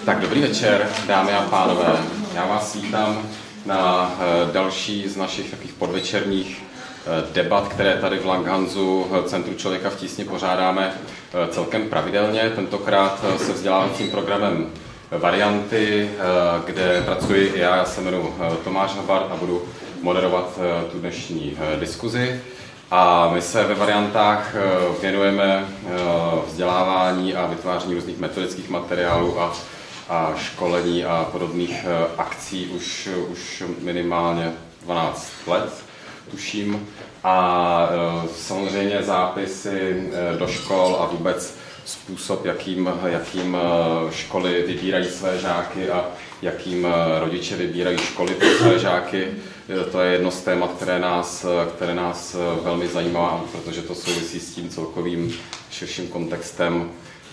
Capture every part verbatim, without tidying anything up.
Tak dobrý večer, dámy a pánové. Já vás vítám na další z našich takových podvečerních debat, které tady v Langhansu, Centru Člověka v tísni, pořádáme celkem pravidelně. Tentokrát se vzdělávacím programem Varianty, kde pracuji i já, já se jmenuji Tomáš Habart a budu moderovat tu dnešní diskuzi. A my se ve Variantách věnujeme vzdělávání a vytváření různých metodických materiálů a, a školení a podobných akcí už, už minimálně dvanáct let, tuším. A samozřejmě zápisy do škol a vůbec způsob, jakým, jakým školy vybírají své žáky a jakým rodiče vybírají školy pro své žáky. To je jedno z témat, které nás, které nás velmi zajímá, protože to souvisí s tím celkovým širším kontextem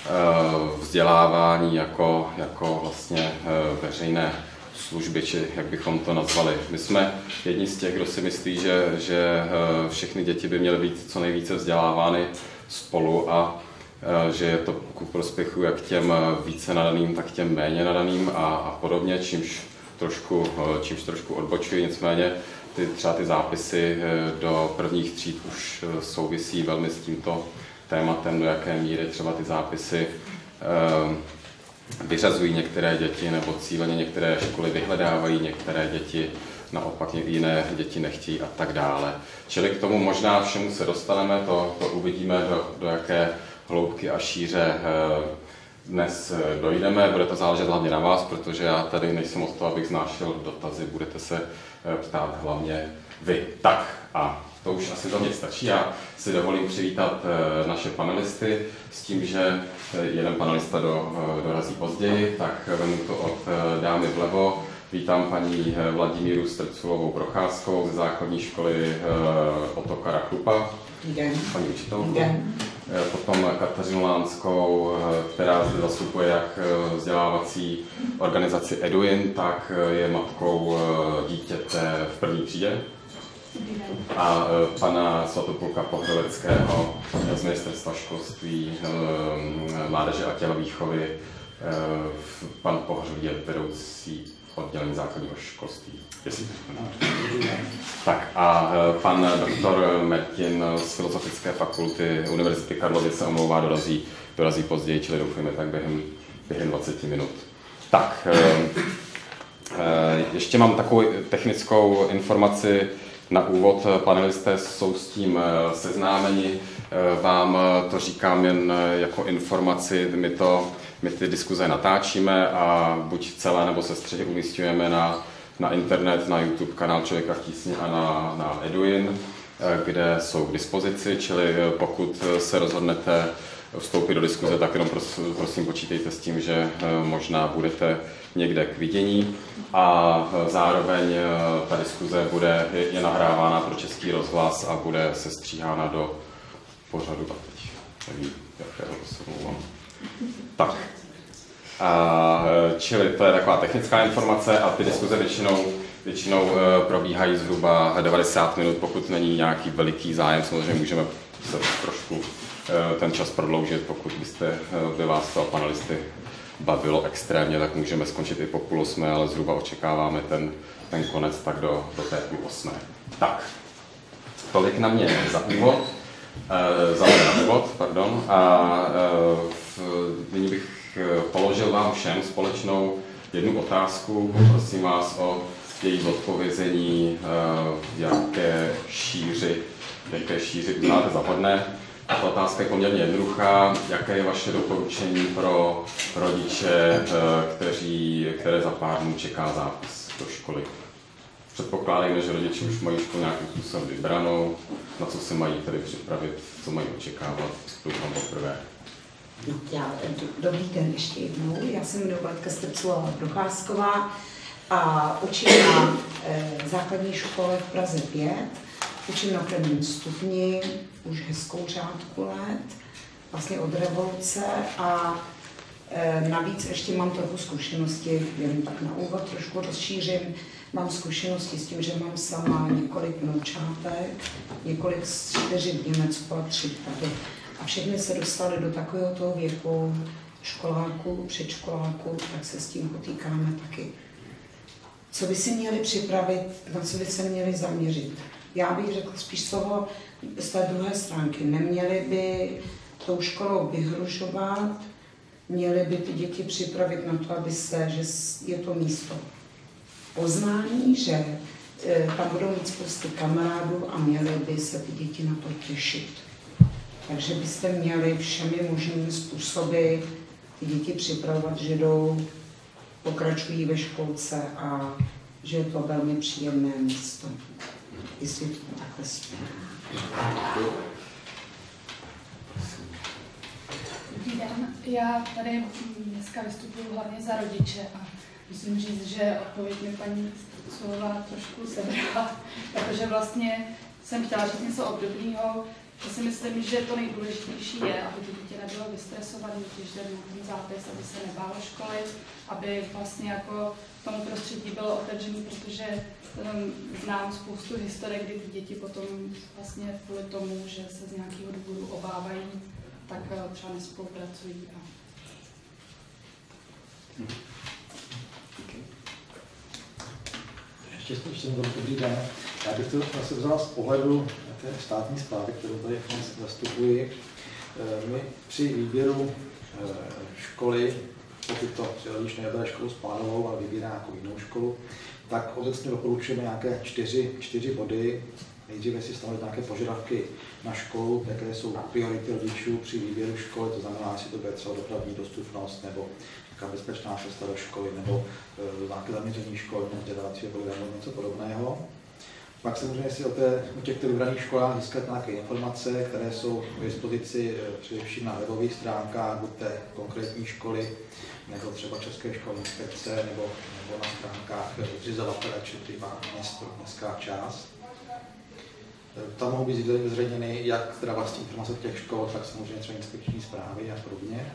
vzdělávání jako, jako vlastně veřejné služby, či jak bychom to nazvali. My jsme jedni z těch, kdo si myslí, že, že všechny děti by měly být co nejvíce vzdělávány spolu a že je to ku prospěchu jak těm více nadaným, tak těm méně nadaným a, a podobně, čímž trošku, čímž trošku odbočuji. Nicméně ty, třeba ty zápisy do prvních tříd už souvisí velmi s tímto tématem, do jaké míry třeba ty zápisy eh, vyřazují některé děti nebo cíleně některé školy vyhledávají některé děti, naopak jiné děti nechtějí a tak dále. Čili k tomu možná všemu se dostaneme, to, to uvidíme, do, do jaké hloubky a šíře dnes dojdeme. Bude to záležet hlavně na vás, protože já tady nejsem od toho, abych znášel dotazy, budete se ptát hlavně vy. Tak a to už asi za mě stačí. Já si dovolím přivítat naše panelisty s tím, že jeden panelista do, dorazí později, tak vemu to od dámy vlevo. Vítám paní Vladimíru Strculovou Procházkovou ze základní školy Ottokara Krupa. Paní učitelku. Potom Kateřinu Lánskou, která zde zastupuje jak vzdělávací organizaci Eduin, tak je matkou dítěte v první třídě. A pana Svatopluka Pohřeleckého z Ministerstva školství, mládeže a tělovýchovy. Pan Pohřel je vedoucí oddělení základního školství. Tak a pan doktor Mertin z Filozofické fakulty Univerzity Karlovy se omlouvá, dorazí, dorazí později, čili doufujeme tak během, během dvacet minut. Tak, ještě mám takovou technickou informaci na úvod. Panelisté jsou s tím seznámeni. Vám to říkám jen jako informaci, my, to, my ty diskuze natáčíme a buď celé nebo sestře umístujeme na, na internet, na YouTube kanál Člověka v tísni a na, na Eduin, kde jsou k dispozici, čili pokud se rozhodnete vstoupit do diskuze, tak jenom prosím, prosím počítejte s tím, že možná budete někde k vidění a zároveň ta diskuze bude, je nahrávána pro Český rozhlas a bude sestříhána do pořadu. A teď nevím, jakého se mluvám. Tak. A, čili to je taková technická informace a ty diskuze většinou, většinou probíhají zhruba devadesát minut, pokud není nějaký veliký zájem, samozřejmě můžeme se trošku ten čas prodloužit, pokud byste by vás toho panelisty bavilo extrémně, tak můžeme skončit i po půl osmé, ale zhruba očekáváme ten, ten konec tak do, do té půl osmé. Tak, tolik na mě za úvod, e, za mě na úvod, pardon, a e, nyní bych položil vám všem společnou jednu otázku, poprosím vás o její odpovězení, e, jaké šíři, jaké šíři uznáte za vhodné. A ta otázka je poměrně jednoduchá. Jaké je vaše doporučení pro rodiče, kteří, které za pár dnů čeká zápis do školy? Předpokládejme, že rodiče už mají školu nějakým způsobem vybranou, na co se mají tedy připravit, co mají očekávat, doufám poprvé. Já, dobrý den ještě jednou, já se jmenuji Vladka Strculová Procházková a učím na e, základní škole v Praze pět. Učím na prvním stupni, už hezkou řádku let, vlastně od revoluce a e, navíc ještě mám trochu zkušenosti, jen tak na úvod trošku rozšířím, mám zkušenosti s tím, že mám sama několik vnoučátek, několik čtyři v Německu a tři tady. A všechny se dostaly do takového toho věku, školáků, předškoláků, tak se s tím potýkáme taky. Co by si měli připravit, na co by se měli zaměřit? Já bych řekla spíš z toho, z té druhé stránky. Neměli by tou školou vyhružovat, měli by ty děti připravit na to, aby se, že je to místo poznání, že e, tam budou mít spousty kamarádů a měli by se ty děti na to těšit. Takže byste měli všemi možnými způsoby ty děti připravovat, že jdou, pokračují ve školce a že je to velmi příjemné místo. Jestli to takhle správně. Dobrý den, já tady dneska vystupuji hlavně za rodiče a musím říct, že odpověď mi paní Solová trošku sebrala, protože vlastně jsem chtěla říct něco obdobného. Já si myslím, že to nejdůležitější je, aby to dítě nebylo vystresované, když jde na ten zápis, aby se nebálo školy, aby vlastně jako tomu prostředí bylo otevřené, protože um, znám spoustu historiek, kdy ty děti potom vlastně kvůli tomu, že se z nějakého důvodu obávají, tak uh, třeba nespolupracují. A... Ještě ještě dobrý den. Já bych to zase vzal z pohledu té státní správy, kterou tady zastupuji. My při výběru školy, pokud to když nevybere školu spádovou, ale vybírá nějakou jinou školu, tak obecně doporučujeme nějaké čtyři, čtyři body. Nejdříve si stanovit nějaké požadavky na školu, jaké jsou priority rodičů při výběru školy, to znamená, jestli to bude třeba dopravní dostupnost, nebo nějaká bezpečná cesta do školy, nebo e, nějaké zaměření školy, nebo vzdělávacího programu, něco podobného. Pak samozřejmě si o, té, o těchto vybraných školách získat nějaké informace, které jsou k dispozici e, především na webových stránkách buď té konkrétní školy, nebo třeba České školní inspekce, nebo, nebo na stránkách zřizovatele, či město, městská část. Tam mohou být zveřejněny jak teda vlastní informace těch škol, tak samozřejmě třeba inspekční zprávy a podobně.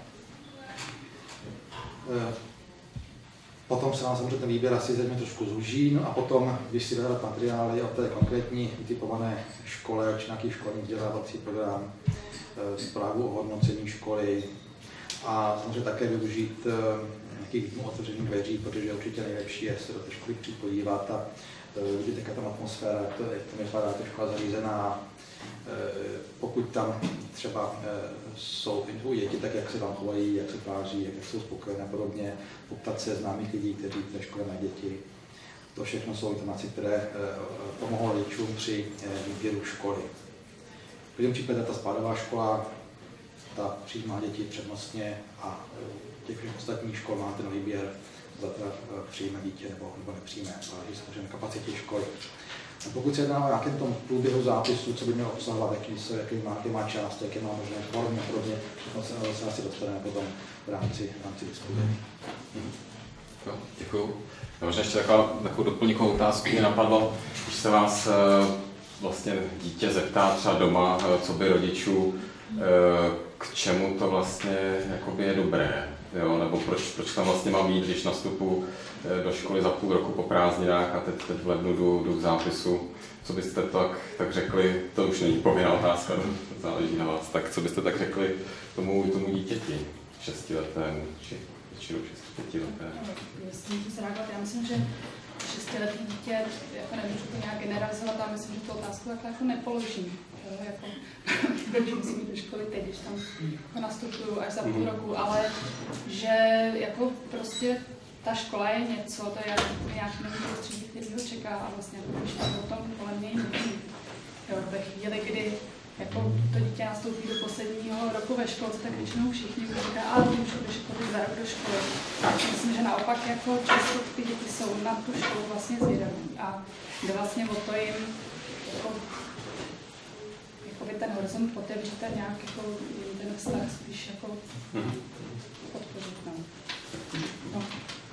Potom se nám samozřejmě ten výběr asi země trošku zúží, no a potom, když si vyhledat materiály o té konkrétní vytipované škole, či nějaký školní vzdělávací program, zprávu o hodnocení školy a samozřejmě také využít nějakých otevřených dveří, protože určitě nejlepší je se do té školy přijít podívat a vidět, jaká tam atmosféra, jak to, jak to vypadá, ta škola zařízená. Pokud tam třeba jsou děti, tak jak se tam chovají, jak se tváří, jak jsou spokojené a podobně, poptat se známých lidí, kteří v té škole mají děti. To všechno jsou informace, které pomohou rodičům při výběru školy. V každém případě ta spádová škola, ta přijímá děti přednostně a těch ostatních škol má ten výběr, zda přijme dítě nebo, nebo nepřijme, záleží samozřejmě na kapacitě školy. A pokud se jedná o nějakém tom průběhu zápisu, co by mělo obsahovat, jaký, se, jaký, má, jaký má část, jaké má možné formy a podobně, všechno se, se asi dostaneme potom v rámci, v rámci diskuze. Hmm. Děkuju. Možná ještě taková, takovou doplňkovou otázku mě napadlo, když se vás vlastně dítě zeptá třeba doma, co by rodičů, k čemu to vlastně jakoby je dobré, jo? Nebo proč, proč tam vlastně mám jít, když nastupu do školy za půl roku po prázdninách a teď, teď v lednu jdu, jdu k zápisu. Co byste tak, tak řekli, to už není povinná otázka, záleží na vás, tak co byste tak řekli tomu, tomu dítěti, šestiletému, či většinou šesti, pětiletému? Já myslím, že šestiletý dítě, jako nemůžu to nějak generalizovat, a myslím, že tu otázku takhle jako nepoložím. Jako, když musím jít do školy teď, když tam jako nastupuju až za půl roku, ale že jako prostě ta škola je něco, to je nějaký nový prostředí, který ho čeká a vlastně jako když o tom kolem něj mluví. Ve chvíli, kdy jako to dítě nastoupí do posledního roku ve školce, tak většinou všichni říká, ale už budeš chodit za rok do školy. Myslím, že naopak jako často ty děti jsou na tu školu vlastně zvědaví a jde vlastně o to jim jako, jakoby ten horizont otevřít a nějak jako ten vztah spíš jako podpořit. No. No.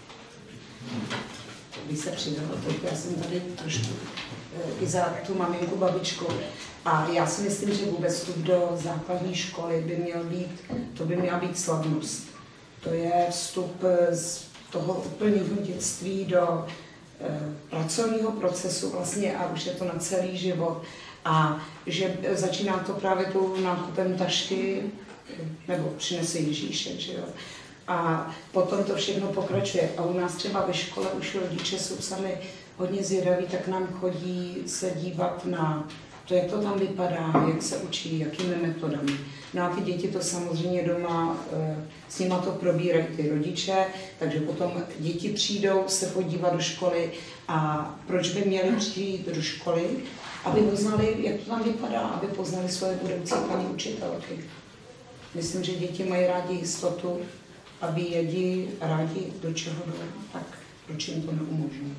Bych se přidala, já jsem tady trošku i za tu maminku, babičku. A já si myslím, že vůbec vstup do základní školy by měl být, to by měla být slavnost. To je vstup z toho úplného dětství do eh, pracovního procesu vlastně a už je to na celý život. A že začíná to právě tou nákupem tašky, nebo přinese Ježíšek, že jo. A potom to všechno pokračuje. A u nás třeba ve škole už rodiče jsou sami hodně zvědaví, tak nám chodí se dívat na to, jak to tam vypadá, jak se učí, jakými metodami. No a ty děti to samozřejmě doma, s nima to probírají ty rodiče, takže potom děti přijdou se podívat do školy a proč by měli přijít do školy, aby poznali, jak to tam vypadá, aby poznali svoje budoucí paní učitelky. Myslím, že děti mají rádi jistotu, aby jedí rádi do čeho jdou, tak proč jim to neumožnit?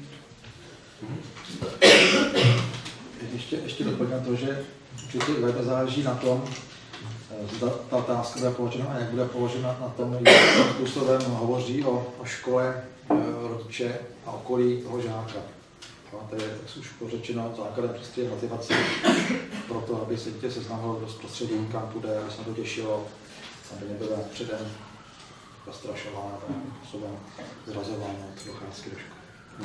Ještě, ještě doplňuji to, že určitě velmi záleží na tom, zda ta otázka bude položena a jak bude položena na tom, jakým způsobem hovoří o, o škole rodiče a okolí toho žáka. No, to je, jak už řečeno, základem prostě motivace pro to, aby se dítě seznámilo do prostředí, kam půjde, aby se to těšilo, aby nebylo předem zastrašováno nějakým způsobem zrazováno od docházky do školy.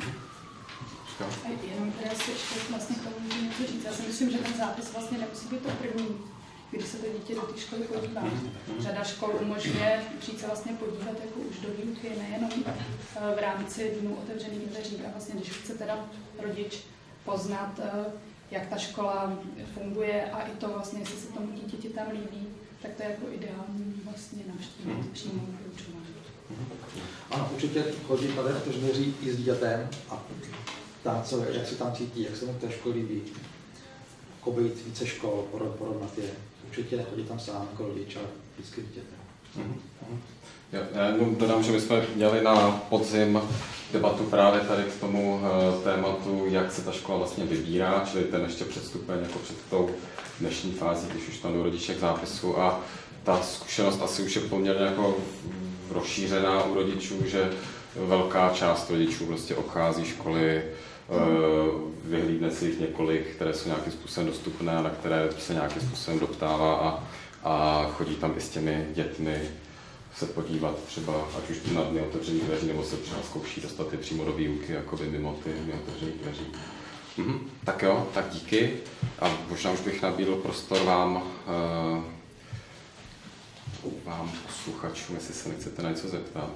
A jenom teda si ještě vlastně k tomu můžu něco říct. Já si myslím, že ten zápis vlastně nemusí být to první, když se to dítě do té školy podívá. Řada škol umožňuje přijít se vlastně podívat jako už do výuky, nejenom v rámci dnů otevřených dveří. A vlastně, když chce teda rodič poznat, jak ta škola funguje a i to vlastně, jestli se tomu dítěti tam líbí, tak to je jako ideální vlastně navštívit přímo vyučování. Ano, určitě chodí tady otevřené dveří i s dítětem a ptát se, jak se tam cítí, jak se mu té školy líbí. Obejít více škol, porovnat je. Určitě nechodí tam sám jako rodič, ale vždycky dítětem. Mm-hmm. Já, já jenom dodám, že my jsme měli na podzim debatu právě tady k tomu uh, tématu, jak se ta škola vlastně vybírá, čili ten ještě předstupen jako před tou dnešní fází, když už tam jdou rodiče k zápisu a ta zkušenost asi už je poměrně jako rozšířená u rodičů, že velká část rodičů prostě obchází školy, vyhlídne si jich několik, které jsou nějakým způsobem dostupné, na které se nějakým způsobem doptává a, a chodí tam i s těmi dětmi se podívat třeba, ať už na dny otevřených dveří, nebo se třeba zkouší dostat je přímo do výuky, jakoby mimo ty dny otevřených dveří. Mhm. Tak jo, tak díky. A možná už bych nabídl prostor vám, uh, vám posluchačům, jestli se nechcete na něco zeptat.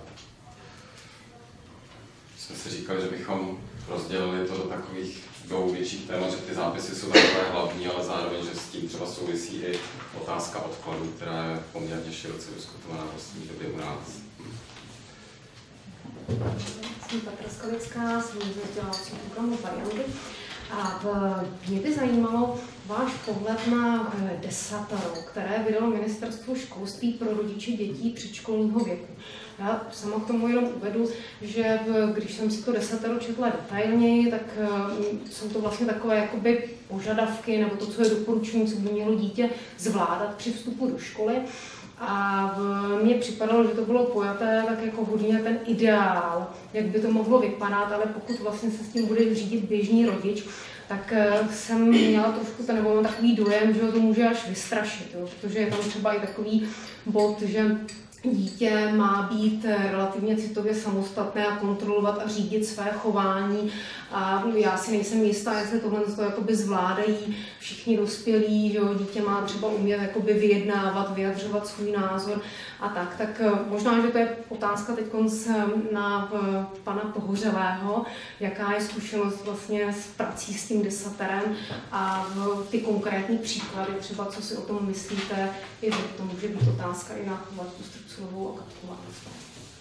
Jsme si říkali, že bychom rozdělili to do takových dvou větších témat, že ty zápisy jsou takové hlavní, ale zároveň, že s tím třeba souvisí i otázka odkladu, která je poměrně široce diskutovaná v poslední době u nás. Jsem Petra Skavická, jsem z vzdělávacího programu Varianty. A mě by zajímalo váš pohled na desatero, které vydalo Ministerstvo školství pro rodiče dětí předškolního věku. Já sama k tomu jenom uvedu, že když jsem si to desatero četla detailněji, tak jsou to vlastně takové jakoby požadavky nebo to, co je doporučení, co by mělo dítě zvládat při vstupu do školy. A mně připadalo, že to bylo pojaté tak jako hodně ten ideál, jak by to mohlo vypadat, ale pokud vlastně se s tím bude řídit běžný rodič, tak jsem měla trošku ten, nebo takový dojem, že ho to může až vystrašit, jo? Protože je tam třeba i takový bod, že dítě má být relativně citově samostatné a kontrolovat a řídit své chování. A já si nejsem jistá, jestli tohle to jakoby zvládají všichni dospělí, že jo, dítě má třeba umět jakoby vyjednávat, vyjadřovat svůj názor a tak. Tak možná, že to je otázka teď na pana Pohořelého, jaká je zkušenost vlastně s prací s tím desaterem a ty konkrétní příklady, třeba co si o tom myslíte, je, že to může být otázka i na Vlastu Strculovou a Katku Václavskou.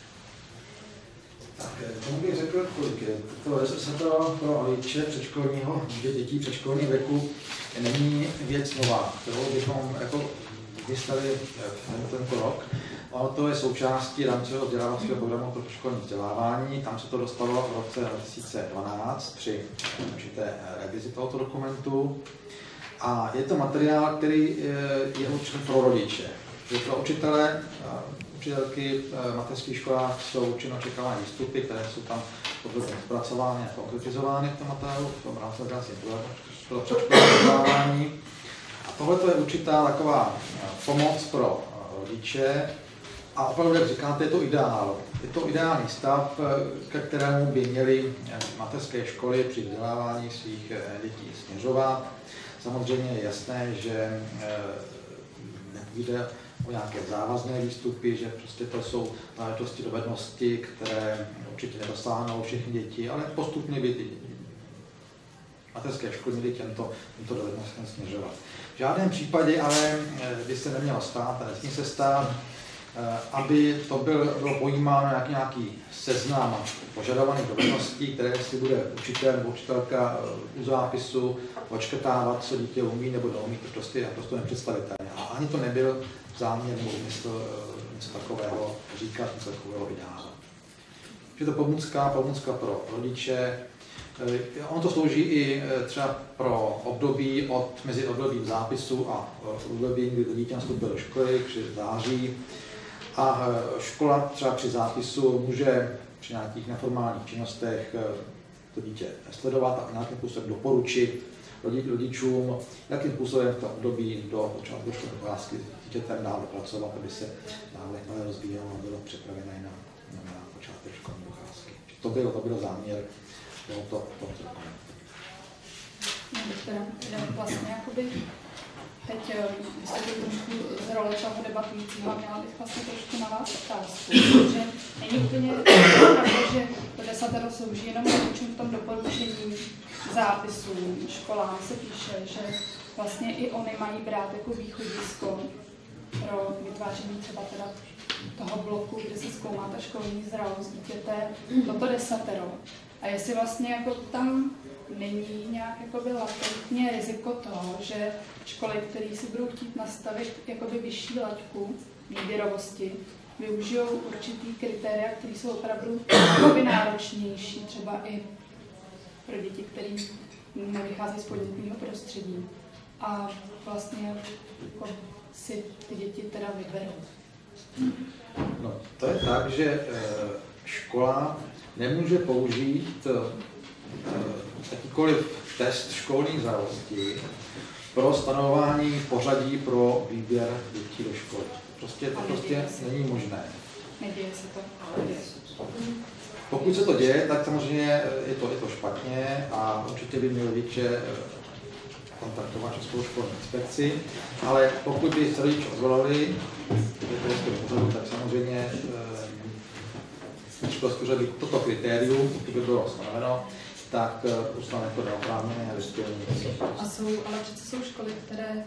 Tak, tomu bych řekl, kolik je. To desatero pro rodiče předškolního, dětí předškolního věku není věc nová, kterou bychom jako vystali tento rok. Ono to je součástí rámcového vzdělávacího programu pro předškolní vzdělávání. Tam se to dostalo v roce dva tisíce dvanáct při určité revizi tohoto dokumentu. A je to materiál, který je určen pro rodiče. Že pro učitele, učitelky v mateřských školách jsou určeno očekávané výstupy, které jsou tam podrobně zpracovány a konkretizovány v tom materiálu, v tom rámci pro předškolní vzdělávání. A tohle je určitá taková pomoc pro rodiče. A opravdu, jak říkáte, je to ideál. Je to ideální stav, ke kterému by měly mateřské školy při vzdělávání svých dětí směřovat. Samozřejmě je jasné, že nepůjde o nějaké závazné výstupy, že prostě to jsou záležitosti dovednosti, které určitě nedosáhnou všechny děti, ale postupně by ty mateřské školy měly těmto, těmto dovednostem směřovat. V žádném případě ale by se nemělo stát, a nesmí se stát, aby to byl, bylo pojímáno jak nějaký seznam požadovaných dovedností, které si bude učitel nebo učitelka u zápisu odškrtávat, co dítě umí nebo neumí, to prostě je naprosto nepředstavitelné. A ani to nebyl záměr nebo úmysl něco takového říkat, něco takového vydávat. Je to pomůcka, pomůcka pro rodiče. Ono to slouží i třeba pro období od, mezi obdobím zápisu a obdobím, kdy to dítě nastupuje do školy, při září. A škola třeba při zápisu může při nějakých neformálních činnostech to dítě sledovat a nějakým způsobem doporučit rodičům, jakým způsobem v tom období do počátku školní docházky dítětem dále pracovat, aby se dále rozvíjelo a bylo připravené na, na počátek školní docházky. To bylo, to bylo záměr tohoto zákona. Vlastně jakoby teď vystoupil trošku z role toho debatujícího a měla bych vlastně trošku na vás otázku, že není úplně pravda, že to desatero slouží jenom rodičům v tom doporučení zápisů. Školám se píše, že vlastně i oni mají brát jako východisko pro vytváření třeba teda toho bloku, kde se zkoumá ta školní zralost dítěte, toto desatero. A jestli vlastně jako tam není nějak jakoby latentně riziko toho, že školy, které si budou chtít nastavit jakoby vyšší laťku výběrovosti, využijou určitý kritéria, které jsou opravdu jakoby náročnější, třeba i pro děti, které nevycházejí z podnětného prostředí. A vlastně jako si ty děti teda vyberou. No, to je tak, že škola nemůže použít jakýkoliv test školní zralosti pro stanovování pořadí pro výběr dětí do školy. Prostě to prostě není možné. Neděje se to, ale děje se. Pokud se to děje, tak samozřejmě je to, je to špatně a určitě by měli rodiče kontaktovat Českou školní inspekci, ale pokud by se rodiče odvolali, tak samozřejmě školské by toto kritérium, pokud by bylo stanoveno, tak ustane to neoprávněné a riskované. A jsou, ale přece jsou školy, které,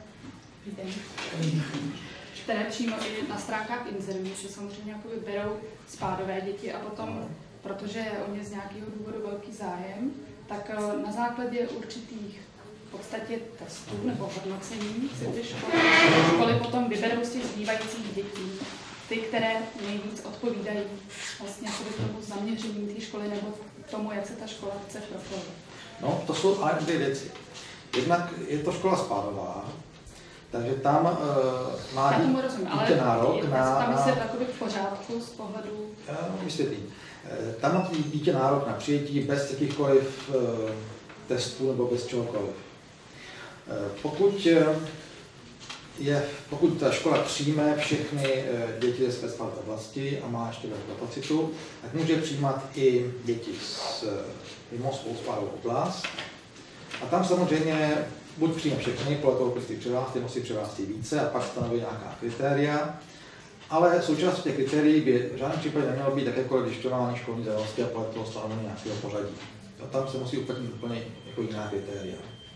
které přímo i na stránkách inzerují, že samozřejmě jako vyberou spádové děti a potom, protože je o ně z nějakého důvodu velký zájem, tak na základě určitých v podstatě testů nebo hodnocení si ty školy, školy potom vyberou z těch zbývajících dětí ty, které nejvíc odpovídají vlastně tomu zaměření té školy nebo tomu, jak se ta škola chce propojit. No, to jsou ale dvě věci. Jednak je to škola spádová, takže tam uh, má dítě rozumím, ale nárok na... tam je takový v pořádku z pohledu... Já vysvětlím. Tam má dítě nárok na přijetí bez jakýchkoliv uh, testů nebo bez čehokoliv. Uh, pokud, je, pokud ta škola přijme všechny uh, děti ze speciální oblasti a má ještě velkou kapacitu, tak může přijímat i děti z mimo svou spádovou oblast. A tam samozřejmě buď přijme všechny, podle toho, kolik si přihlásit, musí přihlásit více a pak stanoví nějaká kritéria. Ale součástí těch kritérií by v žádném případě nemělo být jakékoliv zjišťování školní zralosti a podle toho stanovení nějakého pořadí. A tam se musí uplatnit úplně jako jiná kritéria.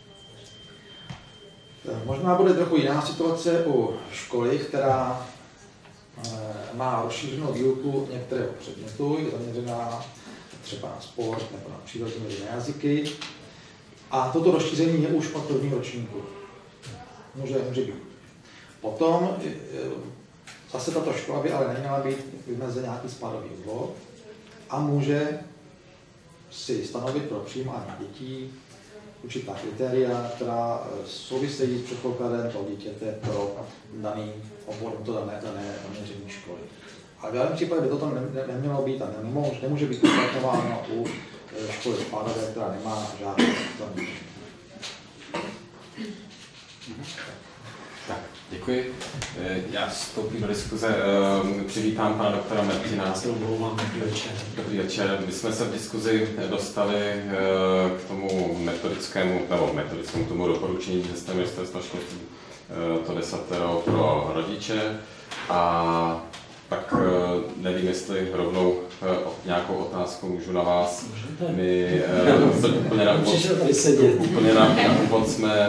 Možná bude trochu jiná situace u školy, která má rozšířenou výuku některého předmětu, je zaměřená třeba na sport nebo na přírodní vědy, na jazyky. A toto rozšíření je už od prvního ročníku. Může, může být. Potom zase tato škola by ale neměla být vymezen nějaký spádový obvod a může si stanovit pro přijímání dětí určitá kritéria, která souvisejí s předpokladem toho dítěte pro daný obvod, to dané, dané zaměření školy. Ale v žádném případě by toto ne, nemělo být a nemůže, nemůže být uplatňováno u školy spádové, která nemá žádné zaměření. Tak, děkuji. Já vstoupím do diskuze. Přivítám pana doktora Mertina. Dobrý večer. Dobrý večer. My jsme se v diskuzi dostali k tomu metodickému, nebo metodickému tomu doporučení ze strany Ministerstva školství to desatero pro rodiče a pak nevím, jestli rovnou nějakou otázku můžu na vás. My úplně na úvod, úplně na, na úvod jsme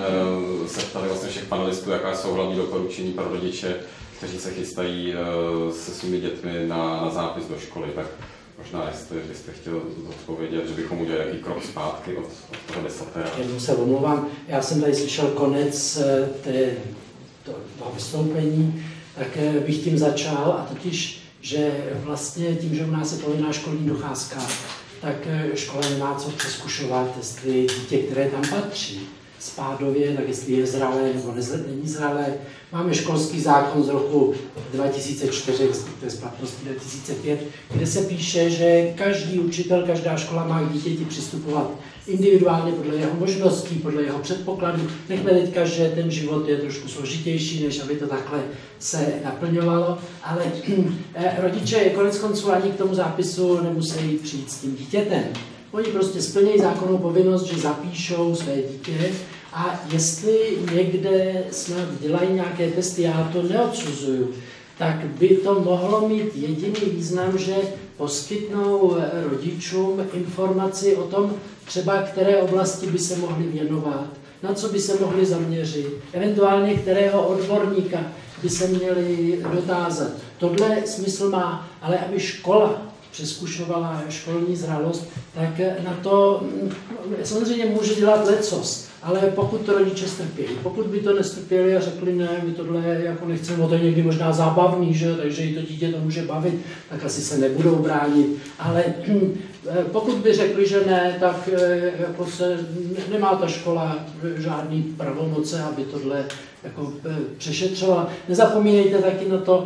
se ptali vlastně všech panelistů, jaká jsou hlavní doporučení pro rodiče, kteří se chystají se svými dětmi na, na zápis do školy. Tak možná, jestli byste chtěl odpovědět, že bychom udělali jaký krok zpátky od, od toho desatera. Já se omlouvám, já jsem tady slyšel konec té, to, toho vystoupení, tak bych tím začal, a totiž, že vlastně tím, že u nás je povinná školní docházka, tak škola nemá co přeskušovat, jestli dítě, které tam patří, spádově, tak jestli je zralé nebo není zralé. Máme školský zákon z roku dva tisíce čtyři, z platnosti dva tisíce pět, kde se píše, že každý učitel, každá škola má k dítěti přistupovat individuálně podle jeho možností, podle jeho předpokladů. Nechme teďka, že ten život je trošku složitější, než aby to takhle se naplňovalo, ale rodiče konec konců ani k tomu zápisu nemusí přijít s tím dítětem. Oni prostě splnějí zákonnou povinnost, že zapíšou své dítě, a jestli někde snad dělají nějaké testy, já to neodsuzuju, tak by to mohlo mít jediný význam, že poskytnou rodičům informaci o tom, třeba které oblasti by se mohli věnovat, na co by se mohli zaměřit, eventuálně kterého odborníka by se měli dotázat. Tohle smysl má, ale aby škola přezkušovala školní zralost, tak na to samozřejmě může dělat lecos, ale pokud to rodiče strpějí, pokud by to nestrpěli a řekli, ne, my tohle jako nechceme, to je někdy možná zábavný, že? Takže i to dítě to může bavit, tak asi se nebudou bránit, ale pokud by řekli, že ne, tak jako se nemá ta škola žádný pravomoce, aby tohle jako přešetřovala. Nezapomínejte taky na to,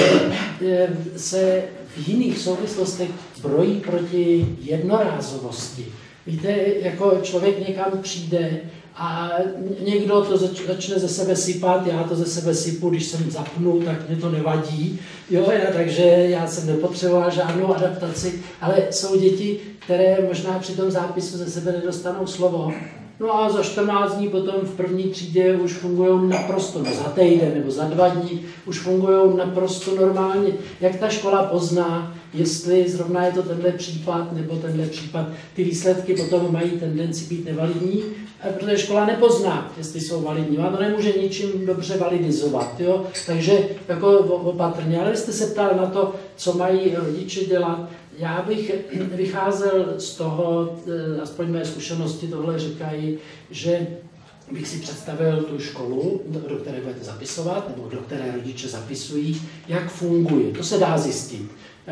že se v jiných souvislostech brojí proti jednorázovosti. Víte, jako člověk někam přijde a někdo to zač- začne ze sebe sypat, já to ze sebe sypu, když jsem zapnu, tak mě to nevadí. Jo, já, takže já jsem nepotřeboval žádnou adaptaci, ale jsou děti, které možná při tom zápisu ze sebe nedostanou slovo. No a za čtrnáct dní potom v první třídě už fungují naprosto, no za týden nebo za dva dní už fungují naprosto normálně. Jak ta škola pozná, jestli zrovna je to tenhle případ nebo tenhle případ, ty výsledky potom mají tendenci být nevalidní, protože škola nepozná, jestli jsou validní. A to nemůže ničím dobře validizovat, jo? Takže jako opatrně. Ale jste se ptal na to, co mají rodiče dělat. Já bych vycházel z toho, aspoň mé zkušenosti tohle říkají, že bych si představil tu školu, do které budete zapisovat, nebo do které rodiče zapisují, jak funguje. To se dá zjistit.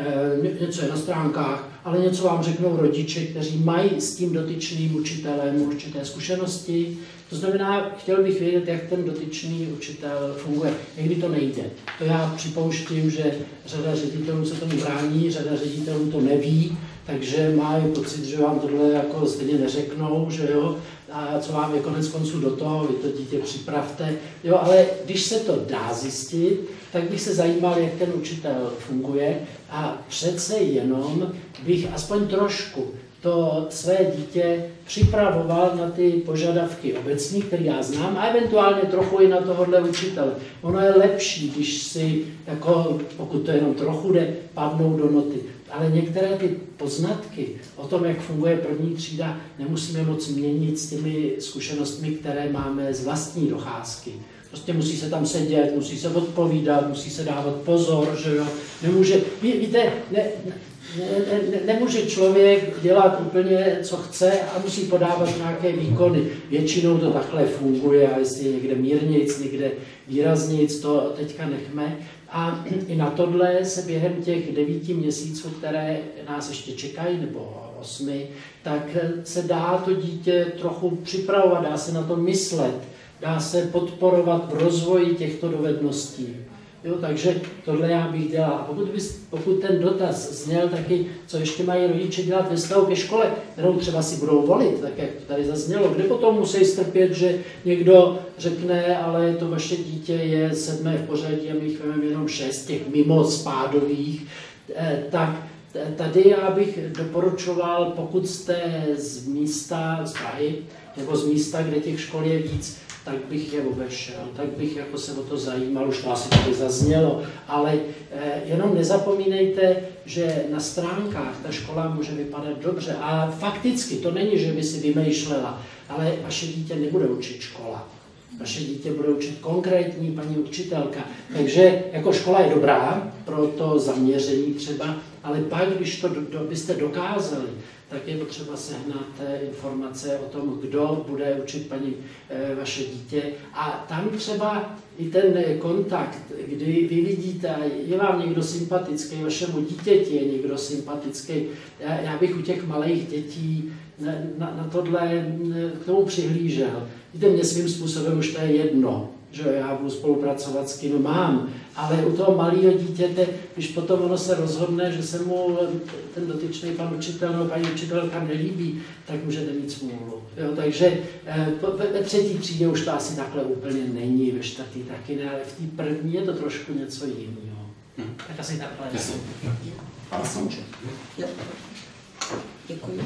Něco je na stránkách, ale něco vám řeknou rodiče, kteří mají s tím dotyčným učitelem určité zkušenosti. To znamená, chtěl bych vědět, jak ten dotyčný učitel funguje. Někdy to nejde. To já připouštím, že řada ředitelů se tomu brání, řada ředitelů to neví, takže mají pocit, že vám tohle jako stejně neřeknou, že jo, a co vám je konec konců do toho, vy to dítě připravte. Jo, ale když se to dá zjistit, tak bych se zajímal, jak ten učitel funguje a přece jenom bych aspoň trošku to své dítě připravoval na ty požadavky obecní, které já znám, a eventuálně trochu i na tohohle učitele. Ono je lepší, když si, jako, pokud to jenom trochu jde, padnou do noty. Ale některé ty poznatky o tom, jak funguje první třída, nemusíme moc měnit s těmi zkušenostmi, které máme z vlastní docházky. Prostě musí se tam sedět, musí se odpovídat, musí se dávat pozor, že jo. Nemůže, ví, víte, ne, ne, ne, nemůže člověk dělat úplně, co chce, a musí podávat nějaké výkony. Většinou to takhle funguje, a jestli je někde mírnějc, někde výraznějc, to teďka nechme. A i na tohle se během těch devíti měsíců, které nás ještě čekají, nebo osmi, tak se dá to dítě trochu připravovat, dá se na to myslet, dá se podporovat v rozvoji těchto dovedností. Jo, takže tohle já bych dělal. A pokud, bys, pokud ten dotaz zněl taky, co ještě mají rodiče dělat ve vztahu ke škole, kterou třeba si budou volit, tak jak tady zaznělo, kde potom musí strpět, že někdo řekne, ale to vaše dítě je sedmé v pořadí a my jich máme jenom šest těch mimo spádových, eh, tak tady já bych doporučoval, pokud jste z místa, z Prahy, nebo z místa, kde těch škol je víc, tak bych je obešel, tak bych jako se o to zajímal, už to asi tady zaznělo, ale eh, jenom nezapomínejte, že na stránkách ta škola může vypadat dobře a fakticky to není, že by si vymýšlela, ale vaše dítě nebude učit škola. Vaše dítě bude učit konkrétní paní učitelka. Takže jako škola je dobrá pro to zaměření třeba, ale pak, když to do, do, byste dokázali, tak je potřeba sehnat informace o tom, kdo bude učit paní e, vaše dítě. A tam třeba i ten kontakt, kdy vy vidíte, je vám někdo sympatický, vašemu dítěti je někdo sympatický. Já, já bych u těch malých dětí na, na, na tohle k tomu přihlížel. Víte, mě svým způsobem už to je jedno, že já budu spolupracovat s kým mám, ale u toho malého dítěte, když potom ono se rozhodne, že se mu ten dotyčný pan učitel nebo paní učitelka nelíbí, tak můžete mít smůlu. Jo, takže ve třetí třídě už to asi takhle úplně není, ve čtvrtý taky ne, ale v té první je to trošku něco jiného. Hmm. Tak asi takhle. Pane Sonče. Děkuji.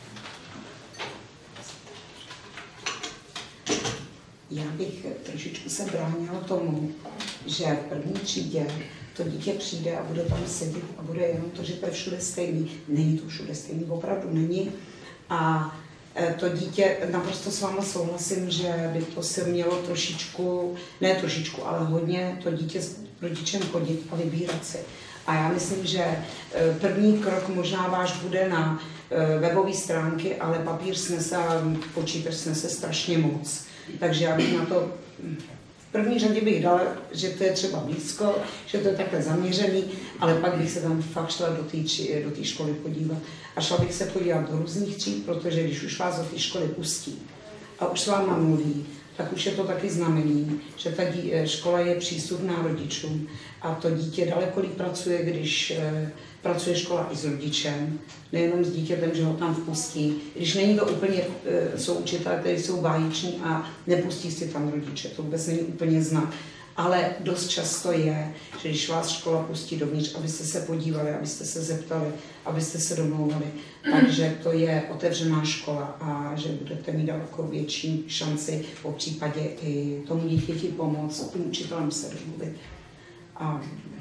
Já bych trošičku se bránila tomu, že v první třídě to dítě přijde a bude tam sedět a bude jenom to, že to je všude stejný. Není to všude stejný, opravdu není. A to dítě, naprosto s vámi souhlasím, že by to se mělo trošičku, ne trošičku, ale hodně to dítě s rodičem chodit a vybírat si. A já myslím, že první krok možná váš bude na webové stránky, ale papír snese a počítač snese strašně moc. Takže já bych na to v první řadě bych dala, že to je třeba blízko, že to je takhle zaměřený, ale pak bych se tam fakt šla do té do té školy podívat. A šla bych se podívat do různých tříd, protože když už vás do té školy pustí a už s váma mluví, tak už je to taky znamení, že ta dí, škola je přístupná rodičům a to dítě daleko líp pracuje, když e, pracuje škola i s rodičem, nejenom s dítětem, že ho tam vpustí. Když není to úplně, e, jsou učitelé, kteří jsou bájiční a nepustí si tam rodiče, to vůbec není úplně znát. Ale dost často je, že když vás škola pustí dovnitř, abyste se podívali, abyste se zeptali, abyste se domlouvali, takže to je otevřená škola a že budete mít daleko větší šanci po případě i tomu dítěti pomoct, tím učitelem se domluvit. A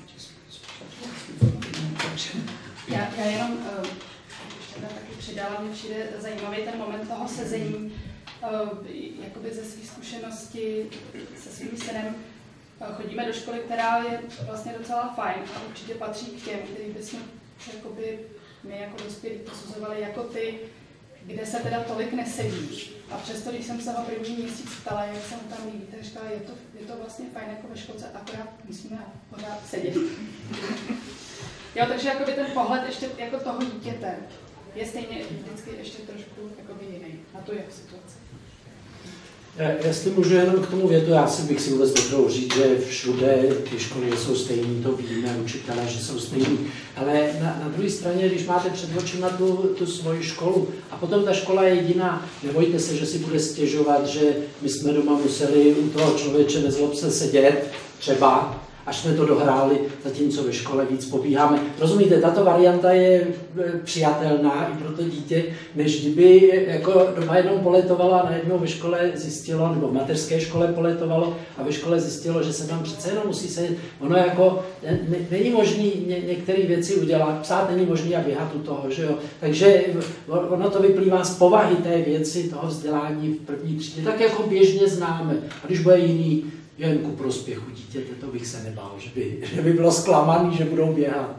já, já jenom uh, ještě taky přidala, mě přijde zajímavý ten moment toho sezení, uh, jakoby ze svých zkušeností se svým synem. Chodíme do školy, která je vlastně docela fajn a určitě patří k těm, který bychom jakoby, my jako dospělí posuzovali jako ty, kde se teda tolik nesedí. A přesto, když jsem se ho první měsíc ptala, jak se mu tam líbí, tak říkala, je to, je to vlastně fajn jako ve školce, akorát musíme pořád sedět. Jo, takže jakoby ten pohled ještě jako toho dítěte je stejně vždycky ještě trošku jakoby jiný na tu jak situaci. Jestli můžu jenom k tomu větu, já si bych si vůbec dovolil říct, že všude ty školy jsou stejný, to víme, učitelé, že jsou stejný. Ale na, na druhé straně, když máte před očima tu, tu svoji školu a potom ta škola je jediná, nebojte se, že si bude stěžovat, že my jsme doma museli u toho člověče nezlob se sedět, třeba, až jsme to dohráli, zatímco ve škole víc pobíháme. Rozumíte, tato varianta je přijatelná i pro to dítě, než kdyby jako doma jednou poletovalo a najednou ve škole zjistilo, nebo v mateřské škole poletovalo a ve škole zjistilo, že se tam přece jenom musí sedět. Ono jako ne, není možný ně, některé věci udělat, psát není možný a běhat u toho, že jo. Takže ono to vyplývá z povahy té věci, toho vzdělání v první třídě, tak jako běžně známe. A když bude jiný, jen ku prospěchu dítěte, to bych se nebál, že by, že by bylo zklamaný, že budou běhat.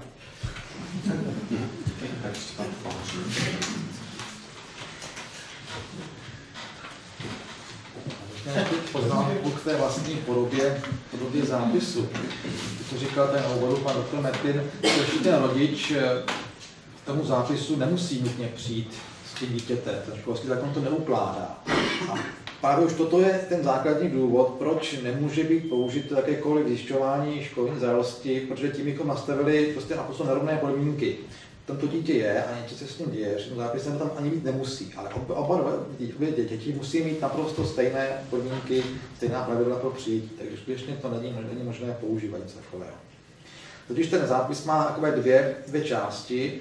Poznámku k té vlastní podobě, podobě zápisu. Co říkal ten úvodu pan doktor Mertin, že ten rodič k tomu zápisu nemusí nutně přijít s tím dítětem, ten školský zákon to neukládá. A právě už toto je ten základní důvod, proč nemůže být použito jakékoliv zjišťování školní zralosti, protože tím bychom nastavili prostě naprosto nerovné podmínky. Tam to dítě je a něco se s tím děje, že tím zápisem tam ani mít nemusí, ale oba, oba dvě děti musí mít naprosto stejné podmínky, stejná pravidla pro přijetí, takže skutečně to není, není možné používat něco takového. Totiž ten zápis má takové dvě, dvě části.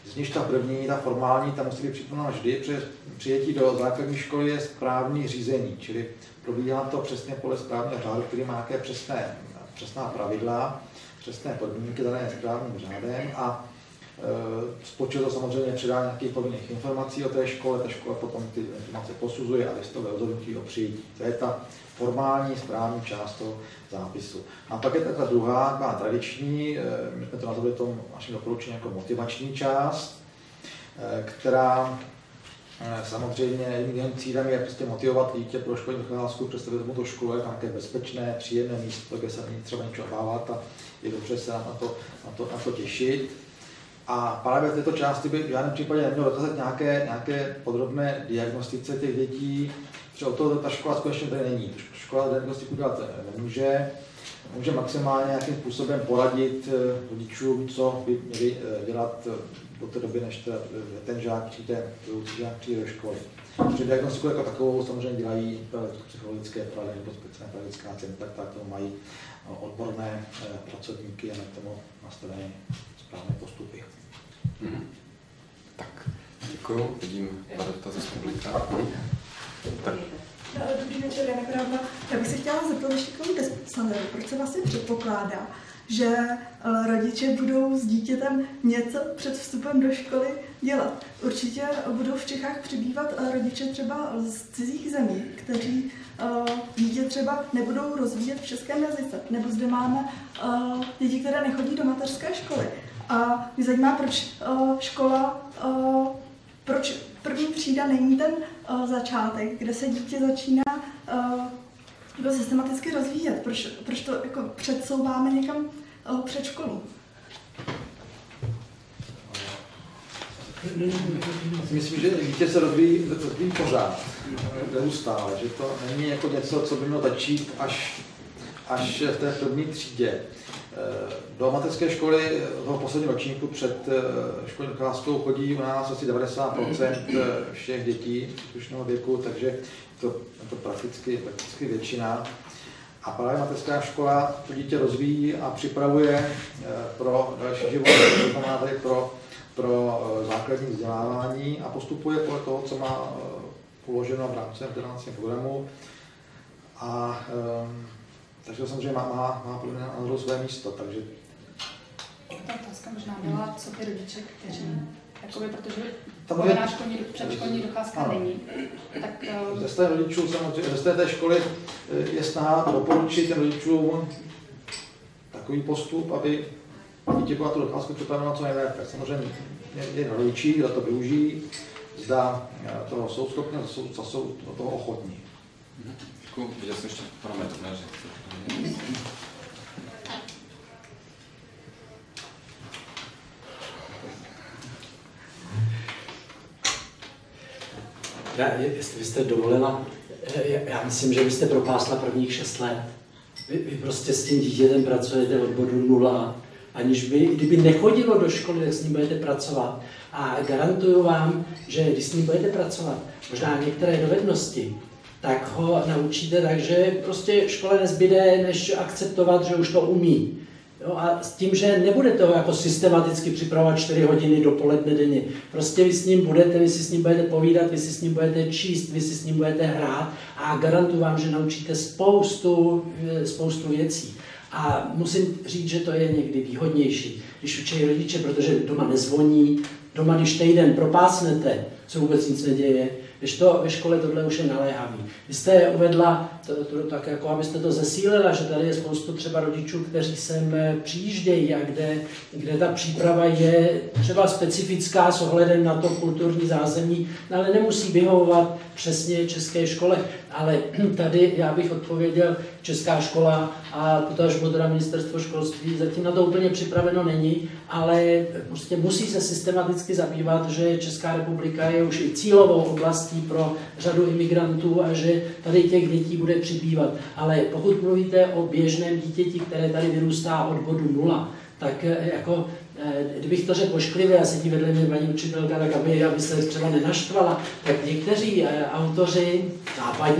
Z níž ta první, ta formální, ta musí být přítomná vždy, protože přijetí do základní školy je správní řízení, čili probíhá to přesně podle správního řádu, který má nějaké přesné, přesná pravidla, přesné podmínky dané správním řádem a e, spočívá to samozřejmě předání nějakých povinných informací o té škole, ta škola potom ty informace posuzuje a listové rozhodnutí o přijetí. To je ta formální, správní část toho zápisu. A pak je ta druhá, taková tradiční, my jsme to nazvali tom naším doporučením jako motivační část, která samozřejmě jedním cílem je prostě motivovat dítě pro školní docházku, představit mu to školu jako nějaké bezpečné, příjemné místo, kde se není třeba ničeho bávat a je dobře se na to, na to, na to těšit. A právě v této části by v žádném případě nemělo dokázat nějaké, nějaké podrobné diagnostice těch dětí, protože o to ta škola skutečně tady není. Škola diagnostiku dělat nemůže, může maximálně nějakým způsobem poradit rodičům, co by měli dělat do té doby, než ten žák přijde, žák přijde do školy. Protože diagnostiku jako takovou samozřejmě dělají psychologické poradny nebo speciální pedagogická centra, tak to mají odborné pracovníky a na tomu nastavené správné postupy. Hmm. Tak, děkuju. Vidím dva dotazy z publika. Tak. Dobrý večer, Jana Krábla. Já bych se chtěla zeptat ještě k tomu Desandru. Proč se vlastně předpokládá, že rodiče budou s dítětem něco před vstupem do školy dělat? Určitě budou v Čechách přibývat rodiče třeba z cizích zemí, kteří dítě třeba nebudou rozvíjet v českém jazyce. Nebo zde máme děti, které nechodí do mateřské školy. A mě zajímá, proč škola, proč první třída není ten uh, začátek, kde se dítě začíná uh, jako systematicky rozvíjet. Proč, proč to jako předsouváme někam uh, před školu? Myslím, že dítě se rozvíjí, rozvíjí pořád, neustále, že to není jako něco, co by mělo začít až, až v té první třídě. Do mateřské školy toho posledního ročníku před školní docházkou chodí u nás asi devadesát procent všech dětí příslušného věku, takže to je to prakticky, prakticky většina. A právě mateřská škola to dítě rozvíjí a připravuje pro další život, to znamená tady pro, pro základní vzdělávání a postupuje podle toho, co má uloženo v rámci vzdělávacího programu. A takže samozřejmě má, má, má podle mě na své místo, takže... Ta otázka možná byla, co ty rodiče, kteří, jakoby, protože tam povinná školní, předškolní docházka není, tak... Ze strany rodičů samozřejmě, ze strany té školy je snaha doporučit těm rodičům takový postup, aby dítě byla tu docházku připravena co nejlépe. Samozřejmě je na rodičích, kdo to využijí, zda toho jsou schopni, zda jsou do toho ochotní. Děkuji, viděl jsem ještě parametr, ne? Já, jestli byste dovolila, já myslím, že byste propásla prvních šest let. Vy, vy prostě s tím dítětem pracujete od bodu nula, aniž by, kdyby nechodilo do školy, tak s ním budete pracovat. A garantuju vám, že když s ním budete pracovat, možná některé dovednosti, tak ho naučíte tak, že prostě škole nezbyde, než akceptovat, že už to umí. Jo, a s tím, že nebudete ho jako systematicky připravovat čtyři hodiny dopoledne denně. Prostě vy s ním budete, vy si s ním budete povídat, vy si s ním budete číst, vy si s ním budete hrát a garantuju vám, že naučíte spoustu, spoustu věcí. A musím říct, že to je někdy výhodnější, když učí rodiče, protože doma nezvoní, doma, když týden propásnete, co vůbec nic neděje, když to ve škole tohle už je naléhavý. Vy jste uvedla, to, to, tak jako abyste to zesílila, že tady je spoustu třeba rodičů, kteří sem přijíždějí a kde, kde ta příprava je třeba specifická s ohledem na to kulturní zázemí, ale nemusí vyhovovat přesně české škole. Ale tady já bych odpověděl, česká škola a potažmo teda ministerstvo školství zatím na to úplně připraveno není, ale prostě musí se systematicky zabývat, že Česká republika je už i cílovou oblastí pro řadu imigrantů a že tady těch dětí bude přibývat. Ale pokud mluvíte o běžném dítěti, které tady vyrůstá od bodu nula, tak jako, kdybych to řekl ošklivě a sedí vedle mě paní učitelka, tak aby, aby se třeba nenaštvala, tak někteří autoři západní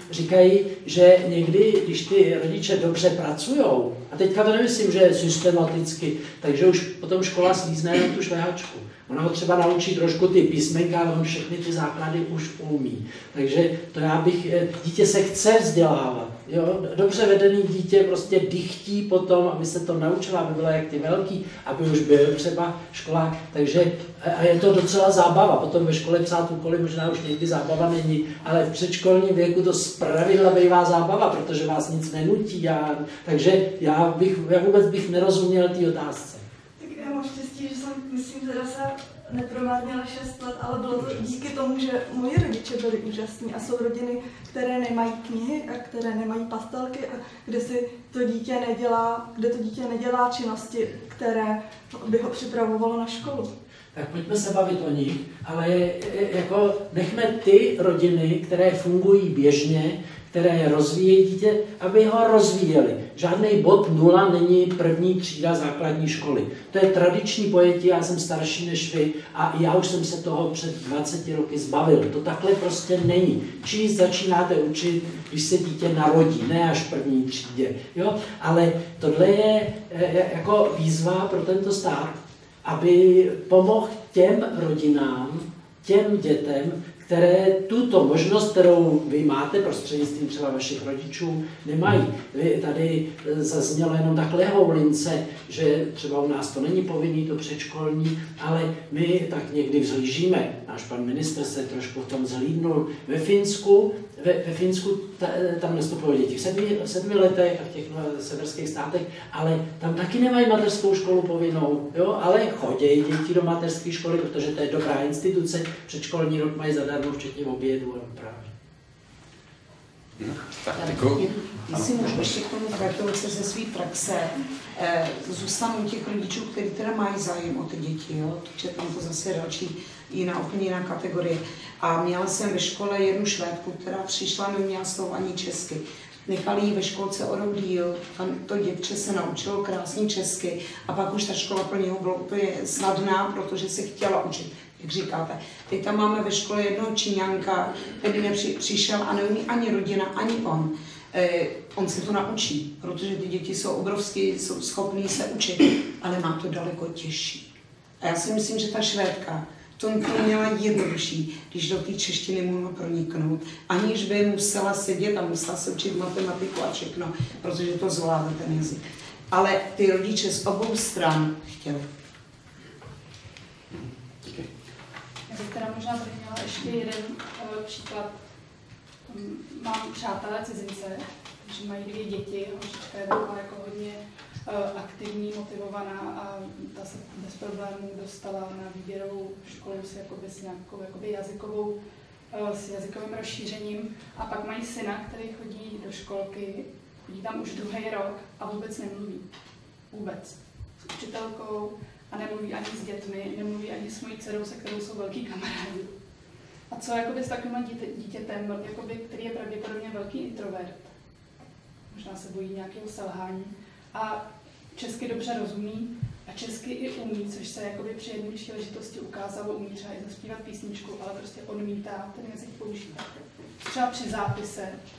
říkají, že někdy, když ty rodiče dobře pracují, a teďka to nemyslím, že je systematicky, takže už potom škola slízne na tu šlehačku. Ona ho třeba naučí trošku ty písmenka, ale on všechny ty základy už umí. Takže to já bych, dítě se chce vzdělávat. Jo? Dobře vedený dítě prostě dychtí potom, aby se to naučila, aby byla jak ty velký, aby už byl třeba školák. Takže a je to docela zábava. Potom ve škole psát úkoly možná už někdy zábava není, ale v předškolním věku to zpravidla bývá zábava, protože vás nic nenutí. A, takže já, bych, já vůbec bych nerozuměl té otázce. Já mám štěstí, že jsem, myslím, že se nepromarnila šest let, ale bylo to díky tomu, že moji rodiče byli úžasní a jsou rodiny, které nemají knihy a které nemají pastelky a kde si to dítě nedělá, kde to dítě nedělá činnosti, které by ho připravovalo na školu. Tak pojďme se bavit o nich, ale jako nechme ty rodiny, které fungují běžně, které rozvíjejí dítě, aby ho rozvíjeli. Žádný bod nula není první třída základní školy. To je tradiční pojetí, já jsem starší než vy a já už jsem se toho před dvaceti roky zbavil. To takhle prostě není. Číst začínáte učit, když se dítě narodí, ne až v první třídě. Jo? Ale tohle je jako výzva pro tento stát, aby pomohl těm rodinám, těm dětem, které tuto možnost, kterou vy máte prostřednictvím třeba vašich rodičů, nemají. Vy tady zaznělo jenom tak lehoulince, že třeba u nás to není povinný, to předškolní, ale my tak někdy vzhlížíme. Náš pan ministr se trošku v tom zhlídnul. Ve Finsku, ve, ve Finsku ta, tam nastupují děti v sedmi, sedmi letech a v těch severských státech, ale tam taky nemají mateřskou školu povinnou, jo? Ale chodějí děti do mateřské školy, protože to je dobrá instituce, předškolní rok mají zadarmo, včetně obědu a dopravy. Tak, děkuji. Jestli můžu ještě k tomu gratulace ze své praxe, eh, zůstanu u těch rodičů, kteří teda mají zájem o ty děti, jo? Takže tam to zase je další jiná, úplně jiná kategorie. A měla jsem ve škole jednu Švédku, která přišla, neměla slovo ani česky. Nechali ji ve školce o rok díl, tam to děvče se naučilo krásně česky a pak už ta škola pro něho byla úplně snadná, protože se chtěla učit, jak říkáte. Teď tam máme ve škole jednoho Číňanka, který nepřišel a neumí ani rodina, ani on. Eh, on se to naučí, protože ty děti jsou obrovské, jsou schopní se učit, ale má to daleko těžší. A já si myslím, že ta Švédka to měla jednodušší, když do té češtiny mohla proniknout, aniž by musela sedět a musela se učit matematiku a všechno, protože to zvládne ten jazyk. Ale ty rodiče z obou stran chtěli. Já bych teda možná tady měla ještě jeden uh, příklad. Mám přátelé cizince, že mají dvě děti, holčička je taková jako hodně uh, aktivní, motivovaná a ta se bez problémů dostala na výběrovou školu s, jakoby, s nějakou jakoby jazykovou, uh, s jazykovým rozšířením. A pak mají syna, který chodí do školky, chodí tam už druhý rok a vůbec nemluví. Vůbec. S učitelkou a nemluví ani s dětmi, nemluví ani s mojí dcerou, se kterou jsou velký kamarádi. A co jakoby s takovým dítě, dítětem, jakoby, který je pravděpodobně velký introvert, možná se bojí nějakého selhání, a česky dobře rozumí a česky i umí, což se jakoby při jedné příležitosti ukázalo, umí třeba i zaspívat písničku, ale prostě odmítá ten jazyk použít. Třeba při zápise.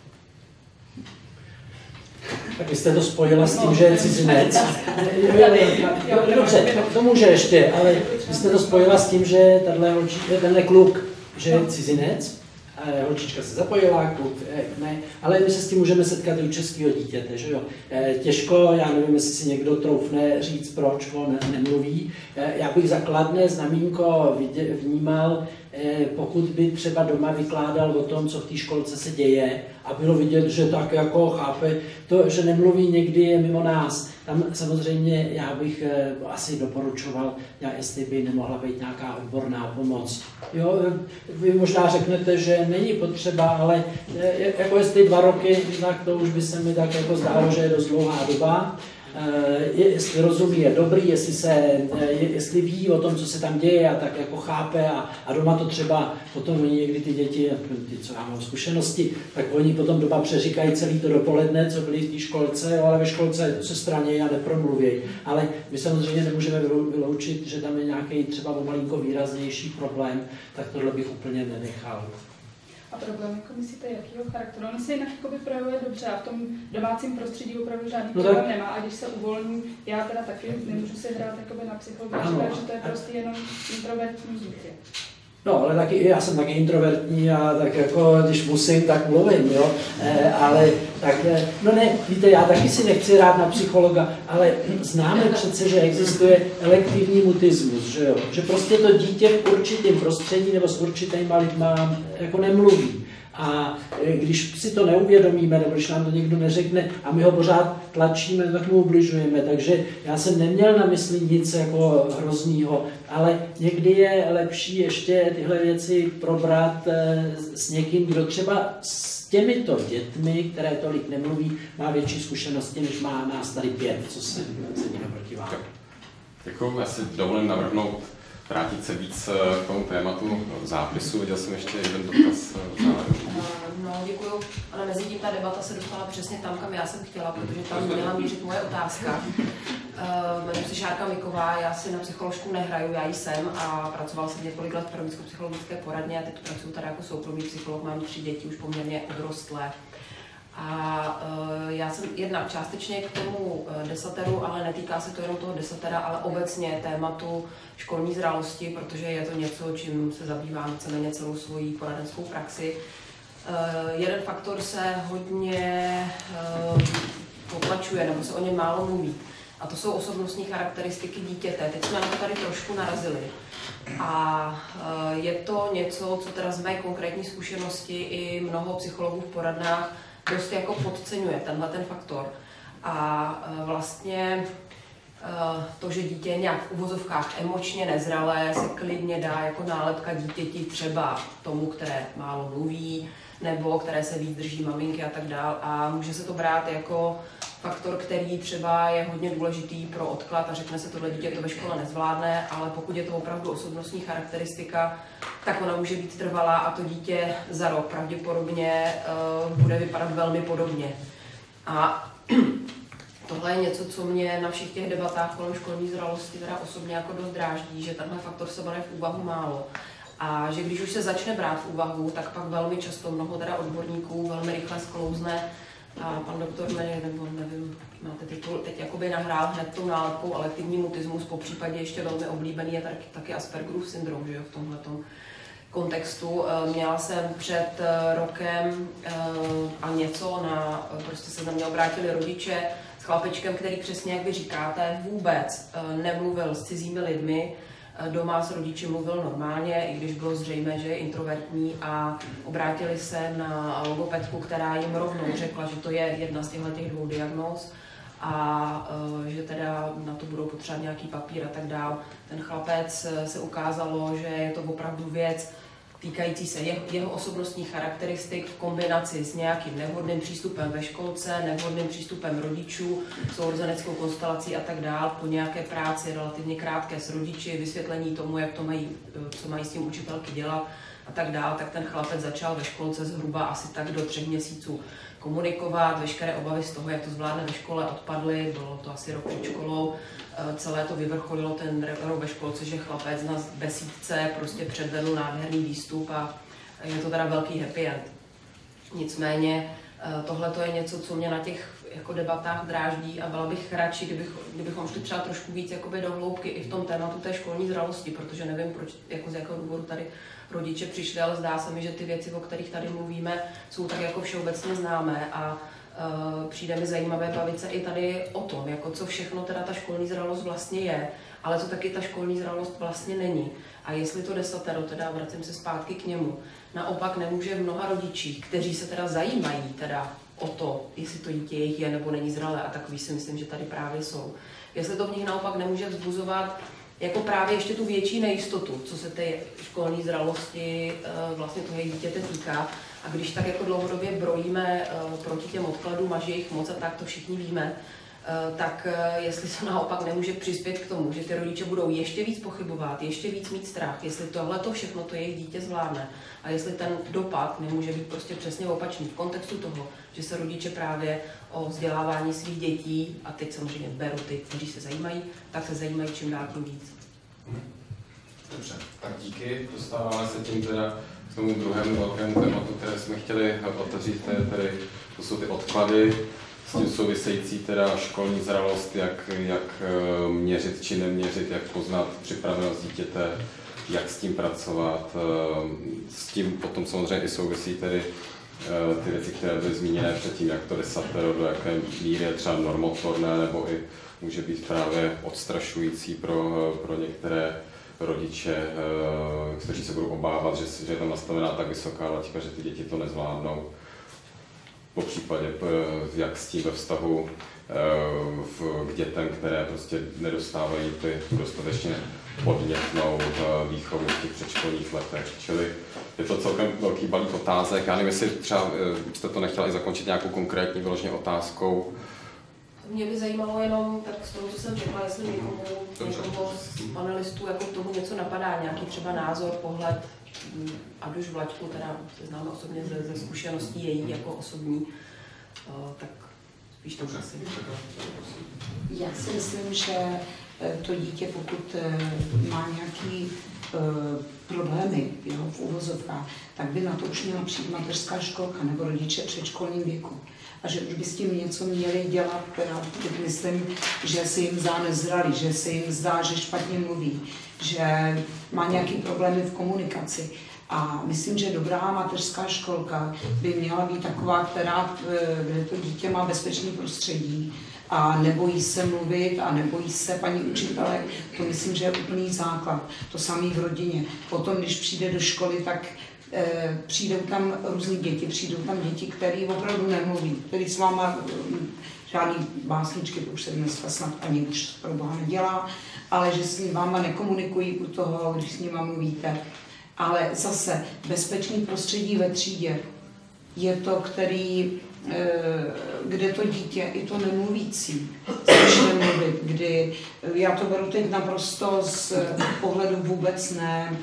Tak vy jste to spojila s tím, že je cizinec. Dobře, to může ještě, ale vy jste to spojila s tím, že tenhle, tenhle kluk, že je cizinec, holčička se zapojila, kluk ne, ale my se s tím můžeme setkat i u českého dítěte, že jo. Těžko, já nevím, jestli si někdo troufne říct, proč on nemluví. Já bych za kladné znamínko vnímal, pokud by třeba doma vykládal o tom, co v té školce se děje a bylo vidět, že tak jako chápe, to, že nemluví někdy je mimo nás. Tam samozřejmě já bych asi doporučoval, já, jestli by nemohla být nějaká odborná pomoc. Jo, vy možná řeknete, že není potřeba, ale jako jestli dva roky, tak to už by se mi tak jako zdálo, že je dost dlouhá doba. Jestli rozumí, je dobrý, jestli, se, jestli ví o tom, co se tam děje a tak jako chápe a, a doma to třeba potom oni někdy ty děti, ty, co já mám zkušenosti, tak oni potom doma přeříkají celý to dopoledne, co byli v té školce, ale ve školce se stranějí a nepromluvějí. Ale my samozřejmě nemůžeme vyloučit, že tam je nějaký třeba o malinko výraznější problém, tak tohle bych úplně nenechal. A problém, jako myslíte, jakýho charakteru? On se jinak projevuje dobře a v tom domácím prostředí opravdu žádný no problém tak... nemá. A když se uvolní, já teda taky nemůžu si hrát na psychologa, že to je prostě jenom introvertní dítě. No, ale taky, já jsem taky introvertní a tak jako, když musím, tak mluvím, jo. E, ale tak, no ne, víte, já taky si nechci rád na psychologa, ale známe přece, že existuje elektivní mutismus, že jo. Že prostě to dítě v určitém prostředí nebo s určitýma lidma jako nemluví. A když si to neuvědomíme, nebo když nám to někdo neřekne a my ho pořád tlačíme, tak mu ubližujeme. Takže já jsem neměl na mysli nic jako hroznýho, ale někdy je lepší ještě tyhle věci probrat s někým, kdo třeba s těmito dětmi, které tolik nemluví, má větší zkušenosti, než má nás tady pět, co se sedí naproti vám. Děkuji, já si dovolím navrhnout vrátit se víc k tomu tématu zápisu. Viděl jsem ještě jeden dotaz. No, děkuju, ale mezi tím ta debata se dostala přesně tam, kam já jsem chtěla, protože tam měla mířit moje otázka. Jmenuji se Šárka Miková, já si na psycholožku nehraju, já jsem a pracovala jsem několik let v pedagogicko-psychologické poradně a teď pracuji tady jako soukromý psycholog, mám tři děti, už poměrně odrostlé. A uh, já jsem jednak částečně k tomu desateru, ale netýká se to jenom toho desatera, ale obecně tématu školní zralosti, protože je to něco, čím se zabývám víceméně celou svoji poradenskou praxi. Uh, jeden faktor se hodně uh, potlačuje, nebo se o něm málo mluví. A to jsou osobnostní charakteristiky dítěte. Teď jsme na to tady trošku narazili. A uh, je to něco, co teda z mé konkrétní zkušenosti i mnoho psychologů v poradnách dost jako podceňuje tenhle ten faktor. A vlastně to, že dítě je nějak v uvozovkách emočně nezralé, se klidně dá jako nálepka dítěti třeba tomu, které málo mluví, nebo které se víc drží maminky a tak dál. A může se to brát jako faktor, který třeba je hodně důležitý pro odklad a řekne se, tohle dítě to ve škole nezvládne, ale pokud je to opravdu osobnostní charakteristika, tak ona může být trvalá a to dítě za rok pravděpodobně uh, bude vypadat velmi podobně. A tohle je něco, co mě na všech těch debatách kolem školní zralosti teda osobně jako dost dráždí, že tenhle faktor se bere v úvahu málo. A že když už se začne brát v úvahu, tak pak velmi často mnoho teda odborníků velmi rychle sklouzne. A pan doktor mě, nebo nevím, máte titul, teď jakoby nahrál hned tou nálepkou elektivní mutismus, po případě ještě velmi oblíbený je taky, taky Aspergerův syndrom, že jo, v tomhletom kontextu. Měla jsem před rokem a něco, na, prostě se na mě obrátili rodiče s chlapečkem, který přesně, jak vy říkáte, vůbec nemluvil s cizími lidmi, doma s rodiči mluvil normálně, i když bylo zřejmé, že je introvertní a obrátili se na logopedku, která jim rovnou řekla, že to je jedna z těchto těch dvou diagnóz a že teda na to budou potřebovat nějaký papír a tak dál. Ten chlapec se ukázalo, že je to opravdu věc týkající se jeho, jeho osobnostních charakteristik v kombinaci s nějakým nevhodným přístupem ve školce, nevhodným přístupem rodičů, sourozeneckou konstelací a tak dál, po nějaké práci relativně krátké s rodiči, vysvětlení tomu, jak to mají, co mají s tím učitelky dělat a tak dál, tak ten chlapec začal ve školce zhruba asi tak do třech měsíců komunikovat, veškeré obavy z toho, jak to zvládne ve škole, odpadly, bylo to asi rok před školou. Celé to vyvrcholilo ten rok ve školce, že chlapec na besídce prostě předvedl nádherný výstup a je to teda velký happy end. Nicméně tohle to je něco, co mě na těch jako debatách dráždí a byla bych radši, kdybych, kdybychom šli třeba trošku víc jakoby do hloubky i v tom tématu té školní zralosti, protože nevím, proč, jako z jakého důvodu tady rodiče přišli, ale zdá se mi, že ty věci, o kterých tady mluvíme, jsou tak jako všeobecně známé a Uh, přijde mi zajímavé bavit se i tady o tom, jako co všechno teda ta školní zralost vlastně je, ale co taky ta školní zralost vlastně není. A jestli to desatero, teda vracím se zpátky k němu, naopak nemůže v mnoha rodičích, kteří se teda zajímají teda o to, jestli to dítě jejich je nebo není zralé, a takový si myslím, že tady právě jsou. Jestli to v nich naopak nemůže vzbuzovat jako právě ještě tu větší nejistotu, co se té školní zralosti uh, vlastně toho jejich dítěte týká. A když tak jako dlouhodobě brojíme uh, proti těm odkladům a že jich moc a tak to všichni víme, uh, tak uh, jestli to naopak nemůže přispět k tomu, že ty rodiče budou ještě víc pochybovat, ještě víc mít strach, jestli tohle to všechno to jejich dítě zvládne a jestli ten dopad nemůže být prostě přesně opačný v kontextu toho, že se rodiče právě o vzdělávání svých dětí, a teď samozřejmě beru ty, kteří se zajímají, tak se zajímají čím dál tím víc. Dobře, tak díky. Dostáváme se tím teda k tomu druhému velkému tématu, které jsme chtěli otevřít, tedy to jsou ty odklady, s tím související teda školní zralost, jak, jak měřit či neměřit, jak poznat připravenost dítěte, jak s tím pracovat. S tím potom samozřejmě i souvisí tedy ty věci, které byly zmíněné předtím, jak to desatero, do jaké míry je třeba normotvorné, nebo i může být právě odstrašující pro, pro některé rodiče, kteří se budou obávat, že, že je tam nastavená tak vysoká laťka, že ty děti to nezvládnou. Po případě, jak s tím ve vztahu v, k dětem, které prostě nedostávají ty dostatečně podnětnou výchovu v těch předškolních letech. Čili je to celkem velký balík otázek. Já nevím, jestli třeba jste to nechtěla i zakončit nějakou konkrétní vyloženě otázkou. Mě by zajímalo jenom, tak z toho, co jsem řekla, jestli někomu, někomu z panelistů jako k tomu něco napadá, nějaký třeba názor, pohled, a už Vlaďku, teda se známe osobně ze, ze zkušeností její jako osobní, tak spíš to asi. Já si myslím, že to dítě, pokud má nějaký problémy, jo, v uvozovkách, tak by na to už měla přijít mateřská školka nebo rodiče v předškolním věku. A že už by s tím něco měli dělat, teda teď myslím, že se jim zdá nezralý, že se jim zdá, že špatně mluví, že má nějaké problémy v komunikaci. A myslím, že dobrá mateřská školka by měla být taková, která, kde to dítě má bezpečné prostředí a nebojí se mluvit a nebojí se paní učitelek. To myslím, že je úplný základ. To samé v rodině. Potom, když přijde do školy, tak e, přijdou tam různý děti, přijdou tam děti, které opravdu nemluví, které s váma žádný básničky, to už se dneska snad ani už pro Boha nedělá, ale že s váma nekomunikují u toho, když s nima mluvíte. Ale zase bezpečný prostředí ve třídě je to, který, kde to dítě, i to nemluvící, začne mluvit, kdy já to beru teď naprosto z pohledu vůbec ne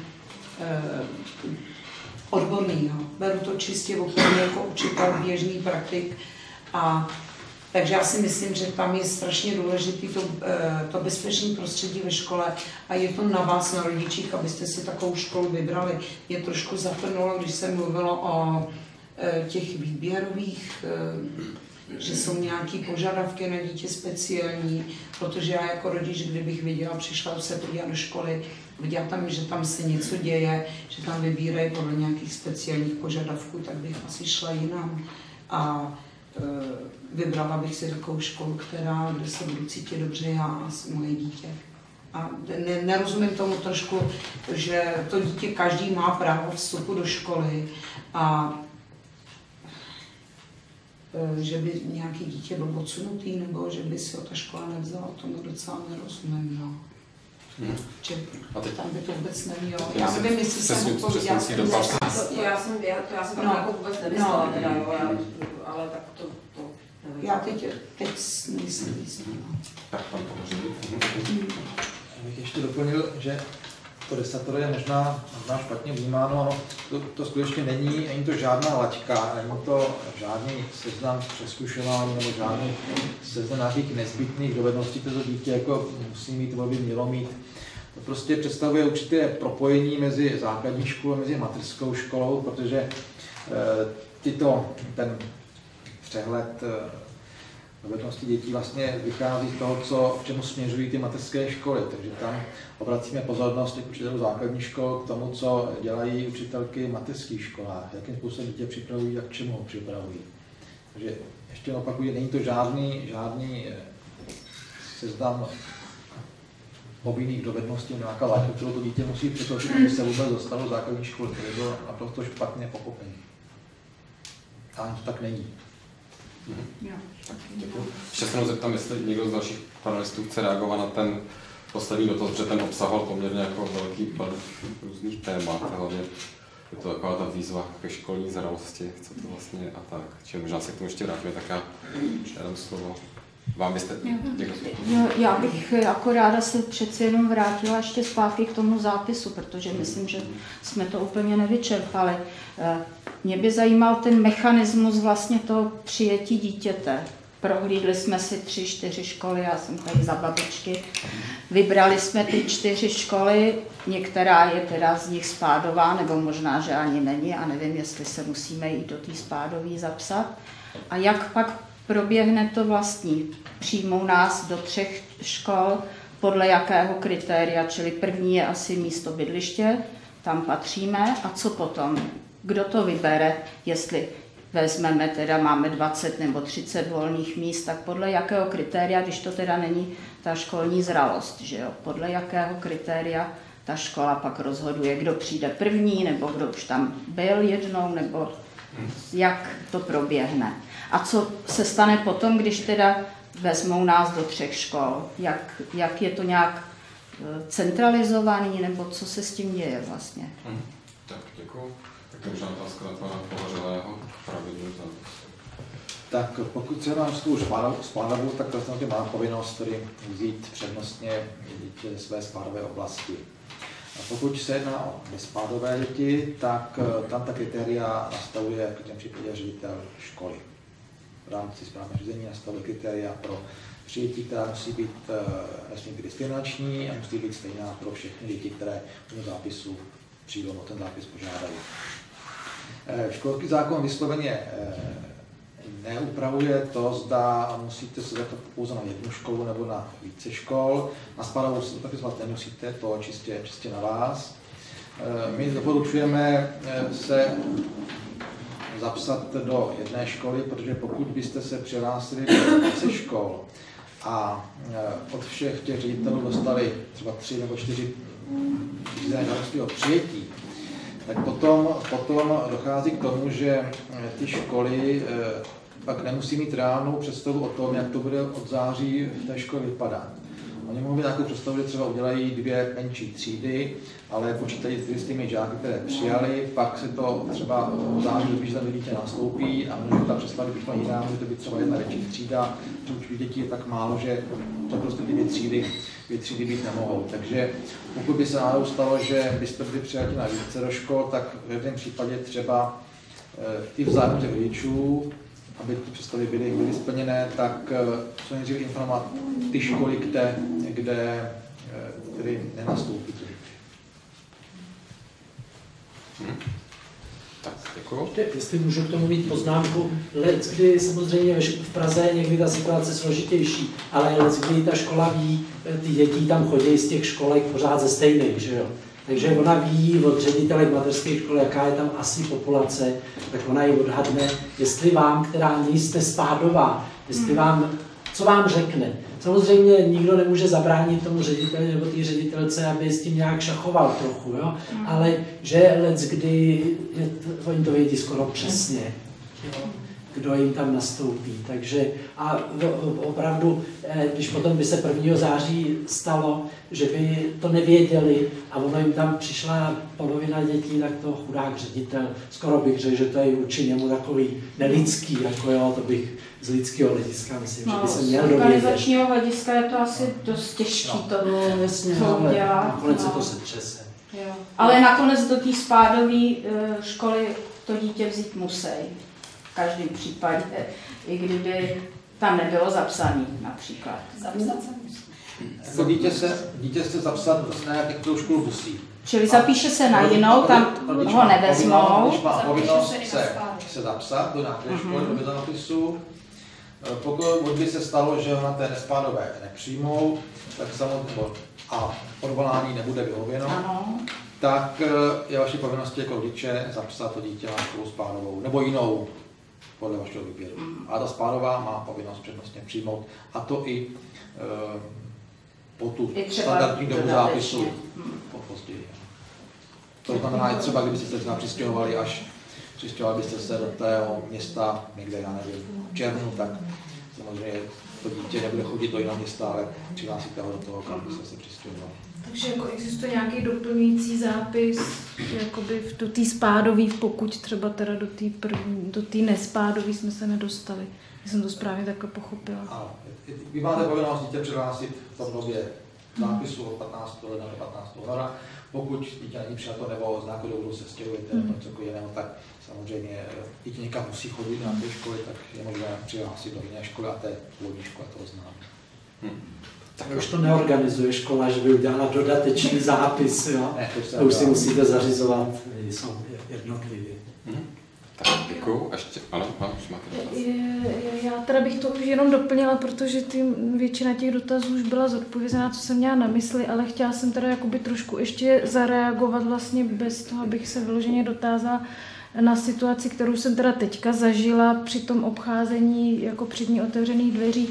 odborného. Beru to čistě opravdu jako učitel, běžný praktik. A takže já si myslím, že tam je strašně důležité to, to bezpečné prostředí ve škole a je to na vás, na rodičích, abyste si takovou školu vybrali. Mě trošku zatrnulo, když se mluvilo o těch výběrových, že jsou nějaké požadavky na dítě speciální, protože já jako rodič, kdybych viděla, přišla se podívat do školy, viděla tam, že tam se něco děje, že tam vybírají podle nějakých speciálních požadavků, tak bych asi šla jinam. A vybrala bych si takovou školu, která, kde se budu cítit dobře já a moje dítě. A ne, nerozumím tomu trošku, že to dítě, každý má právo vstupu do školy a že by nějaký dítě byl odsunutý, nebo že by si ho ta škola nevzala, tomu docela nerozumím. No. Hmm. Že tam by to vůbec nemělo. Já nevím, jestli jsem odpověděla. To já jsem, já, to já jsem tam no, jako vůbec nemyslela, no, teda, jo, já, ale tak to, to nevím. Já teď, teď nejsem jistá. Tak pan Pohoří. Já bych ještě doplnil, že to desatero je možná, možná špatně vnímáno, ano, to, to skutečně není, není to žádná laťka, není to žádný seznam přeskušování nebo žádný seznam nějakých nezbytných dovedností, které to dítě jako musí mít, nebo by mělo mít. To prostě představuje určité propojení mezi základní školou a mezi mateřskou školou, protože e, tyto, ten přehled e, dovednosti dětí vlastně vychází z toho, co, k čemu směřují ty mateřské školy. Takže tam obracíme pozornost těch učitelů základních škol k tomu, co dělají učitelky v mateřských školách, jakým způsobem dítě připravují a k čemu ho připravují. Takže ještě opakuju, není to žádný, žádný seznam povinných dovedností, nějaká látka, kterou to dítě musí překročit, aby se vůbec dostalo do základní školy. To je bylo naprosto špatně pochopení. Ale to tak není. Mhm. Děkuji. Ještě se zeptám, jestli někdo z dalších panelistů chce reagovat na ten poslední dotaz, protože ten obsahoval poměrně jako velký balík různých témat. Hlavně je to taková ta výzva ke školní zralosti, co to vlastně a tak. Čili možná se k tomu ještě vrátíme, tak já dám slovo. Vám byste někdo no, já bych jako ráda se přeci jenom vrátila ještě zpátky k tomu zápisu, protože myslím, že jsme to úplně nevyčerpali. Mě by zajímal ten mechanismus vlastně toho přijetí dítěte. prohlídli jsme si tři, čtyři školy, já jsem tady za babičky. Vybrali jsme ty čtyři školy, některá je teda z nich spádová, nebo možná, že ani není, a nevím, jestli se musíme jít do té spádové zapsat. A jak pak proběhne to vlastní? Přijmou nás do třech škol, podle jakého kritéria, čili první je asi místo bydliště, tam patříme, a co potom? Kdo to vybere, jestli vezmeme, teda máme dvacet nebo třicet volných míst, tak podle jakého kritéria, když to teda není ta školní zralost, že jo, podle jakého kritéria ta škola pak rozhoduje, kdo přijde první, nebo kdo už tam byl jednou, nebo jak to proběhne. A co se stane potom, když teda vezmou nás do třech škol, jak, jak je to nějak centralizovaný, nebo co se s tím děje vlastně. Hmm. Tak, děkuji. Tak možná otázka na pana Pohořelého, pravidlu zápisu. Tak pokud se jedná o spádovu, tak to má povinnost tedy vzít přednostně děti ze své spádové oblasti. A pokud se jedná o nespádové děti, tak tam ta kritéria nastavuje v každém případě ředitel školy. V rámci správného řízení nastavuje kritéria pro přijetí, která musí být, nesmí být diskriminační a musí být stejná pro všechny děti, které do zápisu přijdou, o ten zápis požádají. Školský zákon vysloveně neupravuje to, zda musíte se zeptat pouze na jednu školu nebo na více škol. Na spádovou se zapisovat nemusíte, to čistě, čistě na vás. My doporučujeme se zapsat do jedné školy, protože pokud byste se přihlásili do více škol a od všech těch ředitelů dostali třeba tři nebo čtyři řízené žádosti o přijetí, tak potom, potom dochází k tomu, že ty školy pak nemusí mít reálnou představu o tom, jak to bude od září v té škole vypadat. Oni mohou mít takovou představu, že třeba udělají dvě menší třídy, ale počítají s těmi žáky, které přijali, pak se to třeba v září, když tam dítě nastoupí a může ta představa být jiná, může to být třeba jedna větší třída, protože dětí je tak málo, že to prostě ty dvě třídy, dvě třídy být nemohou. Takže pokud by se náhodou stalo, že byste byli přijati na více do škol, tak v jednom případě třeba i v zájmu těch rodičů, aby ty představy byly, byly splněné, tak co nejdřív informovat ty školy, kde, kde tedy nenastoupí. Hmm. Tak, děkuju. Jestli můžu k tomu mít poznámku, let, kdy samozřejmě v Praze je někdy ta situace složitější, ale let, kdy ta škola ví, ty děti tam chodí z těch školek pořád ze stejných, že jo. Takže ona ví od ředitelek mateřské školy, jaká je tam asi populace, tak ona ji odhadne, jestli vám, která nejste spádová, jestli vám, co vám řekne. Samozřejmě nikdo nemůže zabránit tomu řediteli nebo té ředitelce, aby s tím nějak šachoval trochu, jo? Ale že lec, kdy je, oni to vědí skoro přesně, jo? Kdo jim tam nastoupí. Takže a opravdu, když potom by se prvního září stalo, že by to nevěděli a ono jim tam přišla polovina dětí, tak to chudák ředitel, skoro bych řekl, že to je vůči němu takový nelidský, jako jo, to bych z lidského hlediska myslím, no, že by se měl dovědět. Z organizačního hlediska je to asi dost těžké no, to, no, jasně, to ale dělat. Nakonec no. se to setřese. Jo. Ale nakonec do té spádové školy to dítě vzít musí. V každém případě, i kdyby tam nebylo zapsané například. Zapsat se musí. Jako dítě se, dítě se zapsat na nějakou školu musí. Čili zapíše se na jinou, tam ho nevezmou. Když má povinnost se, se zapsat do nějaké školy, do zápisu, pokud by se stalo, že ho na té nespádové nepřijmou, tak samozřejmě a odvolání nebude vyhověno, ano. Tak je vaší povinností jako rodiče zapsat to dítě na školu spádovou nebo jinou podle vašeho výběru. Mm. A ta spádová má povinnost přednostně přijmout, a to i e, po tu standardní dobu zápisu mm. později. To znamená, třeba kdybyste se přistěhovali, až přistěhovali byste se do tého města někde, já nevím, v červnu, tak samozřejmě to dítě nebude chodit do jiného města, ale přihlásíte ho do toho, kam byste se přistěhovali. Takže jako existuje nějaký doplňující zápis jakoby do té spádové, pokud třeba teda do té do té nespádové jsme se nedostali. Já jsem to správně takhle pochopila. Ano. Vy máte povinnost dítě přihlásit v tom době zápisu od patnáctého ledna do patnáctého února. Pokud dítě není přijato nebo z nějakého důvodu se stěhujete nebo něco jiného, tak samozřejmě dítě někam musí chodit na té školy, tak je možné přihlásit do jiné školy a té původní školy to známe. Hmm. Tak už to neorganizuje škola, že by udělala dodatečný zápis, jo? Ne, to, to už si musíte zařizovat, jsou jednotlivě. Hmm. Tak děkuju. Ještě, ano, ano, už máte dotaz. Já teda bych to už jenom doplnila, protože ty, většina těch dotazů už byla zodpovězená, co jsem měla na mysli, ale chtěla jsem teda jakoby trošku ještě zareagovat vlastně bez toho, abych se vyloženě dotázala na situaci, kterou jsem teda teďka zažila při tom obcházení jako přední otevřených dveří.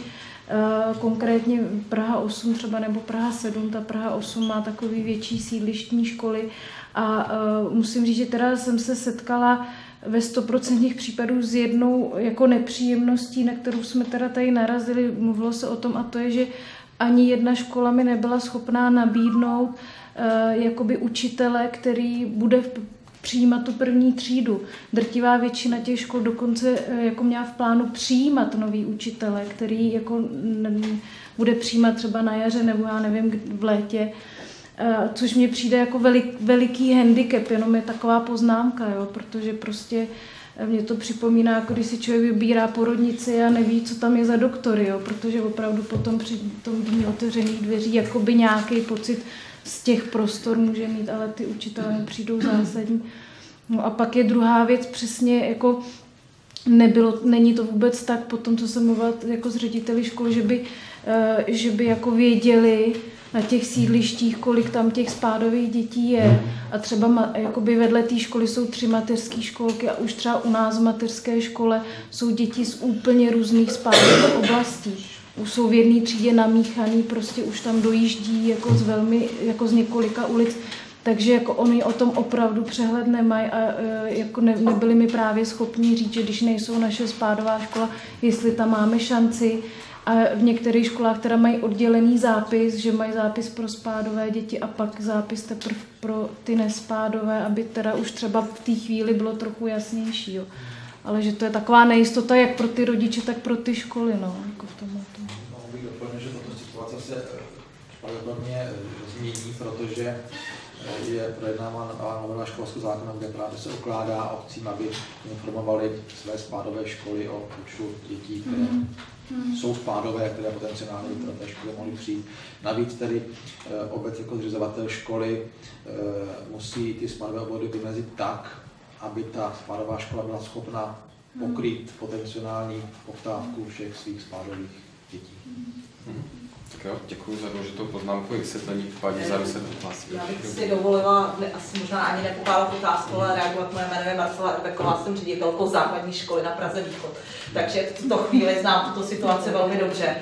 Konkrétně Praha osm třeba nebo Praha sedm, ta Praha osm má takový větší sídlištní školy a musím říct, že teda jsem se setkala ve sto procent případů s jednou jako nepříjemností, na kterou jsme teda tady narazili, mluvilo se o tom, a to je, že ani jedna škola mi nebyla schopná nabídnout uh, jakoby učitele, který bude přijímat tu první třídu. Drtivá většina těch škol dokonce uh, jako měla v plánu přijímat nový učitele, který jako n- bude přijímat třeba na jaře nebo já nevím, v létě. Což mně přijde jako velik, veliký handicap, jenom je taková poznámka, jo, protože prostě mě to připomíná, jako když si člověk vybírá porodnici a neví, co tam je za doktory, jo, protože opravdu potom při tom dní otevřených dveří jakoby nějaký pocit z těch prostor může mít, ale ty učitelé mi přijdou zásadní. No a pak je druhá věc, přesně jako nebylo, není to vůbec tak po tom, co jsem mluvila jako s řediteli škol, že by, že by jako věděli na těch sídlištích, kolik tam těch spádových dětí je. A třeba jakoby vedle té školy jsou tři mateřské školky a už třeba u nás v mateřské škole jsou děti z úplně různých spádových oblastí. Už jsou v jedné třídě namíchaný, prostě už tam dojíždí jako z velmi, jako z několika ulic. Takže jako oni o tom opravdu přehled nemají a jako ne, nebyli mi právě schopni říct, že když nejsou naše spádová škola, jestli tam máme šanci. A v některých školách teda mají oddělený zápis, že mají zápis pro spádové děti a pak zápis teprve pro ty nespádové, aby teda už třeba v té chvíli bylo trochu jasnější. Jo. Ale že to je taková nejistota jak pro ty rodiče, tak pro ty školy. No, jako v tomhle. Mohu bych doplnil, že tato situace se pravděpodobně změní, protože je projednávána novela školského zákona, kde právě se ukládá obcím, aby informovali své spádové školy o počtu dětí, které mm. jsou spádové, které potenciálně by do té školy mohly přijít. Navíc tedy obec jako zřizovatel školy musí ty spádové obvody vymezit tak, aby ta spádová škola byla schopna pokrýt potenciální poptávku všech svých spádových dětí. Mm. Tak jo, děkuji za důležitou poznámku i vysvětlení. Paní Zaru se hlásí. Já bych si dovolila, ne, asi možná ani nepokládat otázku, ale reagovat. Moje jméno je Marcela Rebeková, jsem ředitelkou základní školy na Praze Východ. Takže v tuto chvíli znám tuto situaci velmi dobře.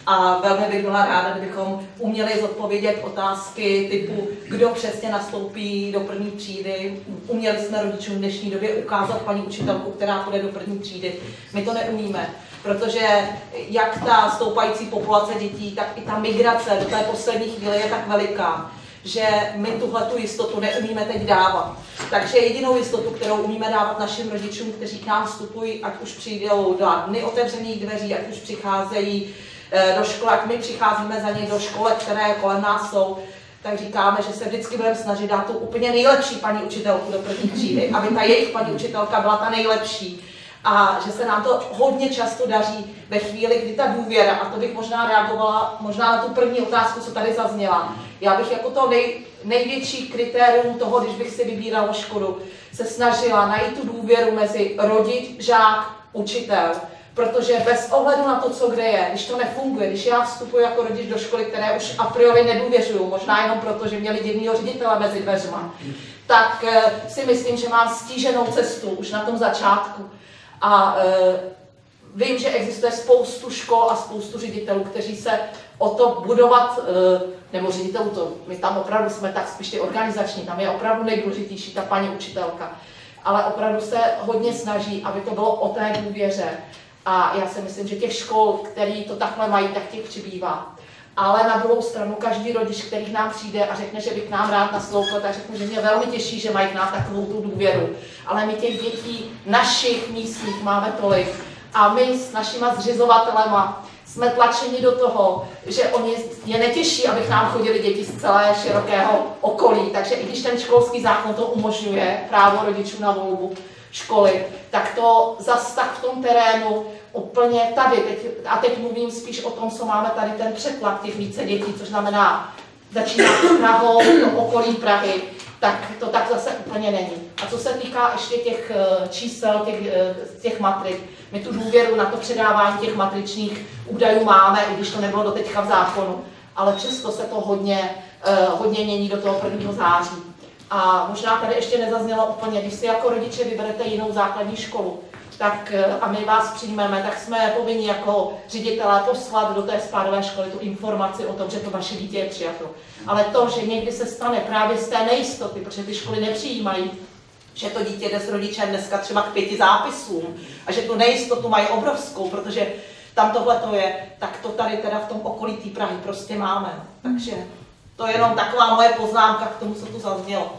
A velmi bych byla ráda, kdybychom uměli zodpovědět otázky typu, kdo přesně nastoupí do první třídy. Uměli jsme rodičům v dnešní době ukázat paní učitelku, která půjde do první třídy. My to neumíme, protože jak ta stoupající populace dětí, tak i ta migrace do té poslední chvíle je tak veliká, že my tuhletu jistotu neumíme teď dávat. Takže jedinou jistotu, kterou umíme dávat našim rodičům, kteří k nám vstupují, ať už přijdou do dny otevřených dveří, ať už přicházejí do školy, ať my přicházíme za ně do škole, které kolem nás jsou, tak říkáme, že se vždycky budeme snažit dát tu úplně nejlepší paní učitelku do první třídy, aby ta jejich paní učitelka byla ta nejlepší. A že se nám to hodně často daří ve chvíli, kdy ta důvěra, a to bych možná reagovala možná na tu první otázku, co tady zazněla. Já bych jako to nej, největší kritérium toho, když bych si vybírala školu, se snažila najít tu důvěru mezi rodič, žák, učitel. Protože bez ohledu na to, co kde je, když to nefunguje, když já vstupuji jako rodič do školy, které už a priori nedůvěřuju, možná jenom proto, že měli divného ředitele mezi dveřma, tak uh, si myslím, že mám stíženou cestu už na tom začátku. A uh, vím, že existuje spoustu škol a spoustu ředitelů, kteří se o to budovat, uh, nebo ředitelů, to, my tam opravdu jsme tak spíš ty organizační, tam je opravdu nejdůležitější ta paní učitelka, ale opravdu se hodně snaží, aby to bylo o té důvěře. A já si myslím, že těch škol, který to takhle mají, tak těch přibývá. Ale na druhou stranu každý rodič, který k nám přijde a řekne, že by k nám rád naslouchal, tak řekne, že mě velmi těší, že mají k nám takovou tu důvěru. Ale my těch dětí našich místních máme tolik. A my s našima zřizovatelema jsme tlačeni do toho, že oni je netěší, aby k nám chodili děti z celé širokého okolí. Takže i když ten školský zákon to umožňuje, právo rodičů na volbu školy, tak to zas tak v tom terénu úplně tady, teď, a teď mluvím spíš o tom, co máme tady ten přetlak těch více dětí, což znamená, začíná Prahou, to okolí Prahy, tak to tak zase úplně není. A co se týká ještě těch čísel, těch, těch matrik, my tu důvěru na to předávání těch matričních údajů máme, i když to nebylo doteďka v zákonu, ale přesto se to hodně, hodně mění do toho prvního září. A možná tady ještě nezaznělo úplně, když si jako rodiče vyberete jinou základní školu, tak a my vás přijmeme, tak jsme povinni jako ředitelé poslat do té spádové školy tu informaci o tom, že to vaše dítě je přijato. Ale to, že někdy se stane právě z té nejistoty, protože ty školy nepřijímají, že to dítě jde s rodičem dneska třeba k pěti zápisům a že tu nejistotu mají obrovskou, protože tam tohle to je, tak to tady teda v tom okolí té Prahy prostě máme. Takže to je jenom taková moje poznámka k tomu, co tu zaznělo.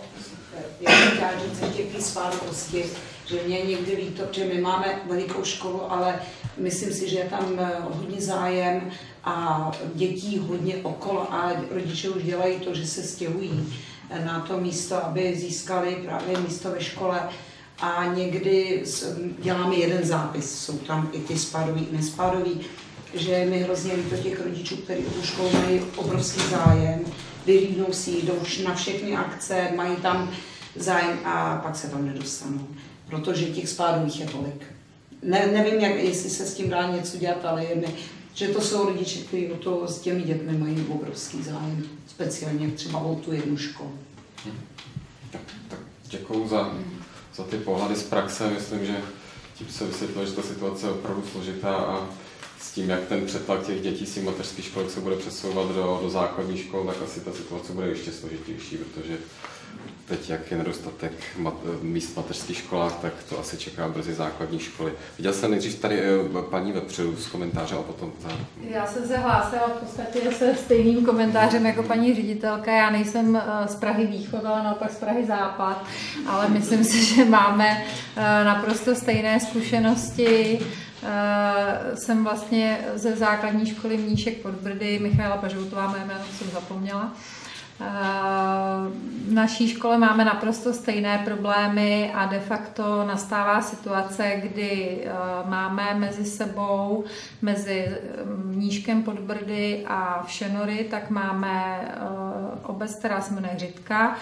Já bych chtěla říct ještě k té spádovosti, že mě někdy líto, že my máme velikou školu, ale myslím si, že je tam hodně zájem a dětí hodně okolo a rodiče už dělají to, že se stěhují na to místo, aby získali právě místo ve škole a někdy děláme jeden zápis, jsou tam i ty spádový i nespádový, že mi hrozně líto těch rodičů, kteří o tu školu mají obrovský zájem, vyhlídnou si, jdou na všechny akce, mají tam zájem a pak se tam nedostanou, protože těch spádových je tolik. Ne, nevím, jak, jestli se s tím dá něco dělat, ale je mi, že to jsou rodiče, kteří o to s těmi dětmi mají obrovský zájem, speciálně třeba o tu jednu školu. Hmm. Tak, tak děkuju za, za ty pohledy z praxe. Myslím, že tím se vysvětlilo, že ta situace je opravdu složitá a s tím, jak ten přetlak těch dětí z mateřských školek se bude přesouvat do, do základních škol, tak asi ta situace bude ještě složitější, protože teď, jak je nedostatek mat, míst v mateřských školách, tak to asi čeká brzy základní školy. Viděl jsem nejdřív tady paní vepředu s komentářem a potom za... Já jsem se hlásila v podstatě se stejným komentářem jako paní ředitelka. Já nejsem z Prahy východ, ale naopak z Prahy západ, ale myslím si, že máme naprosto stejné zkušenosti. Uh, jsem vlastně ze základní školy Mníšek pod Brdy, Michaela Pažoutová, moje jméno jsem zapomněla. Uh, v naší škole máme naprosto stejné problémy a de facto nastává situace, kdy uh, máme mezi sebou, mezi Mníškem pod Brdy a Všenory, tak máme uh, obec, která se jmenuje Řitka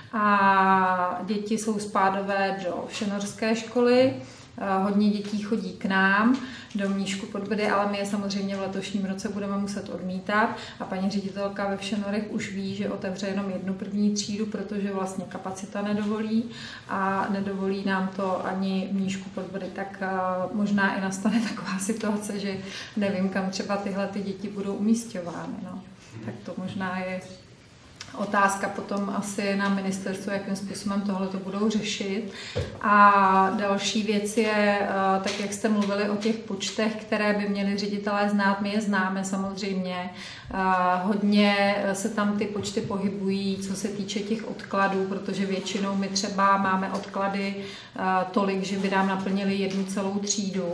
a děti jsou spádové do všenorské školy. Hodně dětí chodí k nám do Mníšku pod Brdy, ale my je samozřejmě v letošním roce budeme muset odmítat a paní ředitelka ve Všenorech už ví, že otevře jenom jednu první třídu, protože vlastně kapacita nedovolí a nedovolí nám to ani Mníšku pod Brdy, tak možná i nastane taková situace, že nevím, kam třeba tyhle ty děti budou umísťovány. No. Tak to možná je otázka potom asi na ministerstvu, jakým způsobem tohle to budou řešit. A další věc je, tak jak jste mluvili o těch počtech, které by měli ředitelé znát, my je známe samozřejmě. Hodně se tam ty počty pohybují, co se týče těch odkladů, protože většinou my třeba máme odklady tolik, že by nám naplnili jednu celou třídu.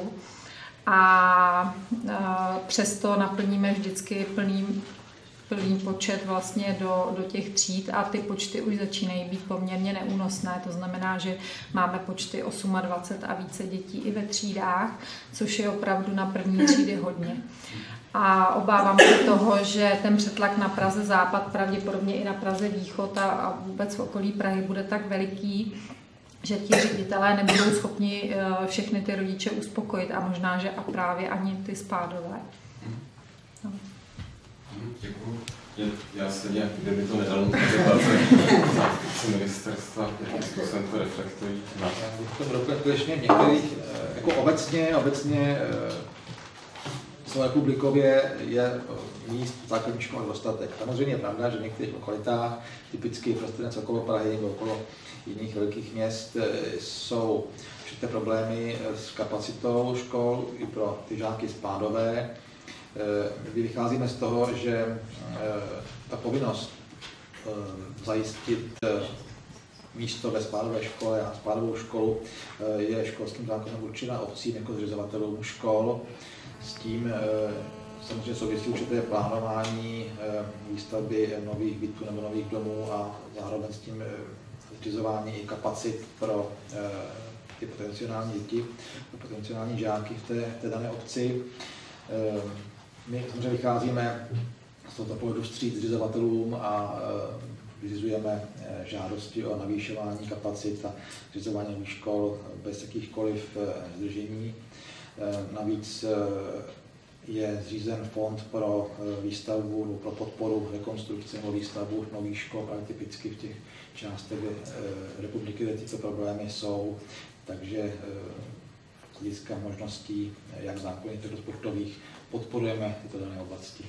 A přesto naplníme vždycky plný plný počet vlastně do, do těch tříd a ty počty už začínají být poměrně neúnosné, to znamená, že máme počty dvacet osm a více dětí i ve třídách, což je opravdu na první třídy hodně. A obávám se toho, že ten přetlak na Praze západ, pravděpodobně i na Praze východ a, a vůbec v okolí Prahy bude tak veliký, že ti ředitelé nebudou schopni všechny ty rodiče uspokojit a možná, že a právě ani ty spádové. No. Děkuji. Já stejně, kdyby to nedalo debace zástupci ministerstva, jakým způsobem to reflektují. To reflektuje ještě v některých, jako obecně, obecně celorepublikově je míst v základní škole dostatek. Samozřejmě je pravda, že v některých lokalitách, typicky prostě okolo Prahy nebo okolo jiných velkých měst, jsou určité problémy s kapacitou škol i pro ty žáky spádové. My vycházíme z toho, že ta povinnost zajistit místo ve spádové škole a spádovou školu je školským zákonem určena obcím jako zřizovatelům škol s tím, samozřejmě souvisí určité plánování výstavby nových bytů nebo nových domů a zároveň s tím zřizování i kapacit pro ty potenciální děti, pro potenciální žáky v té, v té dané obci. My samozřejmě vycházíme z tohoto pohledu vstříc zřizovatelům a vyřizujeme žádosti o navýšování kapacit a zřizování nových škol bez jakýchkoliv zdržení. Navíc je zřízen fond pro výstavbu nebo pro podporu rekonstrukce nebo výstavbu nových škol, právě typicky v těch částech republiky, kde tyto problémy jsou. Takže z hlediska možností, jak zákonných, tak rozpočtových, podporujeme tyto dané oblasti.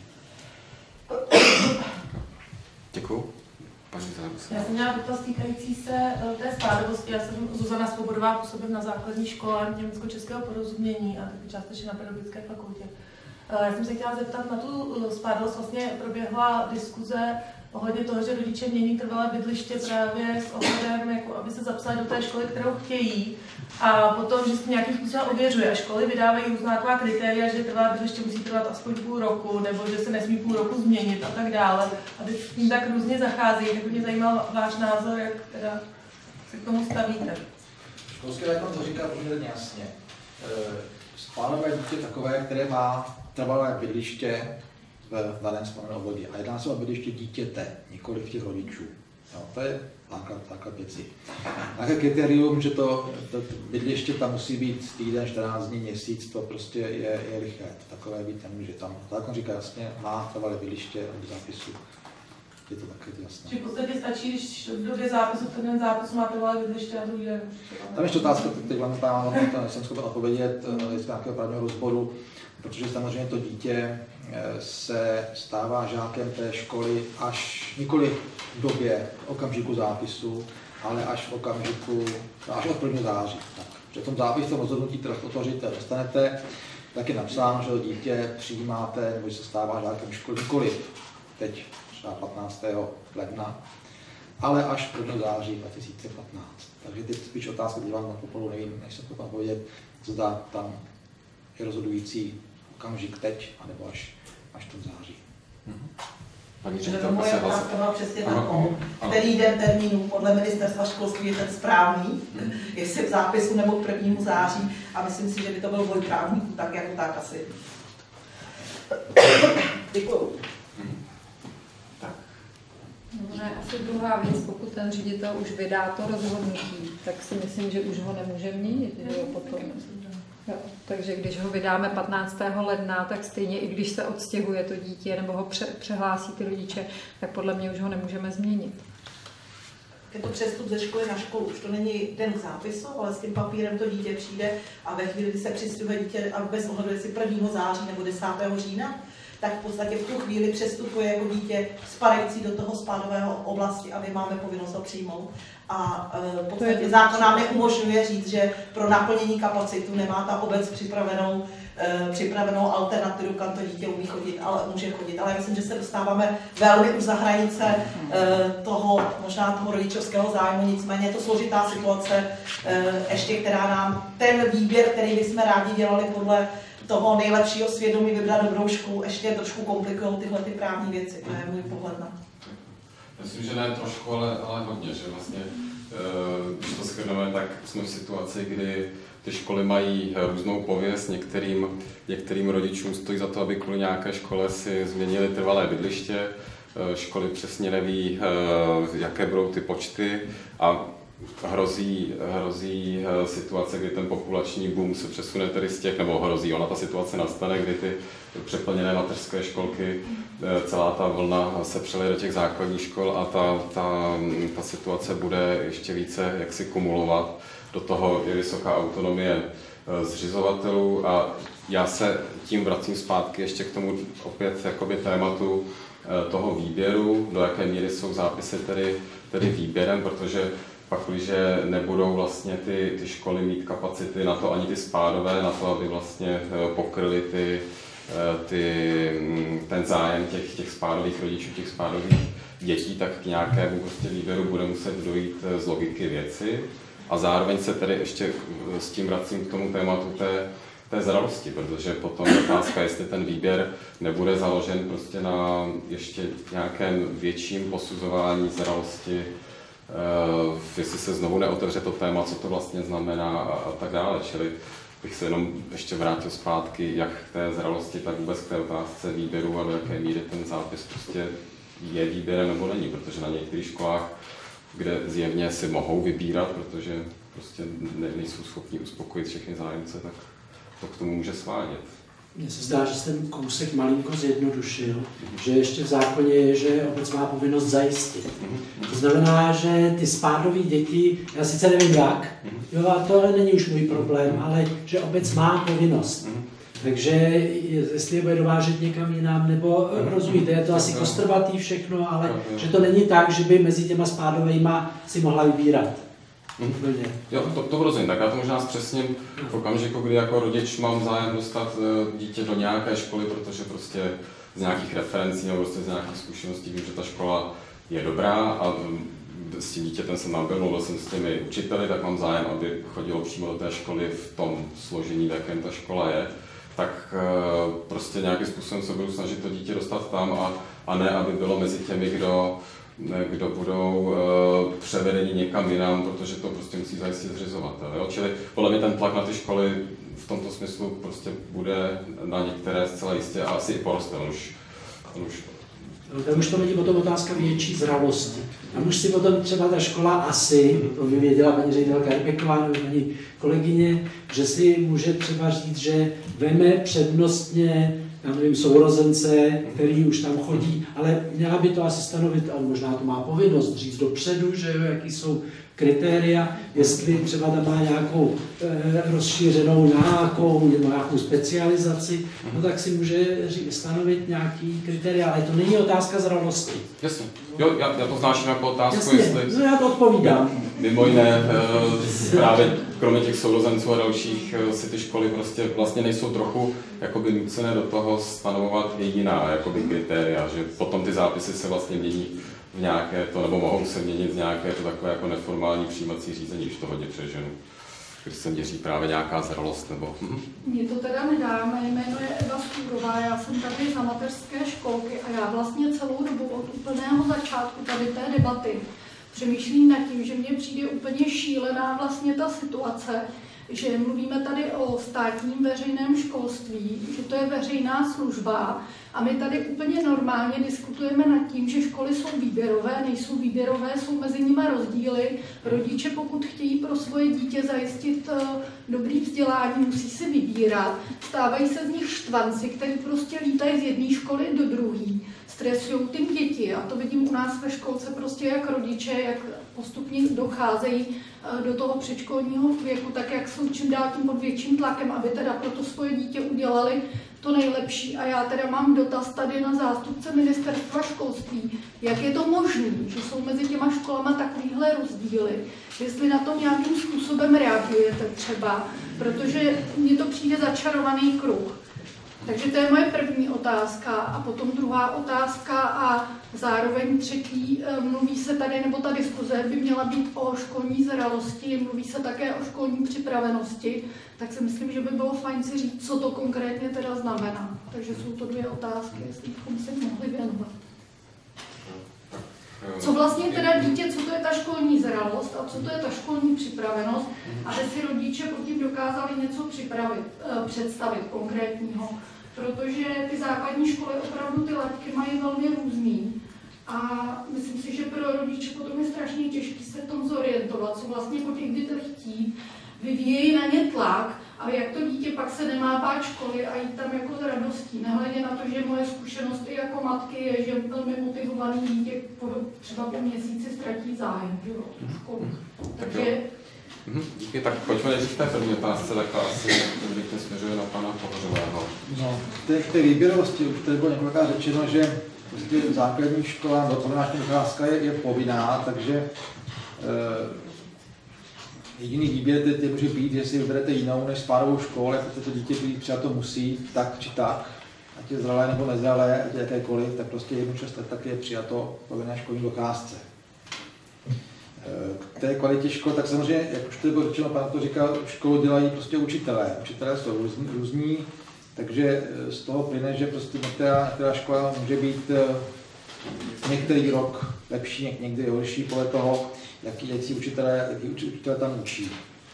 Děkuji. Paní Zárusová. Já jsem měla dotaz týkající se té spádovosti. Já jsem Zuzana Svobodová, působím na základní škole německo-českého porozumění a taky částečně na pedagogické fakultě. Já jsem se chtěla zeptat na tu spádovost. Vlastně proběhla diskuze ohledně toho, že rodiče mění trvalé bydliště právě s ohledem, jako aby se zapsali do té školy, kterou chtějí, a potom, že se nějakým způsobem ověřuje. A školy vydávají různá taková kritéria, že trvalé bydliště musí trvat aspoň půl roku, nebo že se nesmí půl roku změnit a tak dále. A teď s tím tak různě zacházejí, tak mě zajímal váš názor, jak teda se k tomu stavíte. Školský zákon to říká poměrně jasně. Plánové dítě takové, které má trvalé bydliště v daném schváleném obvodě. A jedná se o bydliště dítěte, nikoli těch rodičů. No, to je základ, základ věci. Také kritérium, že to, to bydliště tam musí být týden, čtrnáct dní, měsíc, to prostě je, je liché. Takové být nemůže. Tam zákon říká jasně, má trvalé bydliště do zápisu. Je to taky jasné. Či v podstatě stačí, když v době zápisu, v ten zápis má trvalé bydliště a druhý den. Tam ještě otázka, teď vám jsem schopen odpovědět z nějakého právního rozboru, protože samozřejmě to dítě se stává žákem té školy až nikoli v době okamžiku zápisu, ale až v okamžiku, až od prvního září. Tak, že v tom zápisu, v tom rozhodnutí, které otvoříte a dostanete, tak je napsáno, že to dítě přijímáte, nebo že se stává žákem školy nikoli teď, třeba patnáctého ledna, ale až prvního září dva tisíce patnáct. Takže teď spíš otázka, kdy vám na popolu nevím, než se to povědět, zda tam je rozhodující okamžik teď, anebo až, až v tom září. Paní ředitelka, moje otázka byla přesně takovou, který den termínu podle ministerstva školství je ten správný, hmm. jestli v zápisu nebo k prvnímu září, a myslím si, že by to byl boj právníků, tak jako tak asi. Děkuju. Hmm. Tak. No, ne, asi druhá věc, pokud ten ředitel už vydá to rozhodnutí, tak si myslím, že už ho nemůže měnit, že jo, potom. Jo, takže když ho vydáme patnáctého ledna, tak stejně i když se odstěhuje to dítě nebo ho pře- přehlásí ty rodiče, tak podle mě už ho nemůžeme změnit. Je to přestup ze školy na školu, už to není den k zápisu, ale s tím papírem to dítě přijde a ve chvíli, kdy se přistupuje dítě a bez ohledu jestli prvního září nebo desátého října, tak v podstatě v tu chvíli přestupuje jako dítě spadající do toho spádového oblasti a my máme povinnost ho přijmout. A e, v podstatě zákon nám neumožňuje říct, že pro naplnění kapacitu nemá ta obec připravenou, e, připravenou alternativu, kam to dítě umí chodit, ale může chodit. Ale já myslím, že se dostáváme velmi už za hranice e, toho, možná toho rodičovského zájmu, nicméně je to složitá situace, e, ještě která nám ten výběr, který bychom rádi dělali podle toho nejlepšího svědomí vybrat dobrou školu, ještě trošku komplikují tyhle ty právní věci. To je můj pohled na. Myslím, že ne trošku, ale, ale hodně, že vlastně, když to shrneme, tak jsme v situaci, kdy ty školy mají různou pověst, některým, některým rodičům stojí za to, aby kvůli nějaké škole si změnili trvalé bydliště, školy přesně neví, jaké budou ty počty a hrozí, hrozí situace, kdy ten populační boom se přesune tedy z těch, nebo hrozí, ona ta situace nastane, kdy ty přeplněné mateřské školky, celá ta vlna se přelije do těch základních škol a ta, ta, ta situace bude ještě více jaksi kumulovat. Do toho je vysoká autonomie zřizovatelů a já se tím vracím zpátky ještě k tomu opět jakoby tématu toho výběru, do jaké míry jsou zápisy tedy, tedy výběrem, protože pak, když nebudou vlastně ty, ty školy mít kapacity na to, ani ty spádové, na to, aby vlastně pokryly ty, ty, ten zájem těch, těch spádových rodičů, těch spádových dětí, tak k nějakému prostě výběru bude muset dojít z logiky věci. A zároveň se tedy ještě s tím vracím k tomu tématu té, té zralosti, protože potom je otázka, jestli ten výběr nebude založen prostě na ještě nějakém větším posuzování zralosti, uh, jestli se znovu neotevře to téma, co to vlastně znamená a, a tak dále. Čili bych se jenom ještě vrátil zpátky, jak k té zralosti, tak vůbec k té otázce výběru a do jaké míry ten zápis prostě je výběrem nebo není, protože na některých školách, kde zjevně si mohou vybírat, protože prostě ne, nejsou schopni uspokojit všechny zájemce, tak to k tomu může svádět. Mně se zdá, že jsi ten kousek malinko zjednodušil, že ještě v zákoně je, že obec má povinnost zajistit. To znamená, že ty spádové děti, já sice nevím jak, jo, a to ale není už můj problém, ale že obec má povinnost. Takže jestli je bude dovážet někam jinam, nebo rozumíte, je to asi kostrbatý všechno, ale že to není tak, že by mezi těma spádovejma si mohla vybírat. Hmm. Jo, to, to rozumím, tak já to možná zpřesním v okamžiku, kdy jako rodič mám zájem dostat dítě do nějaké školy, protože prostě z nějakých referencí nebo prostě z nějakých zkušeností vím, že ta škola je dobrá a s tím dítětem jsem nabil, mluvil jsem s těmi učiteli, tak mám zájem, aby chodilo přímo do té školy v tom složení, v jakém ta škola je, tak prostě nějakým způsobem se budu snažit to dítě dostat tam a, a ne, aby bylo mezi těmi, kdo kdo budou uh, převedeni někam jinam, protože to prostě musí zajistit zřizovatel. Jo? Čili podle mě ten tlak na ty školy v tomto smyslu prostě bude na některé zcela jistě a asi i poroste. On už, on už... No, tam už to není potom otázka větší zralosti. Tam už si potom třeba ta škola asi, to by věděla paní ředitelka Repeková nebo paní kolegyně, že si může třeba říct, že veme přednostně já nevím, sourozence, který už tam chodí, ale měla by to asi stanovit, a možná to má povinnost říct dopředu, že jo, jaký jsou kritéria, jestli třeba tam má nějakou e, rozšířenou nějakou, nebo nějakou specializaci, no tak si může stanovit nějaký kritéria, ale to není otázka zralosti. Jasně. Jo, já, já to znáším jako otázku, Jasně, jestli... no já to odpovídám. Mimo jiné, e, právě kromě těch sourozenců a dalších e, si ty školy prostě vlastně nejsou trochu jakoby nucené do toho stanovovat i jiná jakoby kritéria, že potom ty zápisy se vlastně mění v nějaké to, nebo mohou se měnit v nějaké to takové jako neformální přijímací řízení, když to hodně přeženu. Když se měří právě nějaká zralost, nebo... Hm. Mně to teda nedá, mé jméno je Eva Stůrová, já jsem tady z mateřské školky a já vlastně celou dobu od úplného začátku tady té debaty přemýšlím nad tím, že mně přijde úplně šílená vlastně ta situace, že mluvíme tady o státním veřejném školství, že to je veřejná služba a my tady úplně normálně diskutujeme nad tím, že školy jsou výběrové, nejsou výběrové, jsou mezi nimi rozdíly. Rodiče, pokud chtějí pro svoje dítě zajistit dobrý vzdělání, musí si vybírat. Stávají se z nich štvanci, kteří prostě lítají z jedné školy do druhé. Stresují tím děti a to vidím u nás ve školce prostě jak rodiče, jak postupně docházejí do toho předškolního věku, tak jak jsou čím dál tím pod větším tlakem, aby teda pro to svoje dítě udělali to nejlepší. A já teda mám dotaz tady na zástupce ministerstva školství, jak je to možné, že jsou mezi těma školama takovýhle rozdíly, jestli na to nějakým způsobem reagujete třeba, protože mně to přijde začarovaný kruh. Takže to je moje první otázka a potom druhá otázka a zároveň třetí, mluví se tady, nebo ta diskuze by měla být o školní zralosti, mluví se také o školní připravenosti, tak si myslím, že by bylo fajn si říct, co to konkrétně teda znamená. Takže jsou to dvě otázky, jestli bychom se mohli věnovat. Co vlastně teda dítě, co to je ta školní zralost a co to je ta školní připravenost, aby si rodiče pod tím dokázali něco připravit, představit konkrétního. Protože ty základní školy opravdu ty laťky mají velmi různý. A myslím si, že pro rodiče potom je strašně těžké se v tom zorientovat, co vlastně po těch dětech chtít. Vyvíjejí na ně tlak a jak to dítě pak se nemá bát školy a jít tam jako s radostí. Nehledě na to, že moje zkušenost i jako matky je, že velmi motivovaný dítě po, třeba po měsíci ztratí zájem že jo, tu školu. Takže... Mhm, díky, tak pojďme nejdřív v té první otázce, tak asi obvykle směřuje na pana Pohořového. No, v té výběrovosti už tady bylo několikrát řečeno, že prostě základní škola, no, povinná docházka je, je povinná, takže eh, jediný výběr teď může být, že si vyberete jinou než spádovou školu, jak to dítě třeba to musí, tak či tak, ať je zralé nebo nezralé, ať je jakékoliv, tak prostě jednu část tak je přijato povinné školní docházce. K té kvalitě škol, tak samozřejmě, jak už to bylo řečeno, pán to říkal, školu dělají prostě učitelé. Učitelé jsou různí, různí takže z toho plyne, že prostě některá, některá škola může být některý rok lepší, někdy horší, podle toho, jaký, jaký učitelé, jaký učitelé tam učí.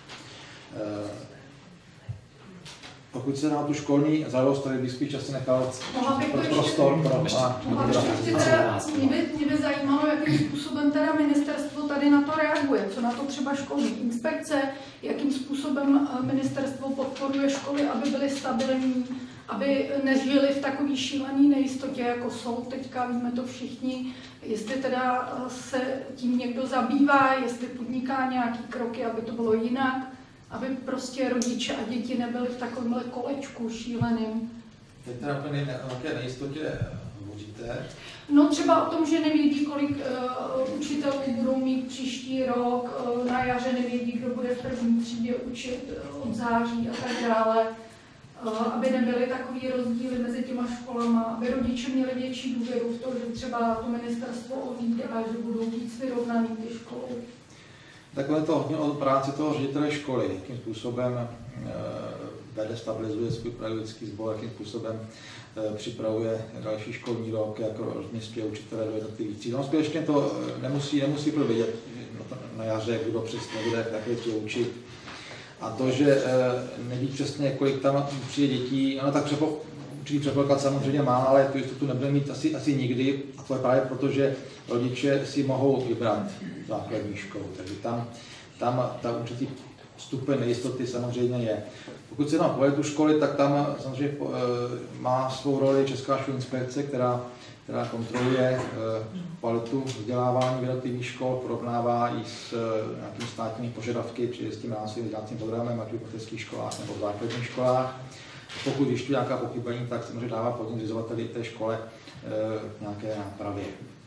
Pokud se na tu školní záležitost, tady bych spíš asi nechal prostor pro mě by, mě by zajímalo, jakým způsobem teda ministerstvo tady na to reaguje, co na to třeba školní inspekce, jakým způsobem ministerstvo podporuje školy, aby byly stabilní, aby nežili v takové šílené nejistotě, jako jsou teďka, víme to všichni, jestli teda se tím někdo zabývá, jestli podniká nějaký kroky, aby to bylo jinak, aby prostě rodiče a děti nebyly v takovémhle kolečku šíleným. Teď teda úplně o jaké nejistotě hovoříte? No třeba o tom, že nevědí, kolik uh, učitelů budou mít příští rok, uh, na jaře nevědí, kdo bude v první třídě učit uh, od září a tak dále. Uh, aby nebyly takový rozdíly mezi těma školama, aby rodiče měli větší důvěru v to, že třeba to ministerstvo ohlídá, že budou víc vyrovnaný ty školy. Takhle to hodně o práci toho ředitele školy, jakým způsobem vede, stabilizuje svůj pedagogický sbor, jakým způsobem e, připravuje další školní rok, jak rozměstňuje učitele do jednotlivých tříd. No skutečně to nemusí, nemusí vědět na jaře, kdo přesně bude takhle tě učit. A to, že e, neví přesně, kolik tam přijde dětí, no tak přepo, určitý předpoklad samozřejmě má, ale tu jistotu nebude mít asi, asi nikdy. A to je právě proto, že rodiče si mohou vybrat základní školu. Takže tam, tam ta určitý stupeň nejistoty samozřejmě je. Pokud se na kvalitu školy, tak tam samozřejmě má svou roli Česká školní inspekce, která, která kontroluje kvalitu vzdělávání v jednotlivých škol, porovnává i s nějakými státními požadavky, při s tím rámcovým vzdělávacím programem, ať v mateřských školách nebo v základních školách. Pokud ještě nějaká pochybení, tak samozřejmě dává podnět zřizovateli té škole k nějaké nápravě.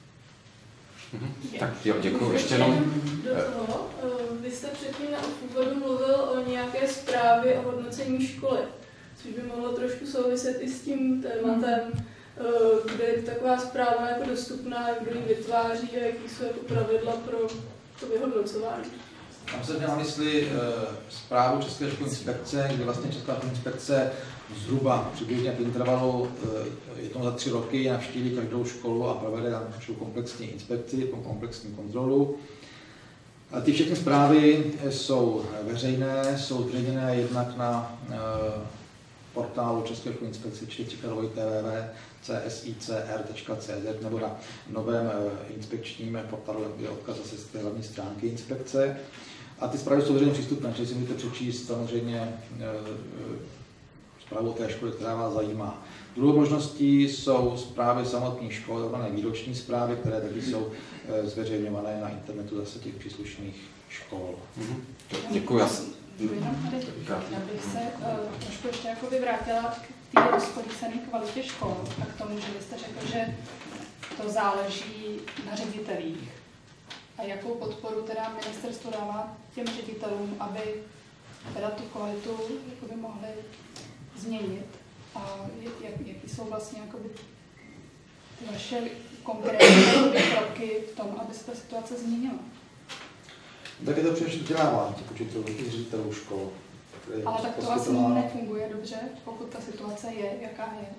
Tak jo, děkuji. Ještě jenom... Vy jste předtím na úvodu mluvil o nějaké zprávě o hodnocení školy, což by mohlo trošku souviset i s tím tématem, kde je taková zpráva jako dostupná, kdo ji vytváří a jaký jsou jako pravidla pro to vyhodnocování. Tam se měla mysli e, zprávu České školní inspekce, kde vlastně Česká školní inspekce zhruba přibližně v intervalu e, jednou za tři roky navštíví každou školu a provede tam komplexní inspekci, komplexní kontrolu. A ty všechny zprávy jsou veřejné, jsou zveřejněné jednak na e, portálu České školní inspekce čtyři w w w tečka c s i c r tečka c z nebo na novém e, inspekčním portálu, je odkaz zase z té hlavní stránky inspekce. A ty zprávy jsou veřejně přístupné, čili si můžete přečíst samozřejmě e, zprávu té školy, která vás zajímá. Druhou možností jsou zprávy samotných škol, takzvané výroční zprávy, které taky jsou e, zveřejňované na internetu zase těch příslušných škol. Mm-hmm. Děkuji. Já bych se uh, trošku ještě jako vrátila k té rozkolísané kvalitě škol a k tomu, že vy jste řekl, že to záleží na ředitelích. A jakou podporu teda ministerstvo dává těm ředitelům, aby teda tu kvalitu jakoby mohli změnit? A jak, jaký jsou vlastně jakoby vaše konkrétní kroky v tom, aby se ta situace změnila? Tak je to především vzdělávání těch učitelů, těch ředitelů škol. Ale tak to asi nefunguje dobře, pokud ta situace je, jaká je.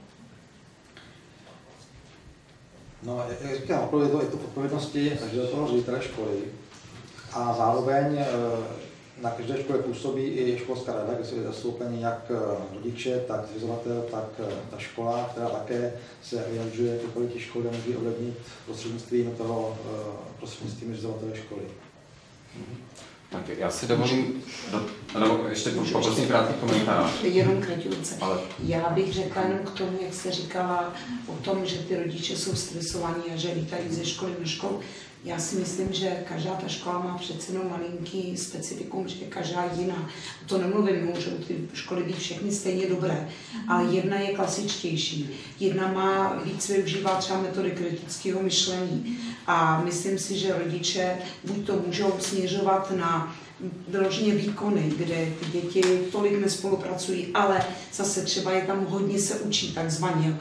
No, jak říkám, opravdu je to, je to v odpovědnosti každého toho ředitele školy. A zároveň na každé škole působí i školská rada, kde jsou zastoupeni jak rodiče, tak zřizovatel, tak ta škola, která také se vyjadřuje ke kvalitě školy a může ovlivnit prostřednictvím toho prostřednictvím zřizovatele školy. Tak já si dovolím, do, no, ještě poprosím krátký komentář. Jenom kratičce. Ale... Já bych řekla jenom k tomu, jak jste říkala o tom, že ty rodiče jsou stresovaní a že lítají ze školy na školu. Já si myslím, že každá ta škola má přece jenom malinký specifikum, že je každá jiná. To nemluvím, můžou ty školy být všechny stejně dobré, ale jedna je klasičtější. Jedna má víc využívá třeba metody kritického myšlení a myslím si, že rodiče buď to můžou směřovat na vyloženě výkony, kde ty děti tolik nespolupracují, ale zase třeba je tam hodně se učí takzvaně,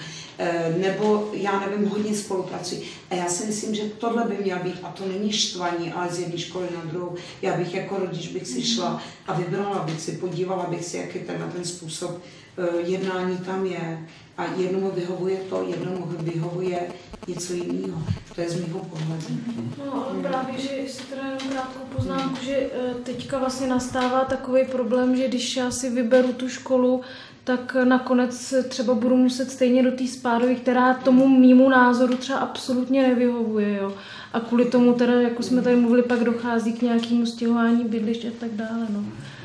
nebo já nevím, hodně spolupracují. A já si myslím, že tohle by mělo být, a to není štvaní, ale z jedné školy na druhou. Já bych jako rodič bych si šla a vybrala bych si, podívala bych si, jaký ten, ten způsob jednání tam je. A jednomu vyhovuje to, jednomu vyhovuje něco jiného. To je z mého pohledu. No, ale právě, že si teda jenom krátkou poznámku, že teďka vlastně nastává takový problém, že když já si vyberu tu školu, tak nakonec třeba budu muset stejně do té spádové, která tomu mýmu názoru třeba absolutně nevyhovuje. Jo? A kvůli tomu teda, jako jsme tady mluvili, pak dochází k nějakému stěhování bydlišť a tak dále. No.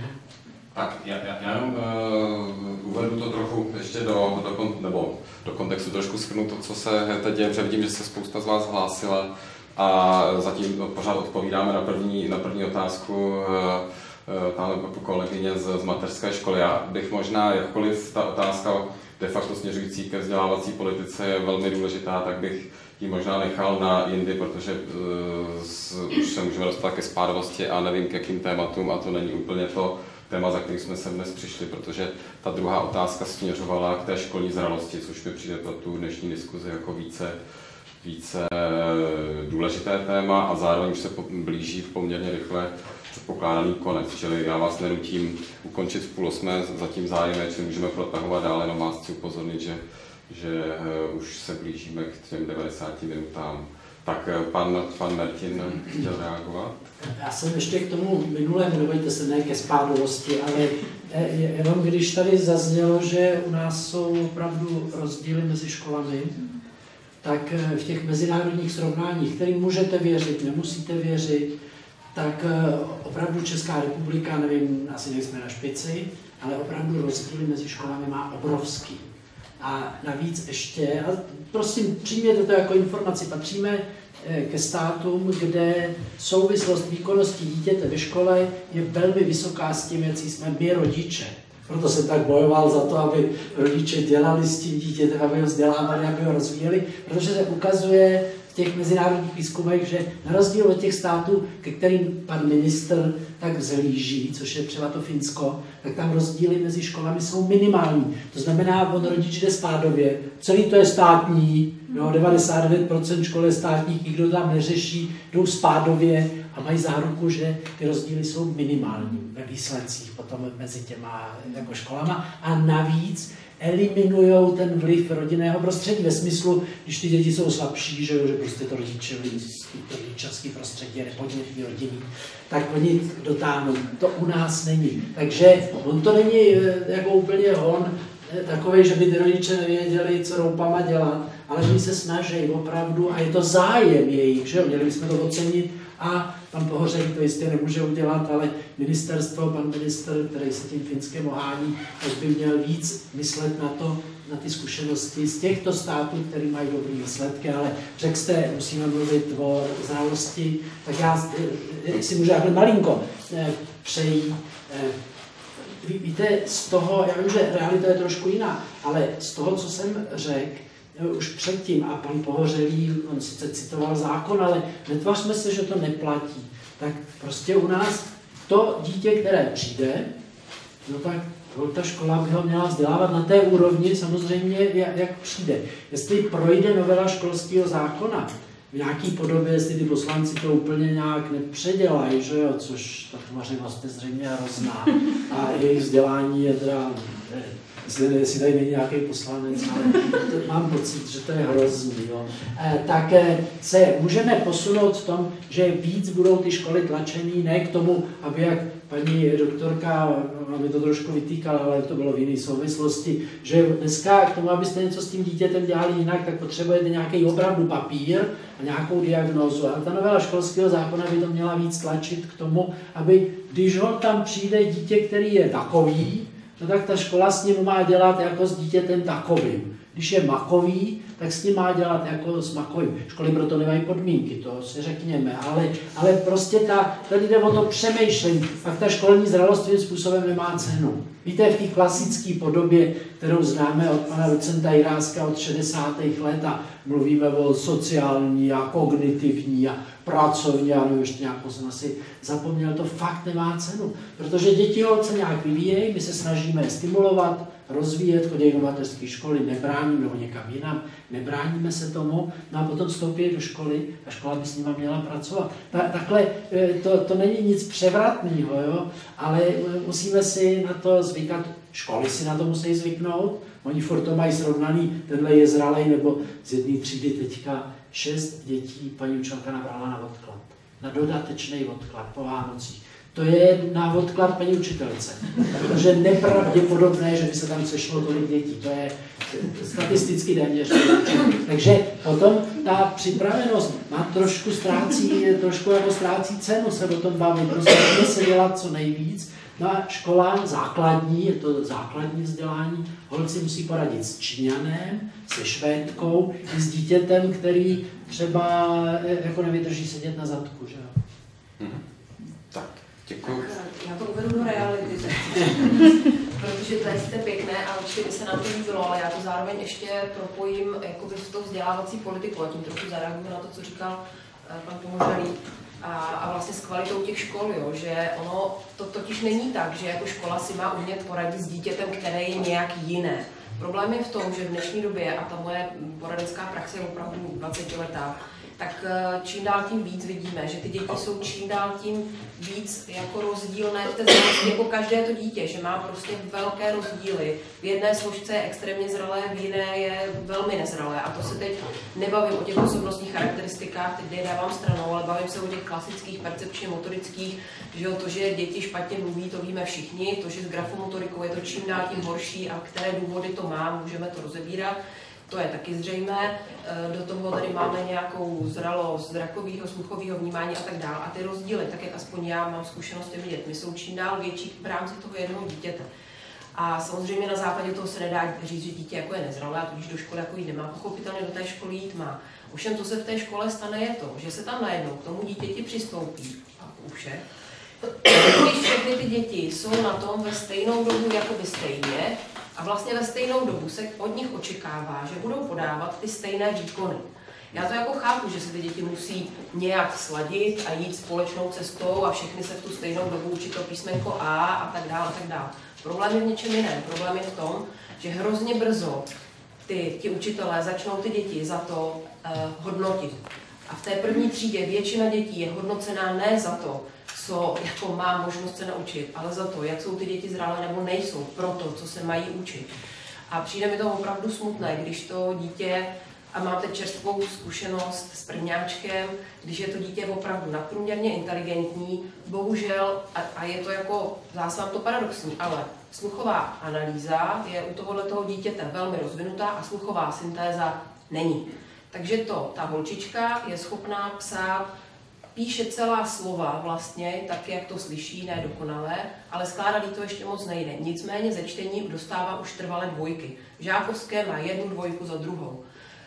Tak, já, já, já jenom uh, uvedu to trochu ještě do, do, nebo do kontextu, trošku shrnu to, co se teď děje, protože vidím, že se spousta z vás hlásila a zatím pořád odpovídáme na první, na první otázku uh, tamhle kolegyně z, z mateřské školy. Já bych možná, jakkoliv ta otázka de facto směřující ke vzdělávací politice je velmi důležitá, tak bych ji možná nechal na jindy, protože uh, už se můžeme dostat ke spádovosti a nevím, k jakým tématům, a to není úplně to téma, za kterým jsme sem dnes přišli, protože ta druhá otázka směřovala k té školní zralosti, což mi přijde pro tu dnešní diskuzi jako více, více důležité téma a zároveň už se blíží poměrně rychle předpokládaný konec. Čili já vás nenutím ukončit v půl osmé, zatím zájem je, čili můžeme protahovat dále, jenom vás chci upozornit, že, že už se blížíme k těm devadesáti minutám. Tak pan, pan Mertin chtěl reagovat? Já jsem ještě k tomu minulému, nebojte se, ne ke spádovosti, ale jenom když tady zaznělo, že u nás jsou opravdu rozdíly mezi školami, tak v těch mezinárodních srovnáních, kterým můžete věřit, nemusíte věřit, tak opravdu Česká republika, nevím, asi nejsme na špici, ale opravdu rozdíly mezi školami má obrovský. A navíc ještě, a prosím, přijměte to jako informaci, patříme ke státům, kde souvislost výkonnosti dítěte ve škole je velmi vysoká s tím, jaký jsme my rodiče. Proto jsem tak bojoval za to, aby rodiče dělali s tím dítětem, aby ho vzdělávali, aby ho rozvíjeli, protože se ukazuje v těch mezinárodních výzkumech, že na rozdíl od těch států, ke kterým pan ministr tak vzhlíží, což je třeba to Finsko, tak tam rozdíly mezi školami jsou minimální. To znamená, on rodič jde spádově, celý to je státní, jo, devadesát devět procent škol je státních, nikdo tam neřeší, jdou spádově a mají záruku, že ty rozdíly jsou minimální ve výsledcích potom mezi těma jako školama a navíc eliminují ten vliv rodinného prostředí ve smyslu, když ty děti jsou slabší, že, že prostě to rodičový, to rodičovský prostředí je nepodnětný rodinný, tak oni dotáhnou. To u nás není. Takže on to není jako úplně hon takový, že by ty rodiče nevěděli, co roupama dělat, ale že se snaží opravdu a je to zájem jejich, že jo, měli bychom to ocenit a pan Pohořelý to jistě nemůže udělat, ale ministerstvo, pan ministr, který se tím Finskem ohání, tak by měl víc myslet na to, na ty zkušenosti z těchto států, které mají dobré výsledky, ale řekl jste, musíme mluvit o znalosti, tak já si můžu takhle malinko přejít. Víte, z toho, já vím, že realita je trošku jiná, ale z toho, co jsem řekl, už předtím, a pan Pohořelý, on sice citoval zákon, ale netvařme se, že to neplatí. Tak prostě u nás to dítě, které přijde, no tak ta škola by ho měla vzdělávat na té úrovni, samozřejmě, jak, jak přijde. Jestli projde novela školského zákona v nějaký podobě, jestli ty poslanci to úplně nějak nepředělají, že jo, což ta tvořivost je zřejmě hrozná a jejich vzdělání je teda, jestli tady není nějaký poslanec, ale to, mám pocit, že to je hrozný, jo. E, tak se můžeme posunout v tom, že víc budou ty školy tlačený, ne k tomu, aby jak paní doktorka, aby to trošku vytýkala, ale to bylo v jiné souvislosti, že dneska k tomu, abyste něco s tím dítětem dělali jinak, tak potřebujete nějaký opravdu papír a nějakou diagnózu. A ta novela školského zákona by to měla víc tlačit k tomu, aby když ho tam přijde dítě, který je takový, no tak ta škola s ním má dělat jako s dítětem takovým. Když je makový, tak s ním má dělat jako s makovým. Školy proto nemají podmínky, to si řekněme, ale, ale prostě ta, tady jde o to přemýšlení. Pak ta školní zralost tím způsobem nemá cenu. Víte, v té klasické podobě, kterou známe od pana docenta Jiráska od šedesátých let a mluvíme o sociální a kognitivní a pracovní, a no ještě nějakou jsem asi zapomněl, to fakt nemá cenu. Protože děti se nějak vyvíjejí, my se snažíme je stimulovat, rozvíjet, chodí do mateřské školy, nebráníme nebo někam jinam, nebráníme se tomu, no a potom vstoupí do školy a škola by s nima měla pracovat. Ta, takhle to, to není nic převratného, jo? Ale musíme si na to zvykat, školy si na to musí zvyknout, oni furt to mají srovnaný, tenhle je zralej, nebo z jedné třídy teďka šest dětí paní učitelka nabrala na odklad, na dodatečný odklad po Vánocích. To je na odklad paní učitelce, protože je nepravděpodobné, že by se tam sešlo tolik dětí. To je statisticky téměř. Takže potom ta připravenost má trošku ztrácí, trošku jako ztrácí cenu se o tom bavit. Prostě může se dělat co nejvíc. No a škola základní, je to základní vzdělání, holci musí poradit s Číňanem, se Švédkou, i s dítětem, který třeba jako nevydrží sedět na zadku. Že? Mm-hmm. Tak. Děkuji. Já to uvedu do reality, protože to je sice pěkné a určitě by se nám to líbilo, ale já to zároveň ještě propojím jakoby v tou vzdělávací politiku a tím trochu zareaguju na to, co říkal pan Pomořalý a, a vlastně s kvalitou těch škol, jo, že ono to totiž není tak, že jako škola si má umět poradit s dítětem, které je nějak jiné. Problém je v tom, že v dnešní době, a ta moje poradenská praxe je opravdu dvacetiletá, tak čím dál tím víc vidíme, že ty děti jsou čím dál tím víc jako rozdílné v té znalosti, jako každé to dítě, že má prostě velké rozdíly. V jedné složce je extrémně zralé, v jiné je velmi nezralé. A to se teď nebavím o těch osobnostních charakteristikách, teď je dávám stranou, ale bavím se o těch klasických percepčně motorických, že o to, že děti špatně mluví, to víme všichni, to, že s grafomotorikou je to čím dál tím horší a které důvody to má, můžeme to rozebírat. To je taky zřejmé, do toho tady máme nějakou zralost zrakového, sluchového vnímání a tak dále. A ty rozdíly, tak jak aspoň já mám zkušenost těmi dětmi, jsou čím dál větší v rámci toho jednoho dítěte. A samozřejmě na základě toho se nedá říct, že dítě jako je nezralé a tudíž do školy jako jít nemá. Pochopitelně do té školy jít má. Ovšem, co se v té škole stane, je to, že se tam najednou k tomu dítěti přistoupí, a u všech, když všechny ty děti jsou na tom ve stejnou dobu jakoby stejně, a vlastně ve stejnou dobu se od nich očekává, že budou podávat ty stejné výkony. Já to jako chápu, že se ty děti musí nějak sladit a jít společnou cestou a všechny se v tu stejnou dobu učit to písmenko A a tak dále a tak dále. Problém je v něčem jiném. Problém je v tom, že hrozně brzo ty, ti učitelé začnou ty děti za to uh, hodnotit. A v té první třídě většina dětí je hodnocená ne za to, co jako má možnost se naučit, ale za to, jak jsou ty děti zralé nebo nejsou pro to, co se mají učit. A přijde mi to opravdu smutné, když to dítě, a máte čerstvou zkušenost s prvňáčkem, když je to dítě opravdu nadprůměrně inteligentní, bohužel, a, a je to jako, zase vám to paradoxní, ale sluchová analýza je u tohoto dítěte velmi rozvinutá a sluchová syntéza není. Takže to, ta holčička je schopná psát, píše celá slova vlastně, tak jak to slyší, ne dokonale, ale skládat jí to ještě moc nejde. Nicméně ze čtení dostává už trvalé dvojky. Žákovské má jednu dvojku za druhou.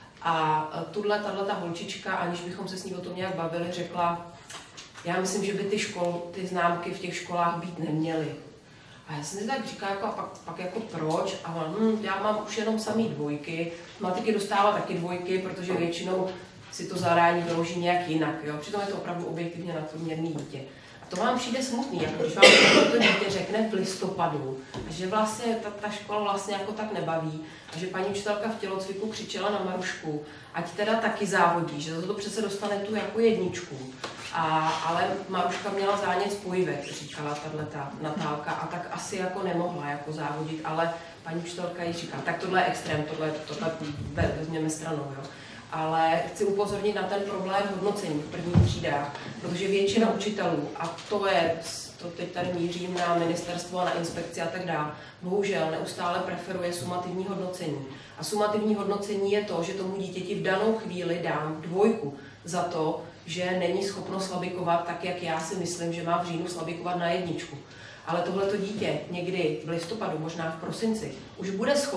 A tuhle, tato holčička, aniž bychom se s ní o tom nějak bavili, řekla, já myslím, že by ty, škol, ty známky v těch školách být neměly. A já jsem si tak říkala, jako, a pak, pak jako proč? A ona, hm, já mám už jenom samý dvojky, matiky dostává taky dvojky, protože většinou si to zadání vyloží nějak jinak. Jo? Přitom je to opravdu objektivně nadprůměrný dítě. A to vám přijde smutný, jako když vám to dítě řekne v listopadu, že vlastně ta, ta škola vlastně jako tak nebaví a že paní učitelka v tělocviku křičela na Marušku, ať teda taky závodí, že za to přece dostane tu jako jedničku. A, ale Maruška měla zánět spojivek, říkala tato Natálka, a tak asi jako nemohla jako závodit, ale paní učitelka jí říká, tak tohle je extrém, tohle, tohle vezměme stranou. Jo. Ale chci upozornit na ten problém hodnocení v prvních třídách, protože většina učitelů, a to je, to teď tady mířím na ministerstvo a na inspekci a tak dále, bohužel neustále preferuje sumativní hodnocení. A sumativní hodnocení je to, že tomu dítěti v danou chvíli dám dvojku za to, že není schopno slabikovat tak, jak já si myslím, že má v říjnu slabikovat na jedničku. Ale tohleto dítě někdy v listopadu, možná v prosinci, už bude schopno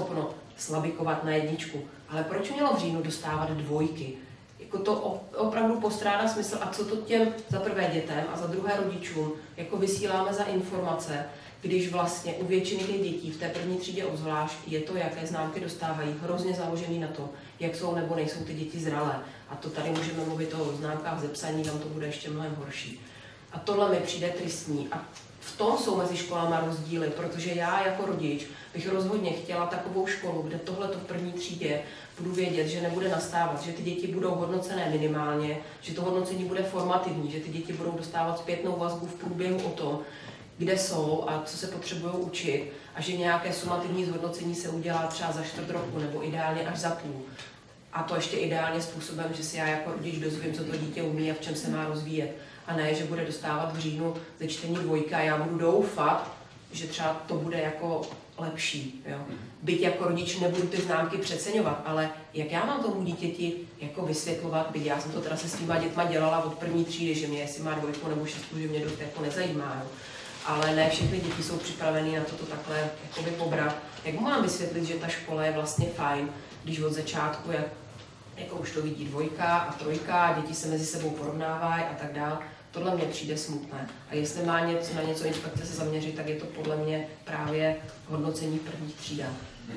slabikovat na jedničku. Ale proč mělo v říjnu dostávat dvojky? Jako to opravdu postrádá smysl a co to těm za prvé dětem a za druhé rodičům jako vysíláme za informace, když vlastně u většiny těch dětí v té první třídě obzvlášť je to, jaké známky dostávají, hrozně založený na to, jak jsou nebo nejsou ty děti zralé. A to tady můžeme mluvit o známkách ze psaní, tam to bude ještě mnohem horší. A tohle mi přijde tristní. A v tom jsou mezi školama rozdíly, protože já jako rodič bych rozhodně chtěla takovou školu, kde tohleto v první třídě budu vědět, že nebude nastávat, že ty děti budou hodnocené minimálně, že to hodnocení bude formativní, že ty děti budou dostávat zpětnou vazbu v průběhu o tom, kde jsou a co se potřebují učit a že nějaké sumativní zhodnocení se udělá třeba za čtvrt roku nebo ideálně až za půl. A to ještě ideálně způsobem, že si já jako rodič dozvím, co to dítě umí a v čem se má rozvíjet. A ne, že bude dostávat v říjnu ze čtení dvojka a já budu doufat, že třeba to bude jako lepší. Jo? Byť jako rodič nebudu ty známky přeceňovat, ale jak já mám tomu dítěti jako vysvětlovat, byť já jsem to teda se s těma dětma dělala od první třídy, že mě jestli má dvojku nebo šestku, že mě dost jako nezajímá. Jo? Ale ne všechny děti jsou připravené na toto takhle jakoby pobrat. Jak mu mám vysvětlit, že ta škola je vlastně fajn, když od začátku, jak, jako už to vidí dvojka a trojka, děti se mezi sebou porovnávají a tak dále. Tohle mně přijde smutné. A jestli má něco, na něco inspekce se zaměřit, tak je to podle mě právě hodnocení prvních třídách.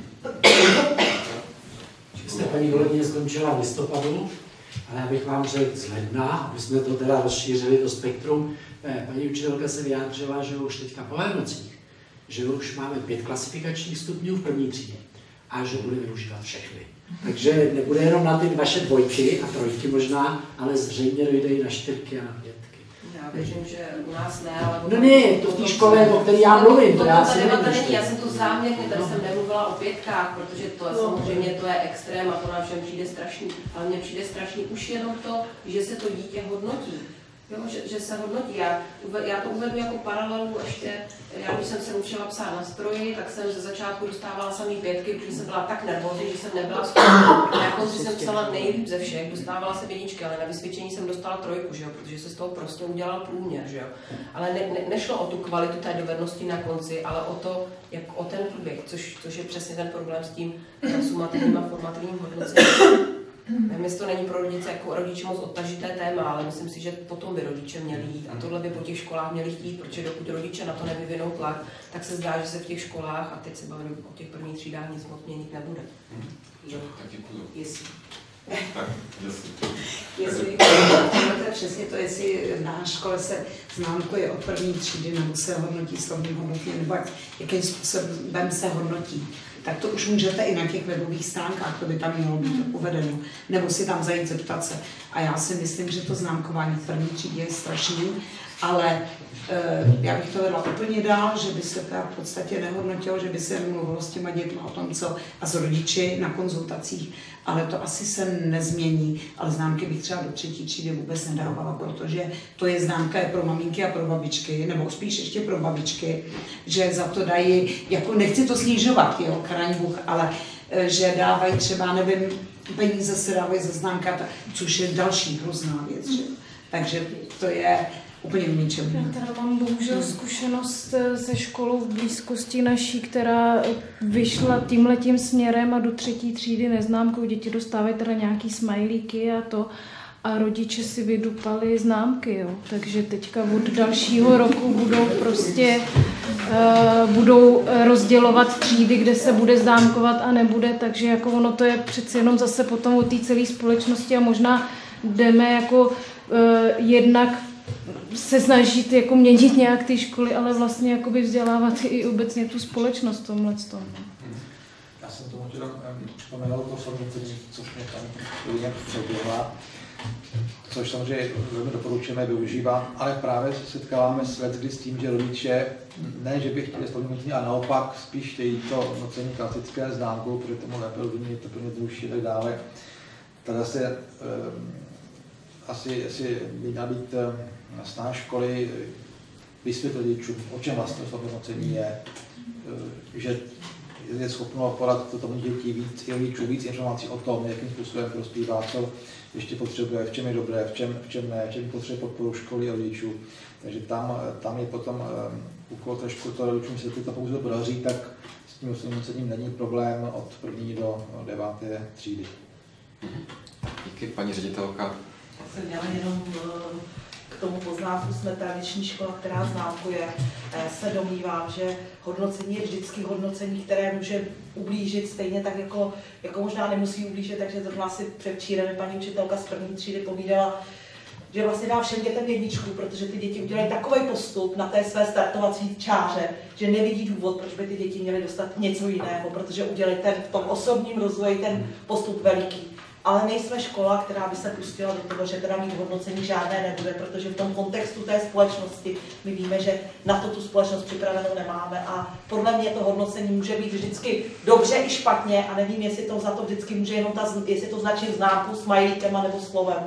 Jste paní kolegyně skončila v listopadu, ale já bych vám řekl z ledna, aby jsme to teda rozšířili do spektrum. Paní učitelka se vyjádřila, že už teďka po Vánocích, že už máme pět klasifikačních stupňů v první třídě a že bude využívat všechny. Takže nebude jenom na ty vaše dvojky a trojky možná, ale zřejmě dojde i na čtyřky a na pětky. Já věřím, že u nás ne, ale... No ne, to v té škole, o které já mluvím, to já si nevím. Já jsem to záměrně, tady jsem nemluvila o pětkách, protože to je samozřejmě to je extrém a to nám všem přijde strašný. Ale mně přijde strašný už jenom to, že se to dítě hodnotí. Jo, že, že se hodnotí. Já, já to uvedu jako paralelu ještě, já když jsem se učila psát na stroji, tak jsem ze začátku dostávala samý pětky, protože jsem byla tak nervózní, že jsem nebyla schopná. Na konci jsem psala nejlíp ze všech, dostávala jsem jedničky, ale na vysvědčení jsem dostala trojku, že jo, protože se z toho prostě udělal průměr. Že jo. Ale ne, ne, nešlo o tu kvalitu té dovednosti na konci, ale o to, jak o ten průběh, což, což je přesně ten problém s tím sumativním a formativním hodnocením. Nevím, jestli to není pro rodiče jako rodiče moc odtažité téma, ale myslím si, že potom by rodiče měli jít a tohle by po těch školách měli chtít, protože dokud rodiče na to nevyvinou tlak, tak se zdá, že se v těch školách, a teď se bavím o těch prvních třídách, nic moc měnit nebude. Hmm. Tak děkuju. Jestli. Tak, jestli. Jestli, to je přesně to, jestli na škole se známkuje od první třídy nebo se hodnotí slovním hodnotím, nebo jakým způsobem se hodnotí, tak to už můžete i na těch webových stránkách, to by tam mělo být uvedeno, nebo si tam zajít zeptat se. A já si myslím, že to známkování v první třídě je strašný, ale e, já bych to vedla úplně dál, že by se to v podstatě nehodnotilo, že by se mluvilo s těma dětma o tom, co a s rodiči na konzultacích, ale to asi se nezmění, ale známky bych třeba do třetí třídy vůbec nedávala, protože to je známka je pro maminky a pro babičky, nebo spíš ještě pro babičky, že za to dají, jako nechci to snižovat, jo, chraň Bůh, ale že dávají třeba, nevím, peníze se dávají za známka, což je další hrozná věc, že? Takže to je úplně v ničem. Já teda mám bohužel zkušenost se školou v blízkosti naší, která vyšla tímhletím směrem a do třetí třídy neznámkou. Děti dostávají teda nějaký smajlíky a to a rodiče si vydupali známky, jo. Takže teďka od dalšího roku budou prostě uh, budou rozdělovat třídy, kde se bude známkovat a nebude, takže jako ono to je přeci jenom zase potom o té celé společnosti a možná jdeme jako uh, jednak se snažit jako měnit nějak ty školy, ale vlastně jakoby vzdělávat i obecně tu společnost v tomhle tom. Já jsem tomu chtěl připomenout to srovnání, což mě tam hodně přeběhla, což samozřejmě velmi doporučujeme využívat, ale právě se setkáváme s leckdy s tím, že rodiče ne, že by chtěli srovnání, a naopak spíš chtějí to nocení klasické známkou, protože tomu lépe rozumějí, to plně zruší a tak dále. Tady se um, asi, asi by měla být snaha školy vysvětlit rodičům, o čem vlastně to hodnocení je, že je schopno podat tomu děti víc, i rodičů víc informací o tom, jakým způsobem prospívá, co ještě potřebuje, v čem je dobré, v čem, v čem ne, v čem potřebuje podporu školy a rodičů. Takže tam, tam je potom úkol té školy, to rodičům se to pouze podaří, tak tím usnesením není problém od první do deváté třídy. Díky, paní ředitelka. Já jsem měla jenom k tomu poznámku, jsme tradiční škola, která známkuje. Se domnívám, že hodnocení je vždycky hodnocení, které může ublížit stejně tak, jako, jako možná nemusí ublížit, takže zrovna si předčírem paní učitelka z první třídy povídala, že vlastně dá všem dětem jedničku, protože ty děti udělají takový postup na té své startovací čáře, že nevidí důvod, proč by ty děti měly dostat něco jiného, protože udělají ten v tom osobním rozvoji ten postup veliký. Ale nejsme škola, která by se pustila do toho, že teda mít hodnocení žádné nebude, protože v tom kontextu té společnosti my víme, že na to tu společnost připravenou nemáme a podle mě to hodnocení může být vždycky dobře i špatně a nevím, jestli to za to vždycky může jenom ta, jestli to značí známku, smajlíkem nebo slovem.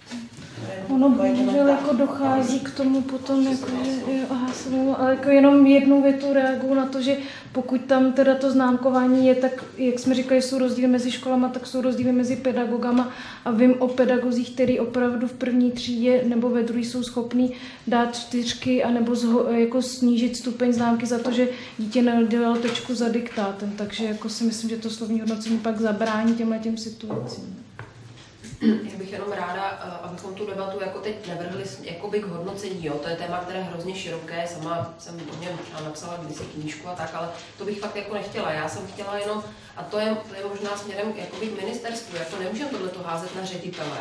Ono bohužel jako dochází k tomu potom, jako, že, jo, aha, jsem, ale jako jenom jednou větou reaguju na to, že pokud tam teda to známkování je, tak jak jsme říkali, jsou rozdíly mezi školama, tak jsou rozdíly mezi pedagogama a vím o pedagozích, který opravdu v první třídě nebo ve druhé jsou schopní dát čtyřky anebo zho, jako snížit stupeň známky za to, že dítě nedělalo tečku za diktátem, takže jako si myslím, že to slovní hodnocení pak zabrání těmhle těm situacím. Já bych jenom ráda, abychom tu debatu jako teď nevrhli jakoby k hodnocení. Jo. To je téma, které je hrozně široké. Sama jsem o něm napsala kdysi knížku a tak, ale to bych fakt jako nechtěla. Já jsem chtěla jenom, a to je, to je možná směrem jakoby k ministerstvu, jako nemůžeme tohleto házet na ředitele.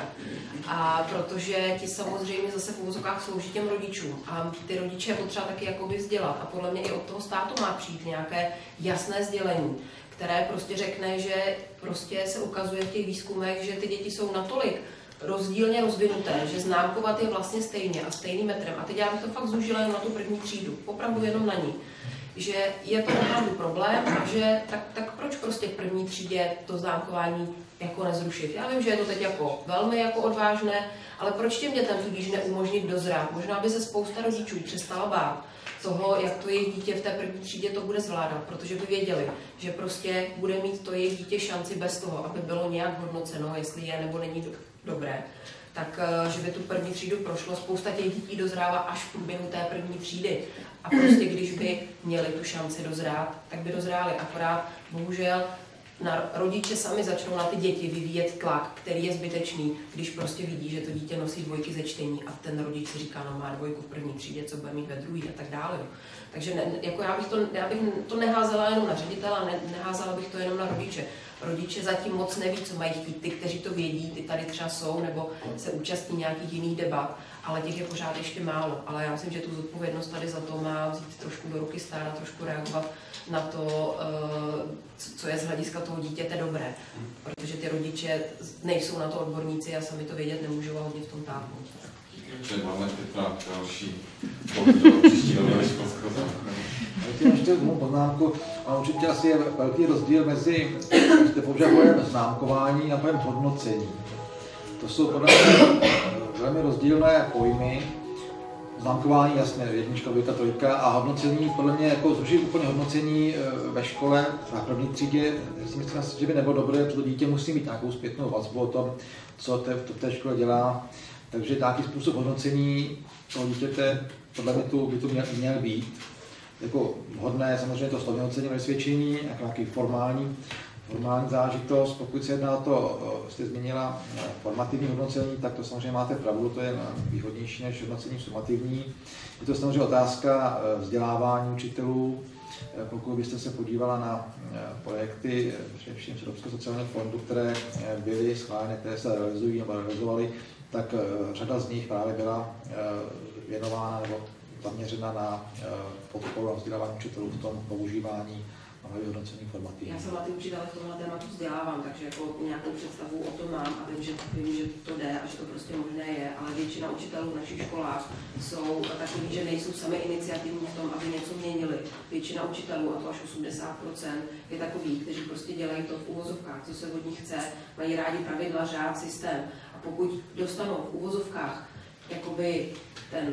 A protože ti samozřejmě zase v uvozovkách slouží těm rodičům. A ty rodiče je potřeba taky jakoby vzdělat. A podle mě i od toho státu má přijít nějaké jasné sdělení, které prostě řekne, že prostě se ukazuje v těch výzkumech, že ty děti jsou natolik rozdílně rozvinuté, že známkovat je vlastně stejně a stejným metrem. A teď já bych to fakt zúžila jen na tu první třídu, opravdu jenom na ní. Že je to opravdu problém a že tak, tak proč prostě v první třídě to známkování jako nezrušit. Já vím, že je to teď jako velmi jako odvážné, ale proč těm dětem tudíž neumožnit dozrát? Možná by se spousta rodičů přestala bát toho, jak to jejich dítě v té první třídě to bude zvládat, protože by věděli, že prostě bude mít to jejich dítě šanci bez toho, aby bylo nějak hodnoceno, jestli je nebo není dobré, tak že by tu první třídu prošlo. Spousta těch dětí dozrává až v průběhu té první třídy. A prostě když by měli tu šanci dozrát, tak by dozráli. Akorát bohužel na rodiče sami začnou na ty děti vyvíjet tlak, který je zbytečný, když prostě vidí, že to dítě nosí dvojky ze čtení a ten rodič si říká, no má dvojku v první třídě, co bude mít ve druhé a tak dále. Takže ne, jako já, bych to, já bych to neházela jenom na ředitele, ne, neházela bych to jenom na rodiče. Rodiče zatím moc neví, co mají chtít. Ty, kteří to vědí, ty tady třeba jsou nebo se účastní nějakých jiných debat, ale těch je pořád ještě málo. Ale já myslím, že tu zodpovědnost tady za to má vzít trošku do ruky stát a trošku reagovat na to, co je z hlediska toho dítěte dobré. Protože ty rodiče nejsou na to odborníci a sami to vědět nemůžou a hodně v tom táhnout. Takže máme teď na další příští nového školského zákona. Já ještě jednu poznámku, a určitě asi je velký rozdíl mezi, jste použil pojem známkování a pojem hodnocení. To jsou podle mě velmi rozdílné pojmy. Známkování, jasně, jednička, dvojka, trojka a hodnocení, podle mě jako zrušit úplně hodnocení ve škole, v první třídě, si myslím, že by nebylo dobré, protože to dítě musí mít nějakou zpětnou vazbu o tom, co to v té škole dělá. Takže nějaký způsob hodnocení toho dítěte podle mě tu, by to měl, měl být. Jako vhodné samozřejmě to slovní hodnocení vysvědčení, jako nějaký formální, formální zážitost. Pokud se jedná o to, jste zmínila formativní hodnocení, tak to samozřejmě máte pravdu, to je výhodnější než hodnocení sumativní. Je to samozřejmě otázka vzdělávání učitelů. Pokud byste se podívala na projekty především z Evropského sociálního fondu, které byly schváleny, které se realizují nebo realizovaly, tak řada z nich právě byla věnována nebo zaměřena na podporu a vzdělávání učitelů v tom používání a vyhodnocení formativní. Já sama ty učitele v tomhle tématu vzdělávám, takže jako nějakou představu o tom mám a vím, že, vím, že to jde a že to prostě možné je, ale většina učitelů v našich školách jsou takový, že nejsou sami iniciativní v tom, aby něco měnili. Většina učitelů, a to až osmdesát procent, je takový, kteří prostě dělají to v uvozovkách, co se od nich chce, mají rádi pravidla, řád, systém. A pokud dostanou v uvozovkách jakoby ten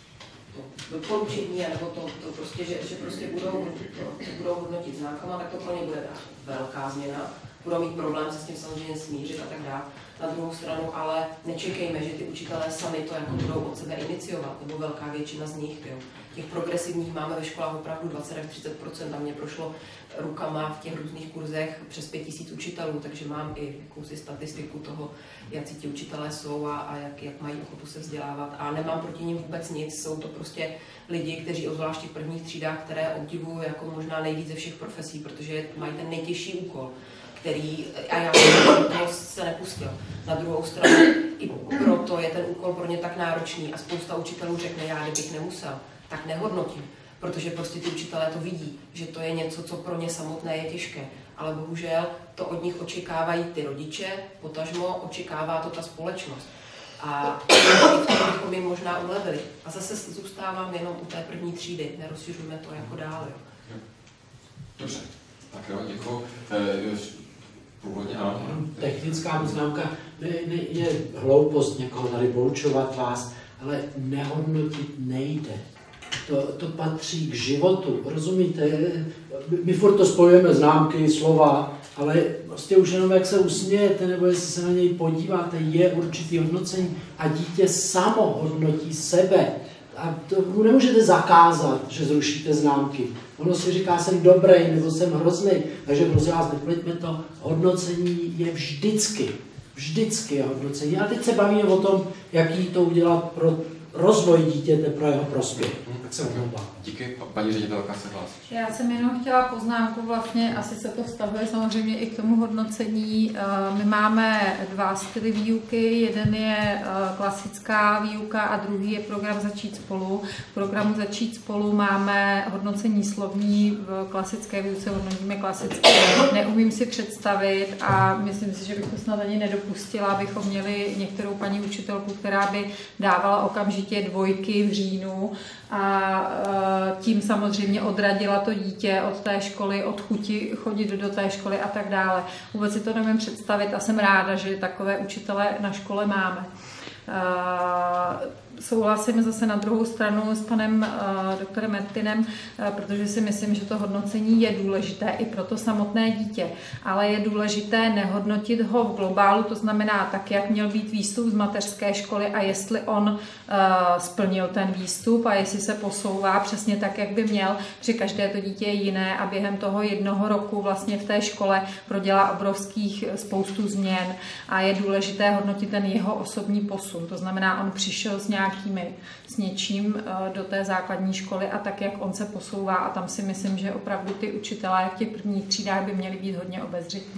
to doporučení, nebo to, to prostě, že, že prostě budou, to, budou hodnotit známkama, tak to pro ně bude velká změna. budou mít problém se s tím samozřejmě smířit a tak dále. Na druhou stranu ale nečekejme, že ty učitelé sami to jako budou od sebe iniciovat, nebo velká většina z nich. Jo. Těch progresivních máme ve školách opravdu dvacet až třicet procent a mě prošlo rukama v těch různých kurzech přes pět tisíc učitelů, takže mám i jakousi statistiku toho, jak ti učitelé jsou a, a jak, jak mají ochotu se vzdělávat. A nemám proti ním vůbec nic, jsou to prostě lidi, kteří obzvlášť v těch prvních třídách, které obdivuju jako možná nejvíc ze všech profesí, protože mají ten nejtěžší úkol, který, a já jsem toho se nepustil. Na druhou stranu, i proto je ten úkol pro ně tak náročný a spousta učitelů řekne, já kdybych nemusel, tak nehodnotím, protože prostě ty učitelé to vidí, že to je něco, co pro ně samotné je těžké. Ale bohužel to od nich očekávají ty rodiče, potažmo očekává to ta společnost. A v tom bychom jim možná ulevili. A zase zůstávám jenom u té první třídy, nerozšiřujeme to jako dál. Jo. Dobře, tak jo, děkuji. Původně ano. Technická poznámka, ne, ne, je hloupost někoho tady poučovat vás, ale nehodnotit nejde. To, to patří k životu, rozumíte? My furt to spojujeme známky, slova, ale prostě už jenom jak se usmějete, nebo jestli se na něj podíváte, je určitý hodnocení a dítě samo hodnotí sebe. A to mu nemůžete zakázat, že zrušíte známky. Ono si říká, jsem dobrý, nebo jsem hrozný. Takže prosím vás, nepleťme to, hodnocení je vždycky, vždycky je hodnocení. A teď se bavíme o tom, jaký to udělat pro rozvoj dítěte, pro jeho prospěch. Tak se omlouvám. Díky, paní ředitelka se hlásí. Já jsem jenom chtěla poznámku, vlastně asi se to vztahuje samozřejmě i k tomu hodnocení. My máme dva styly výuky, jeden je klasická výuka a druhý je program Začít spolu. V programu Začít spolu máme hodnocení slovní, v klasické výuce hodnotíme klasické. Neumím si představit a myslím si, že bych to snad ani nedopustila, abychom měli některou paní učitelku, která by dávala okamžitě dvojky v říjnu a tím samozřejmě odradila to dítě od té školy, od chuti chodit do té školy a tak dále. Vůbec si to nevím představit a jsem ráda, že takové učitele na škole máme. Souhlasím zase na druhou stranu s panem uh, doktorem Mertinem, uh, protože si myslím, že to hodnocení je důležité i pro to samotné dítě, ale je důležité nehodnotit ho v globálu, to znamená tak, jak měl být výstup z mateřské školy a jestli on uh, splnil ten výstup a jestli se posouvá přesně tak, jak by měl, protože každé to dítě je jiné a během toho jednoho roku vlastně v té škole prodělá obrovských spoustu změn a je důležité hodnotit ten jeho osobní posun, to znamená, on přišel s nějakým s něčím do té základní školy a tak, jak on se posouvá a tam si myslím, že opravdu ty učitelé v těch prvních třídách by měli být hodně obezřetní.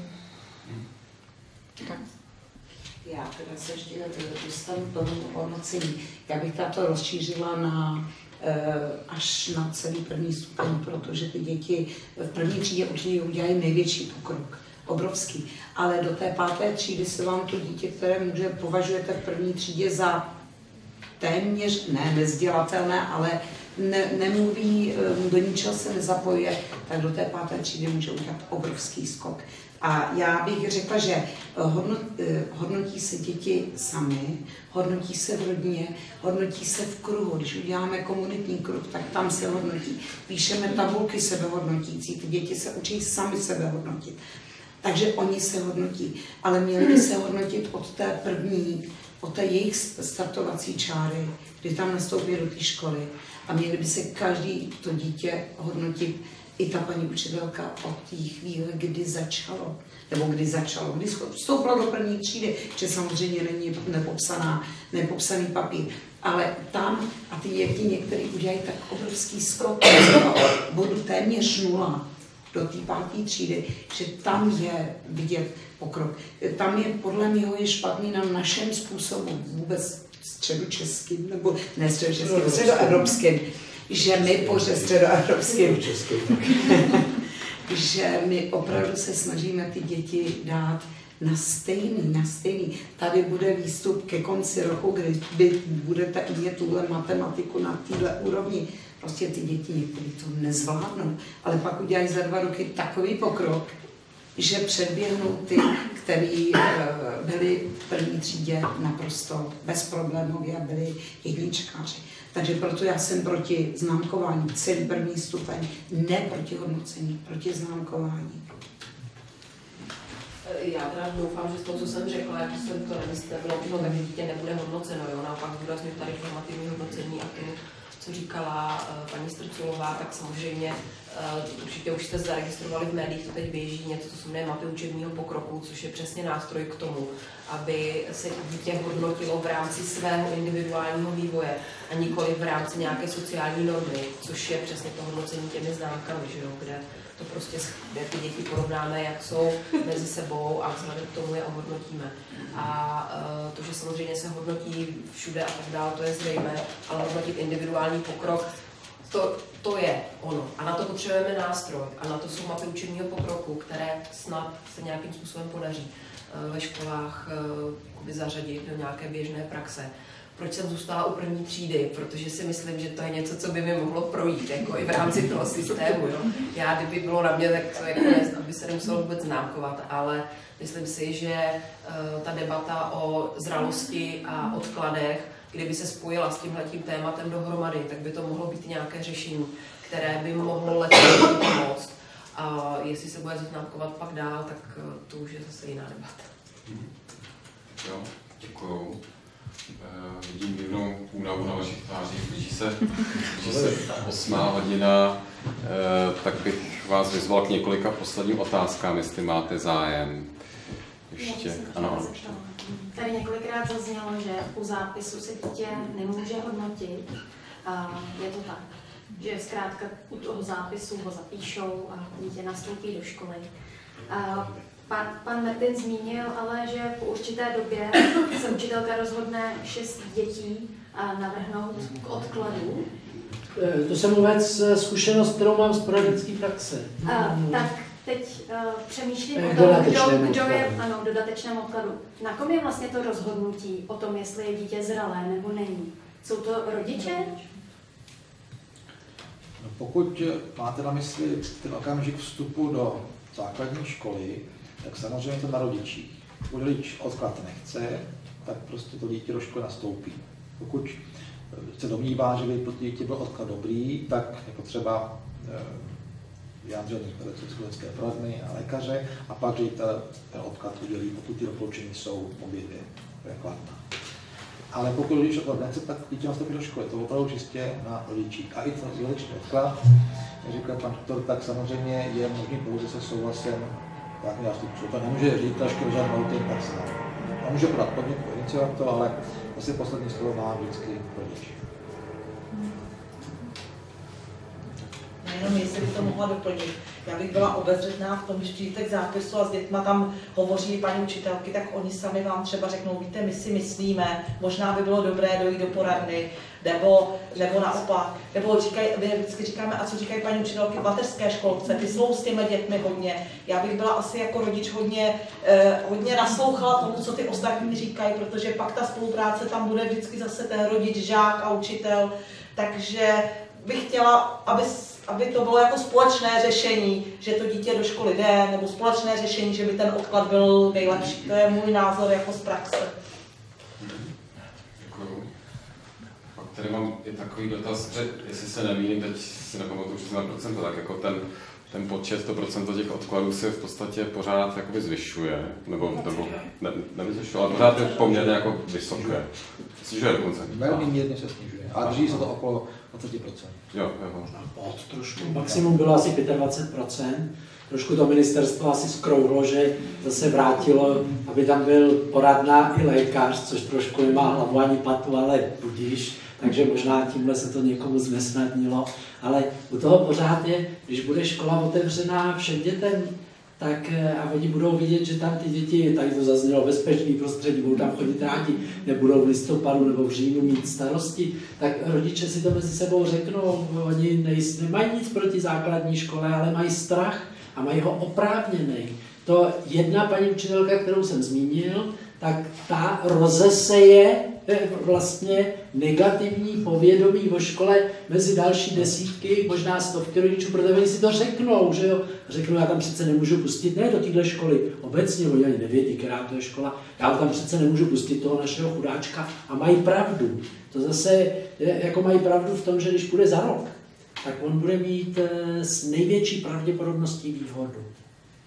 Tak. Já teda se ještě dostanu tomu hodnocení. Já bych to rozšířila na až na celý první stupeň, protože ty děti v první třídě určitě udělají největší pokrok. Obrovský. Ale do té páté třídy se vám to dítě, které může považujete v první třídě za téměř, ne nezdělatelné, ale ne, nemluví, do ničeho se nezapojuje, tak do té páté třídy může udělat obrovský skok. A já bych řekla, že hodnot, hodnotí se děti sami, hodnotí se v rodině, hodnotí se v kruhu. Když uděláme komunitní kruh, tak tam se hodnotí. Píšeme tabulky sebehodnotící, ty děti se učí sami sebehodnotit. Takže oni se hodnotí, ale měli by se hodnotit od té první, od té jejich startovací čáry, kdy tam nastoupí do té školy a měli by se každý to dítě hodnotit, i ta paní učitelka od té chvíle, kdy začalo, nebo kdy začalo, kdy vstoupila do první třídy, že samozřejmě není nepopsaná, nepopsaný papír, ale tam, a ty děti některý udělají tak obrovský skok, bodu téměř nula do té páté třídy, že tam je vidět pokrok. Tam je, podle něho je špatný na našem způsobu, vůbec středočeským, nebo ne středočeským, středoevropským, že my pořád středoevropským, že my opravdu se snažíme ty děti dát na stejný, na stejný. Tady bude výstup ke konci roku, kdy vy budete umět tuhle matematiku na téhle úrovni. Prostě ty děti některý to nezvládnou, ale pak udělají za dva roky takový pokrok, že předběhnou ty, kteří byli v první třídě naprosto bezproblémově a byli jedničkáři. Takže proto já jsem proti známkování, celý první stupeň, ne proti hodnocení, proti známkování. Já teda doufám, že z toho, co jsem řekla, jak jsem to nevystavila, no, takže dítě nebude hodnoceno, jo. Naopak zdůrazňuji tady formativní hodnocení a tomu, co říkala uh, paní Strculová, tak samozřejmě uh, určitě už jste zaregistrovali v médiích, to teď běží něco, co se jmenuje mapy učebního pokroku, což je přesně nástroj k tomu, aby se dítě hodnotilo v rámci svého individuálního vývoje a nikoli v rámci nějaké sociální normy, což je přesně to hodnocení těmi známkami, že jo, kde to prostě ty děti porovnáme, jak jsou mezi sebou a vzhledem k tomu je ohodnotíme. A to, že samozřejmě se hodnotí všude a tak dále, to je zřejmé, ale hodnotit individuální pokrok, to, to je ono. A na to potřebujeme nástroj. A na to jsou mapy učebního pokroku, které snad se nějakým způsobem podaří ve školách zařadit do nějaké běžné praxe. Proč jsem zůstala u první třídy? Protože si myslím, že to je něco, co by mi mohlo projít, jako i v rámci toho systému. Jo. Já, kdyby bylo na mě, tak to jako ne, by se nemuselo vůbec známkovat, ale myslím si, že uh, ta debata o zralosti a odkladech, kdyby se spojila s tímhletím tématem dohromady, tak by to mohlo být nějaké řešení, které by mohlo lepší pomoct. A jestli se bude známkovat pak dál, tak uh, to už je zase jiná debata. Jo, děkuju. Uh, vidím divnou únavu na vašich tvářích, blíží se, blíží se osmá hodina, uh, tak bych vás vyzval k několika posledním otázkám, jestli máte zájem. Ještě, ano. Tady několikrát zaznělo, že u zápisu se dítě nemůže hodnotit. A je to tak, že zkrátka u toho zápisu ho zapíšou a dítě nastoupí do školy. A Pan, pan Martin zmínil ale, že po určité době se učitelka rozhodne šest dětí a navrhnout k odkladu. To jsem vůbec zkušenost, kterou mám z pedagogické praxe. A, tak teď uh, přemýšlím o tom, kdo, kdo je ano, v dodatečném odkladu. Na kom je vlastně to rozhodnutí o tom, jestli je dítě zralé nebo není? Jsou to rodiče? No, pokud máte na mysli ten okamžik vstupu do základní školy, tak samozřejmě to na rodičích. Pokud rodič odklad nechce, tak prostě to dítě do školy nastoupí. Pokud se domnívá, že by pro to dítě byl odklad dobrý, tak jako třeba vyjádření psychologické poradny a lékaře a pak ředitel ten odklad udělí, pokud ty doporučení jsou obě dvě kladná. Ale pokud rodič odklad nechce, tak dítě nastoupí do školy. To je opravdu čistě na rodičích. A i ten dodatečný odklad, jak říkal pan doktor, tak samozřejmě je možný pouze se souhlasem státního zástupců. To nemůže ředitel školy žádnou ten personál. On může podat podnět, iniciovat to, ale asi poslední slovo má vždycky rodič. Jenom jestli bych to mohla doplnit. Já bych byla obezřetná v tom, když přijdete k zápisu a s dětma tam hovoří paní učitelky, tak oni sami vám třeba řeknou, víte, my si myslíme, možná by bylo dobré dojít do poradny, nebo, nebo naopak, nebo říkají, my vždycky říkáme, a co říkají paní učitelky v mateřské školce, ty jsou s těmi dětmi hodně. Já bych byla asi jako rodič hodně, eh, hodně naslouchala tomu, co ty ostatní říkají, protože pak ta spolupráce tam bude vždycky zase ten rodič, žák a učitel, takže bych chtěla, aby aby to bylo jako společné řešení, že to dítě do školy jde, nebo společné řešení, že by ten odklad byl nejlepší. To je můj názor jako z praxe. Děkuju. Pak tady mám i takový dotaz, že jestli se nemýlím, teď si nepamatuju přesně na procento, tak jako ten, ten počet, to procento těch odkladů se v podstatě pořád jakoby zvyšuje, nebo, nebo ne, nevyzvyšuje, ale pořád je poměrně jako vysoké. Snižuje dokonce. Velmi mírně se snižuje, ale drží se to okolo dvacet procent. Jo, jo. Pod trošku. Maximum bylo asi dvacet pět procent. Trošku to ministerstvo asi zkrouhlo, že zase vrátilo, aby tam byl poradná i lékař, což trošku nemá hlavu ani patu, ale budíš. Takže možná tímhle se to někomu znesnadnilo. Ale u toho pořád je, když bude škola otevřená všem dětem, tak a oni budou vidět, že tam ty děti, tady to zaznělo, bezpečný prostředí, budou tam chodit rádi, nebudou v listopadu nebo v říjnu mít starosti, tak rodiče si to mezi sebou řeknou, oni nejs, nemají nic proti základní škole, ale mají strach a mají ho oprávněný. To jedna paní učitelka, kterou jsem zmínil, tak ta rozeseje vlastně negativní povědomí o škole mezi další desítky, možná stovky rodičů, protože oni si to řeknou, že jo. Řeknou, já tam přece nemůžu pustit, ne do téhle školy, obecně, oni ani nevědí, která to je škola, já tam přece nemůžu pustit toho našeho chudáčka a mají pravdu. To zase jako mají pravdu v tom, že když půjde za rok, tak on bude mít s největší pravděpodobností výhodu.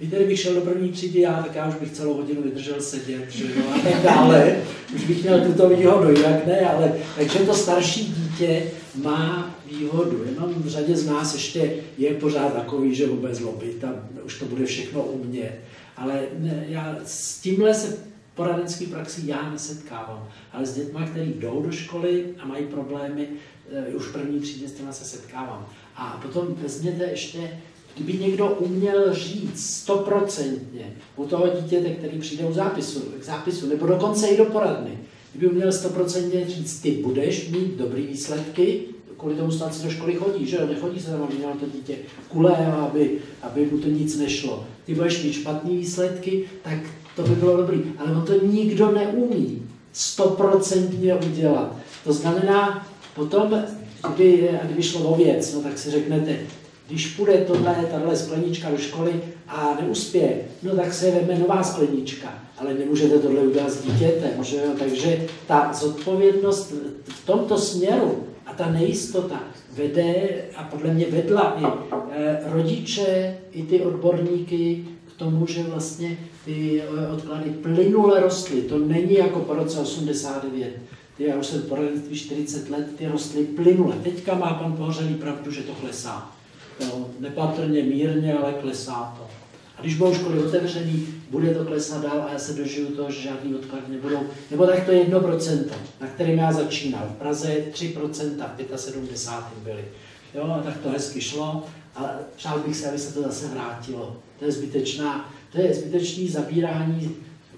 Víte, kdybych šel do první třídy já, tak já už bych celou hodinu vydržel sedět, že no, a tak dále. Už bych měl tuto výhodu, jinak ne, ale takže to starší dítě má výhodu. Jenom v řadě z nás ještě je pořád takový, že vůbec zlobit a už to bude všechno umět. Ale ne, já s tímhle se poradenský praxi já nesetkávám. Ale s dětmi, kteří jdou do školy a mají problémy, už v první třídě s těma se setkávám. A potom vezměte ještě, kdyby někdo uměl říct stoprocentně u toho dítěte, který přijde u zápisu, k zápisu, nebo dokonce i do poradny, kdyby uměl stoprocentně říct, ty budeš mít dobrý výsledky, kvůli tomu snad si do školy chodí, že jo, nechodí se tam, aby mělo to dítě kulé, aby, aby mu to nic nešlo. Ty budeš mít špatný výsledky, tak to by bylo dobrý. Ale on to nikdo neumí stoprocentně udělat. To znamená, potom, kdyby, kdyby šlo o věc, no tak si řeknete, když půjde tohle, tahle sklenička do školy a neuspěje, no tak se veme nová sklenička, ale nemůžete tohle udělat s dítětem, že jo? Takže ta zodpovědnost v tomto směru a ta nejistota vede a podle mě vedla i e, rodiče, i ty odborníky k tomu, že vlastně ty odklady plynule rostly. To není jako po roce osmdesát devět. Ty, já už jsem poradenství čtyřicet let, ty rostly plynule. Teďka má pan Pohořelý pravdu, že to klesá. Jo, nepatrně, mírně, ale klesá to. A když budou školy otevřený, bude to klesat dál a já se dožiju toho, že žádný odklad nebudou. Nebo tak to je jedno procento, na kterým já začínal. V Praze tři procenta v sedmdesátém byly. Jo, a tak to hezky šlo. A přál bych se, aby se to zase vrátilo. To je zbytečná, to je zbytečný zabírání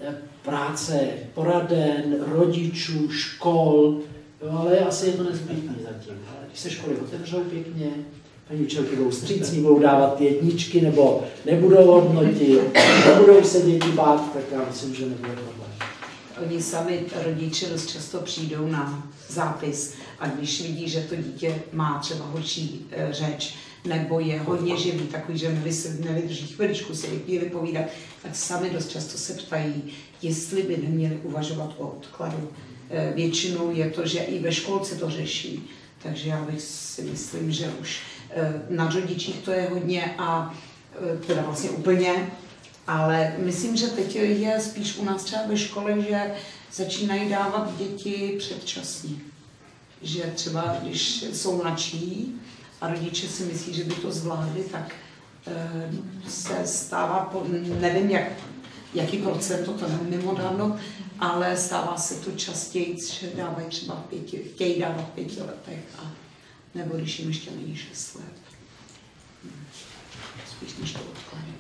práce, poraden, rodičů, škol, jo, ale asi je to nezbytné zatím. Ale když se školy otevřou pěkně, paní učitelky budou vstřícní, budou dávat ty jedničky, nebo nebudou hodnotit, nebudou se děti bát, tak já myslím, že nebude problém. Oni sami, rodiče, dost často přijdou na zápis a když vidí, že to dítě má třeba horší e, řeč, nebo je hodně živý, takový, že nevydrží chviličku si chvíli povídat, tak sami dost často se ptají, jestli by neměli uvažovat o odkladu. E, většinou je to, že i ve školce to řeší, takže já bych si myslím, že už e, na rodičích to je hodně a e, teda vlastně úplně, ale myslím, že teď je spíš u nás třeba ve škole, že začínají dávat děti předčasně. Že třeba, když jsou mladší a rodiče si myslí, že by to zvládli, tak e, se stává, po, nevím, jak, jaký procent, to nevím mimo dávno, ale stává se to častěji, že dávají třeba v pěti, chtějí dávat v pěti letech, a, nebo když jim ještě není šest let. Spíš než to odklady.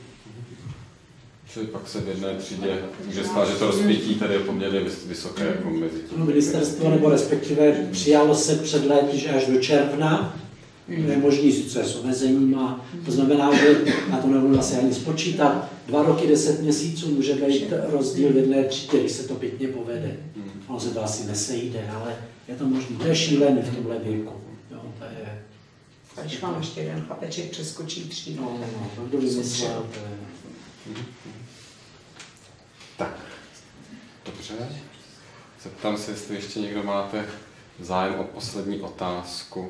Čili pak se v jedné třídě může stát, že to rozpětí tady je poměrně vysoké jako mezi tím. Ministerstvo, nebo respektive přijalo se před léty, že až do června je možný sice s omezeníma, to znamená, že na to nebudu asi ani spočítat, dva roky, deset měsíců může být rozdíl v jedné třídě, když se to pěkně povede. Ono se to asi nesejde, ale je to možné. To je šílený v tomhle věku. Jo, to je... A když mám ještě jeden chlapeček, přeskočí třídu. No, no, no, kdo vymyslel, to je... Tak, dobře. Zeptám se, jestli ještě někdo máte zájem o poslední otázku.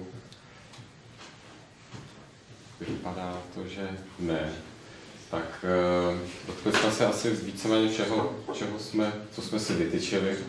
Vypadá to, že ne. Tak dotkli jsme se asi víceméně všeho, čeho jsme, co jsme si vytyčili. E,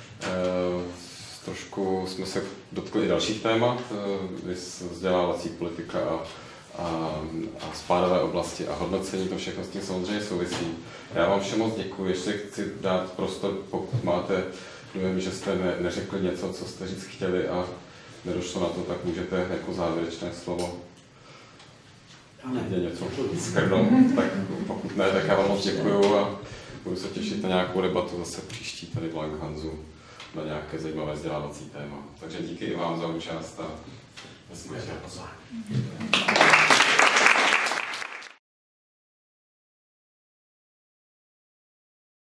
trošku jsme se dotkli i dalších témat, vzdělávací politika a, a, a spádové oblasti a hodnocení, to všechno s tím samozřejmě souvisí. Já vám všem moc děkuji, ještě chci dát prostor, pokud máte, nevím, že jste ne, neřekli něco, co jste říct chtěli a nedošlo na to, tak můžete jako závěrečné slovo něco shrnout, tak pokud ne, tak já vám moc děkuju a budu se těšit na nějakou debatu zase příští tady v Langhansu na nějaké zajímavé vzdělávací téma. Takže díky i vám za účast a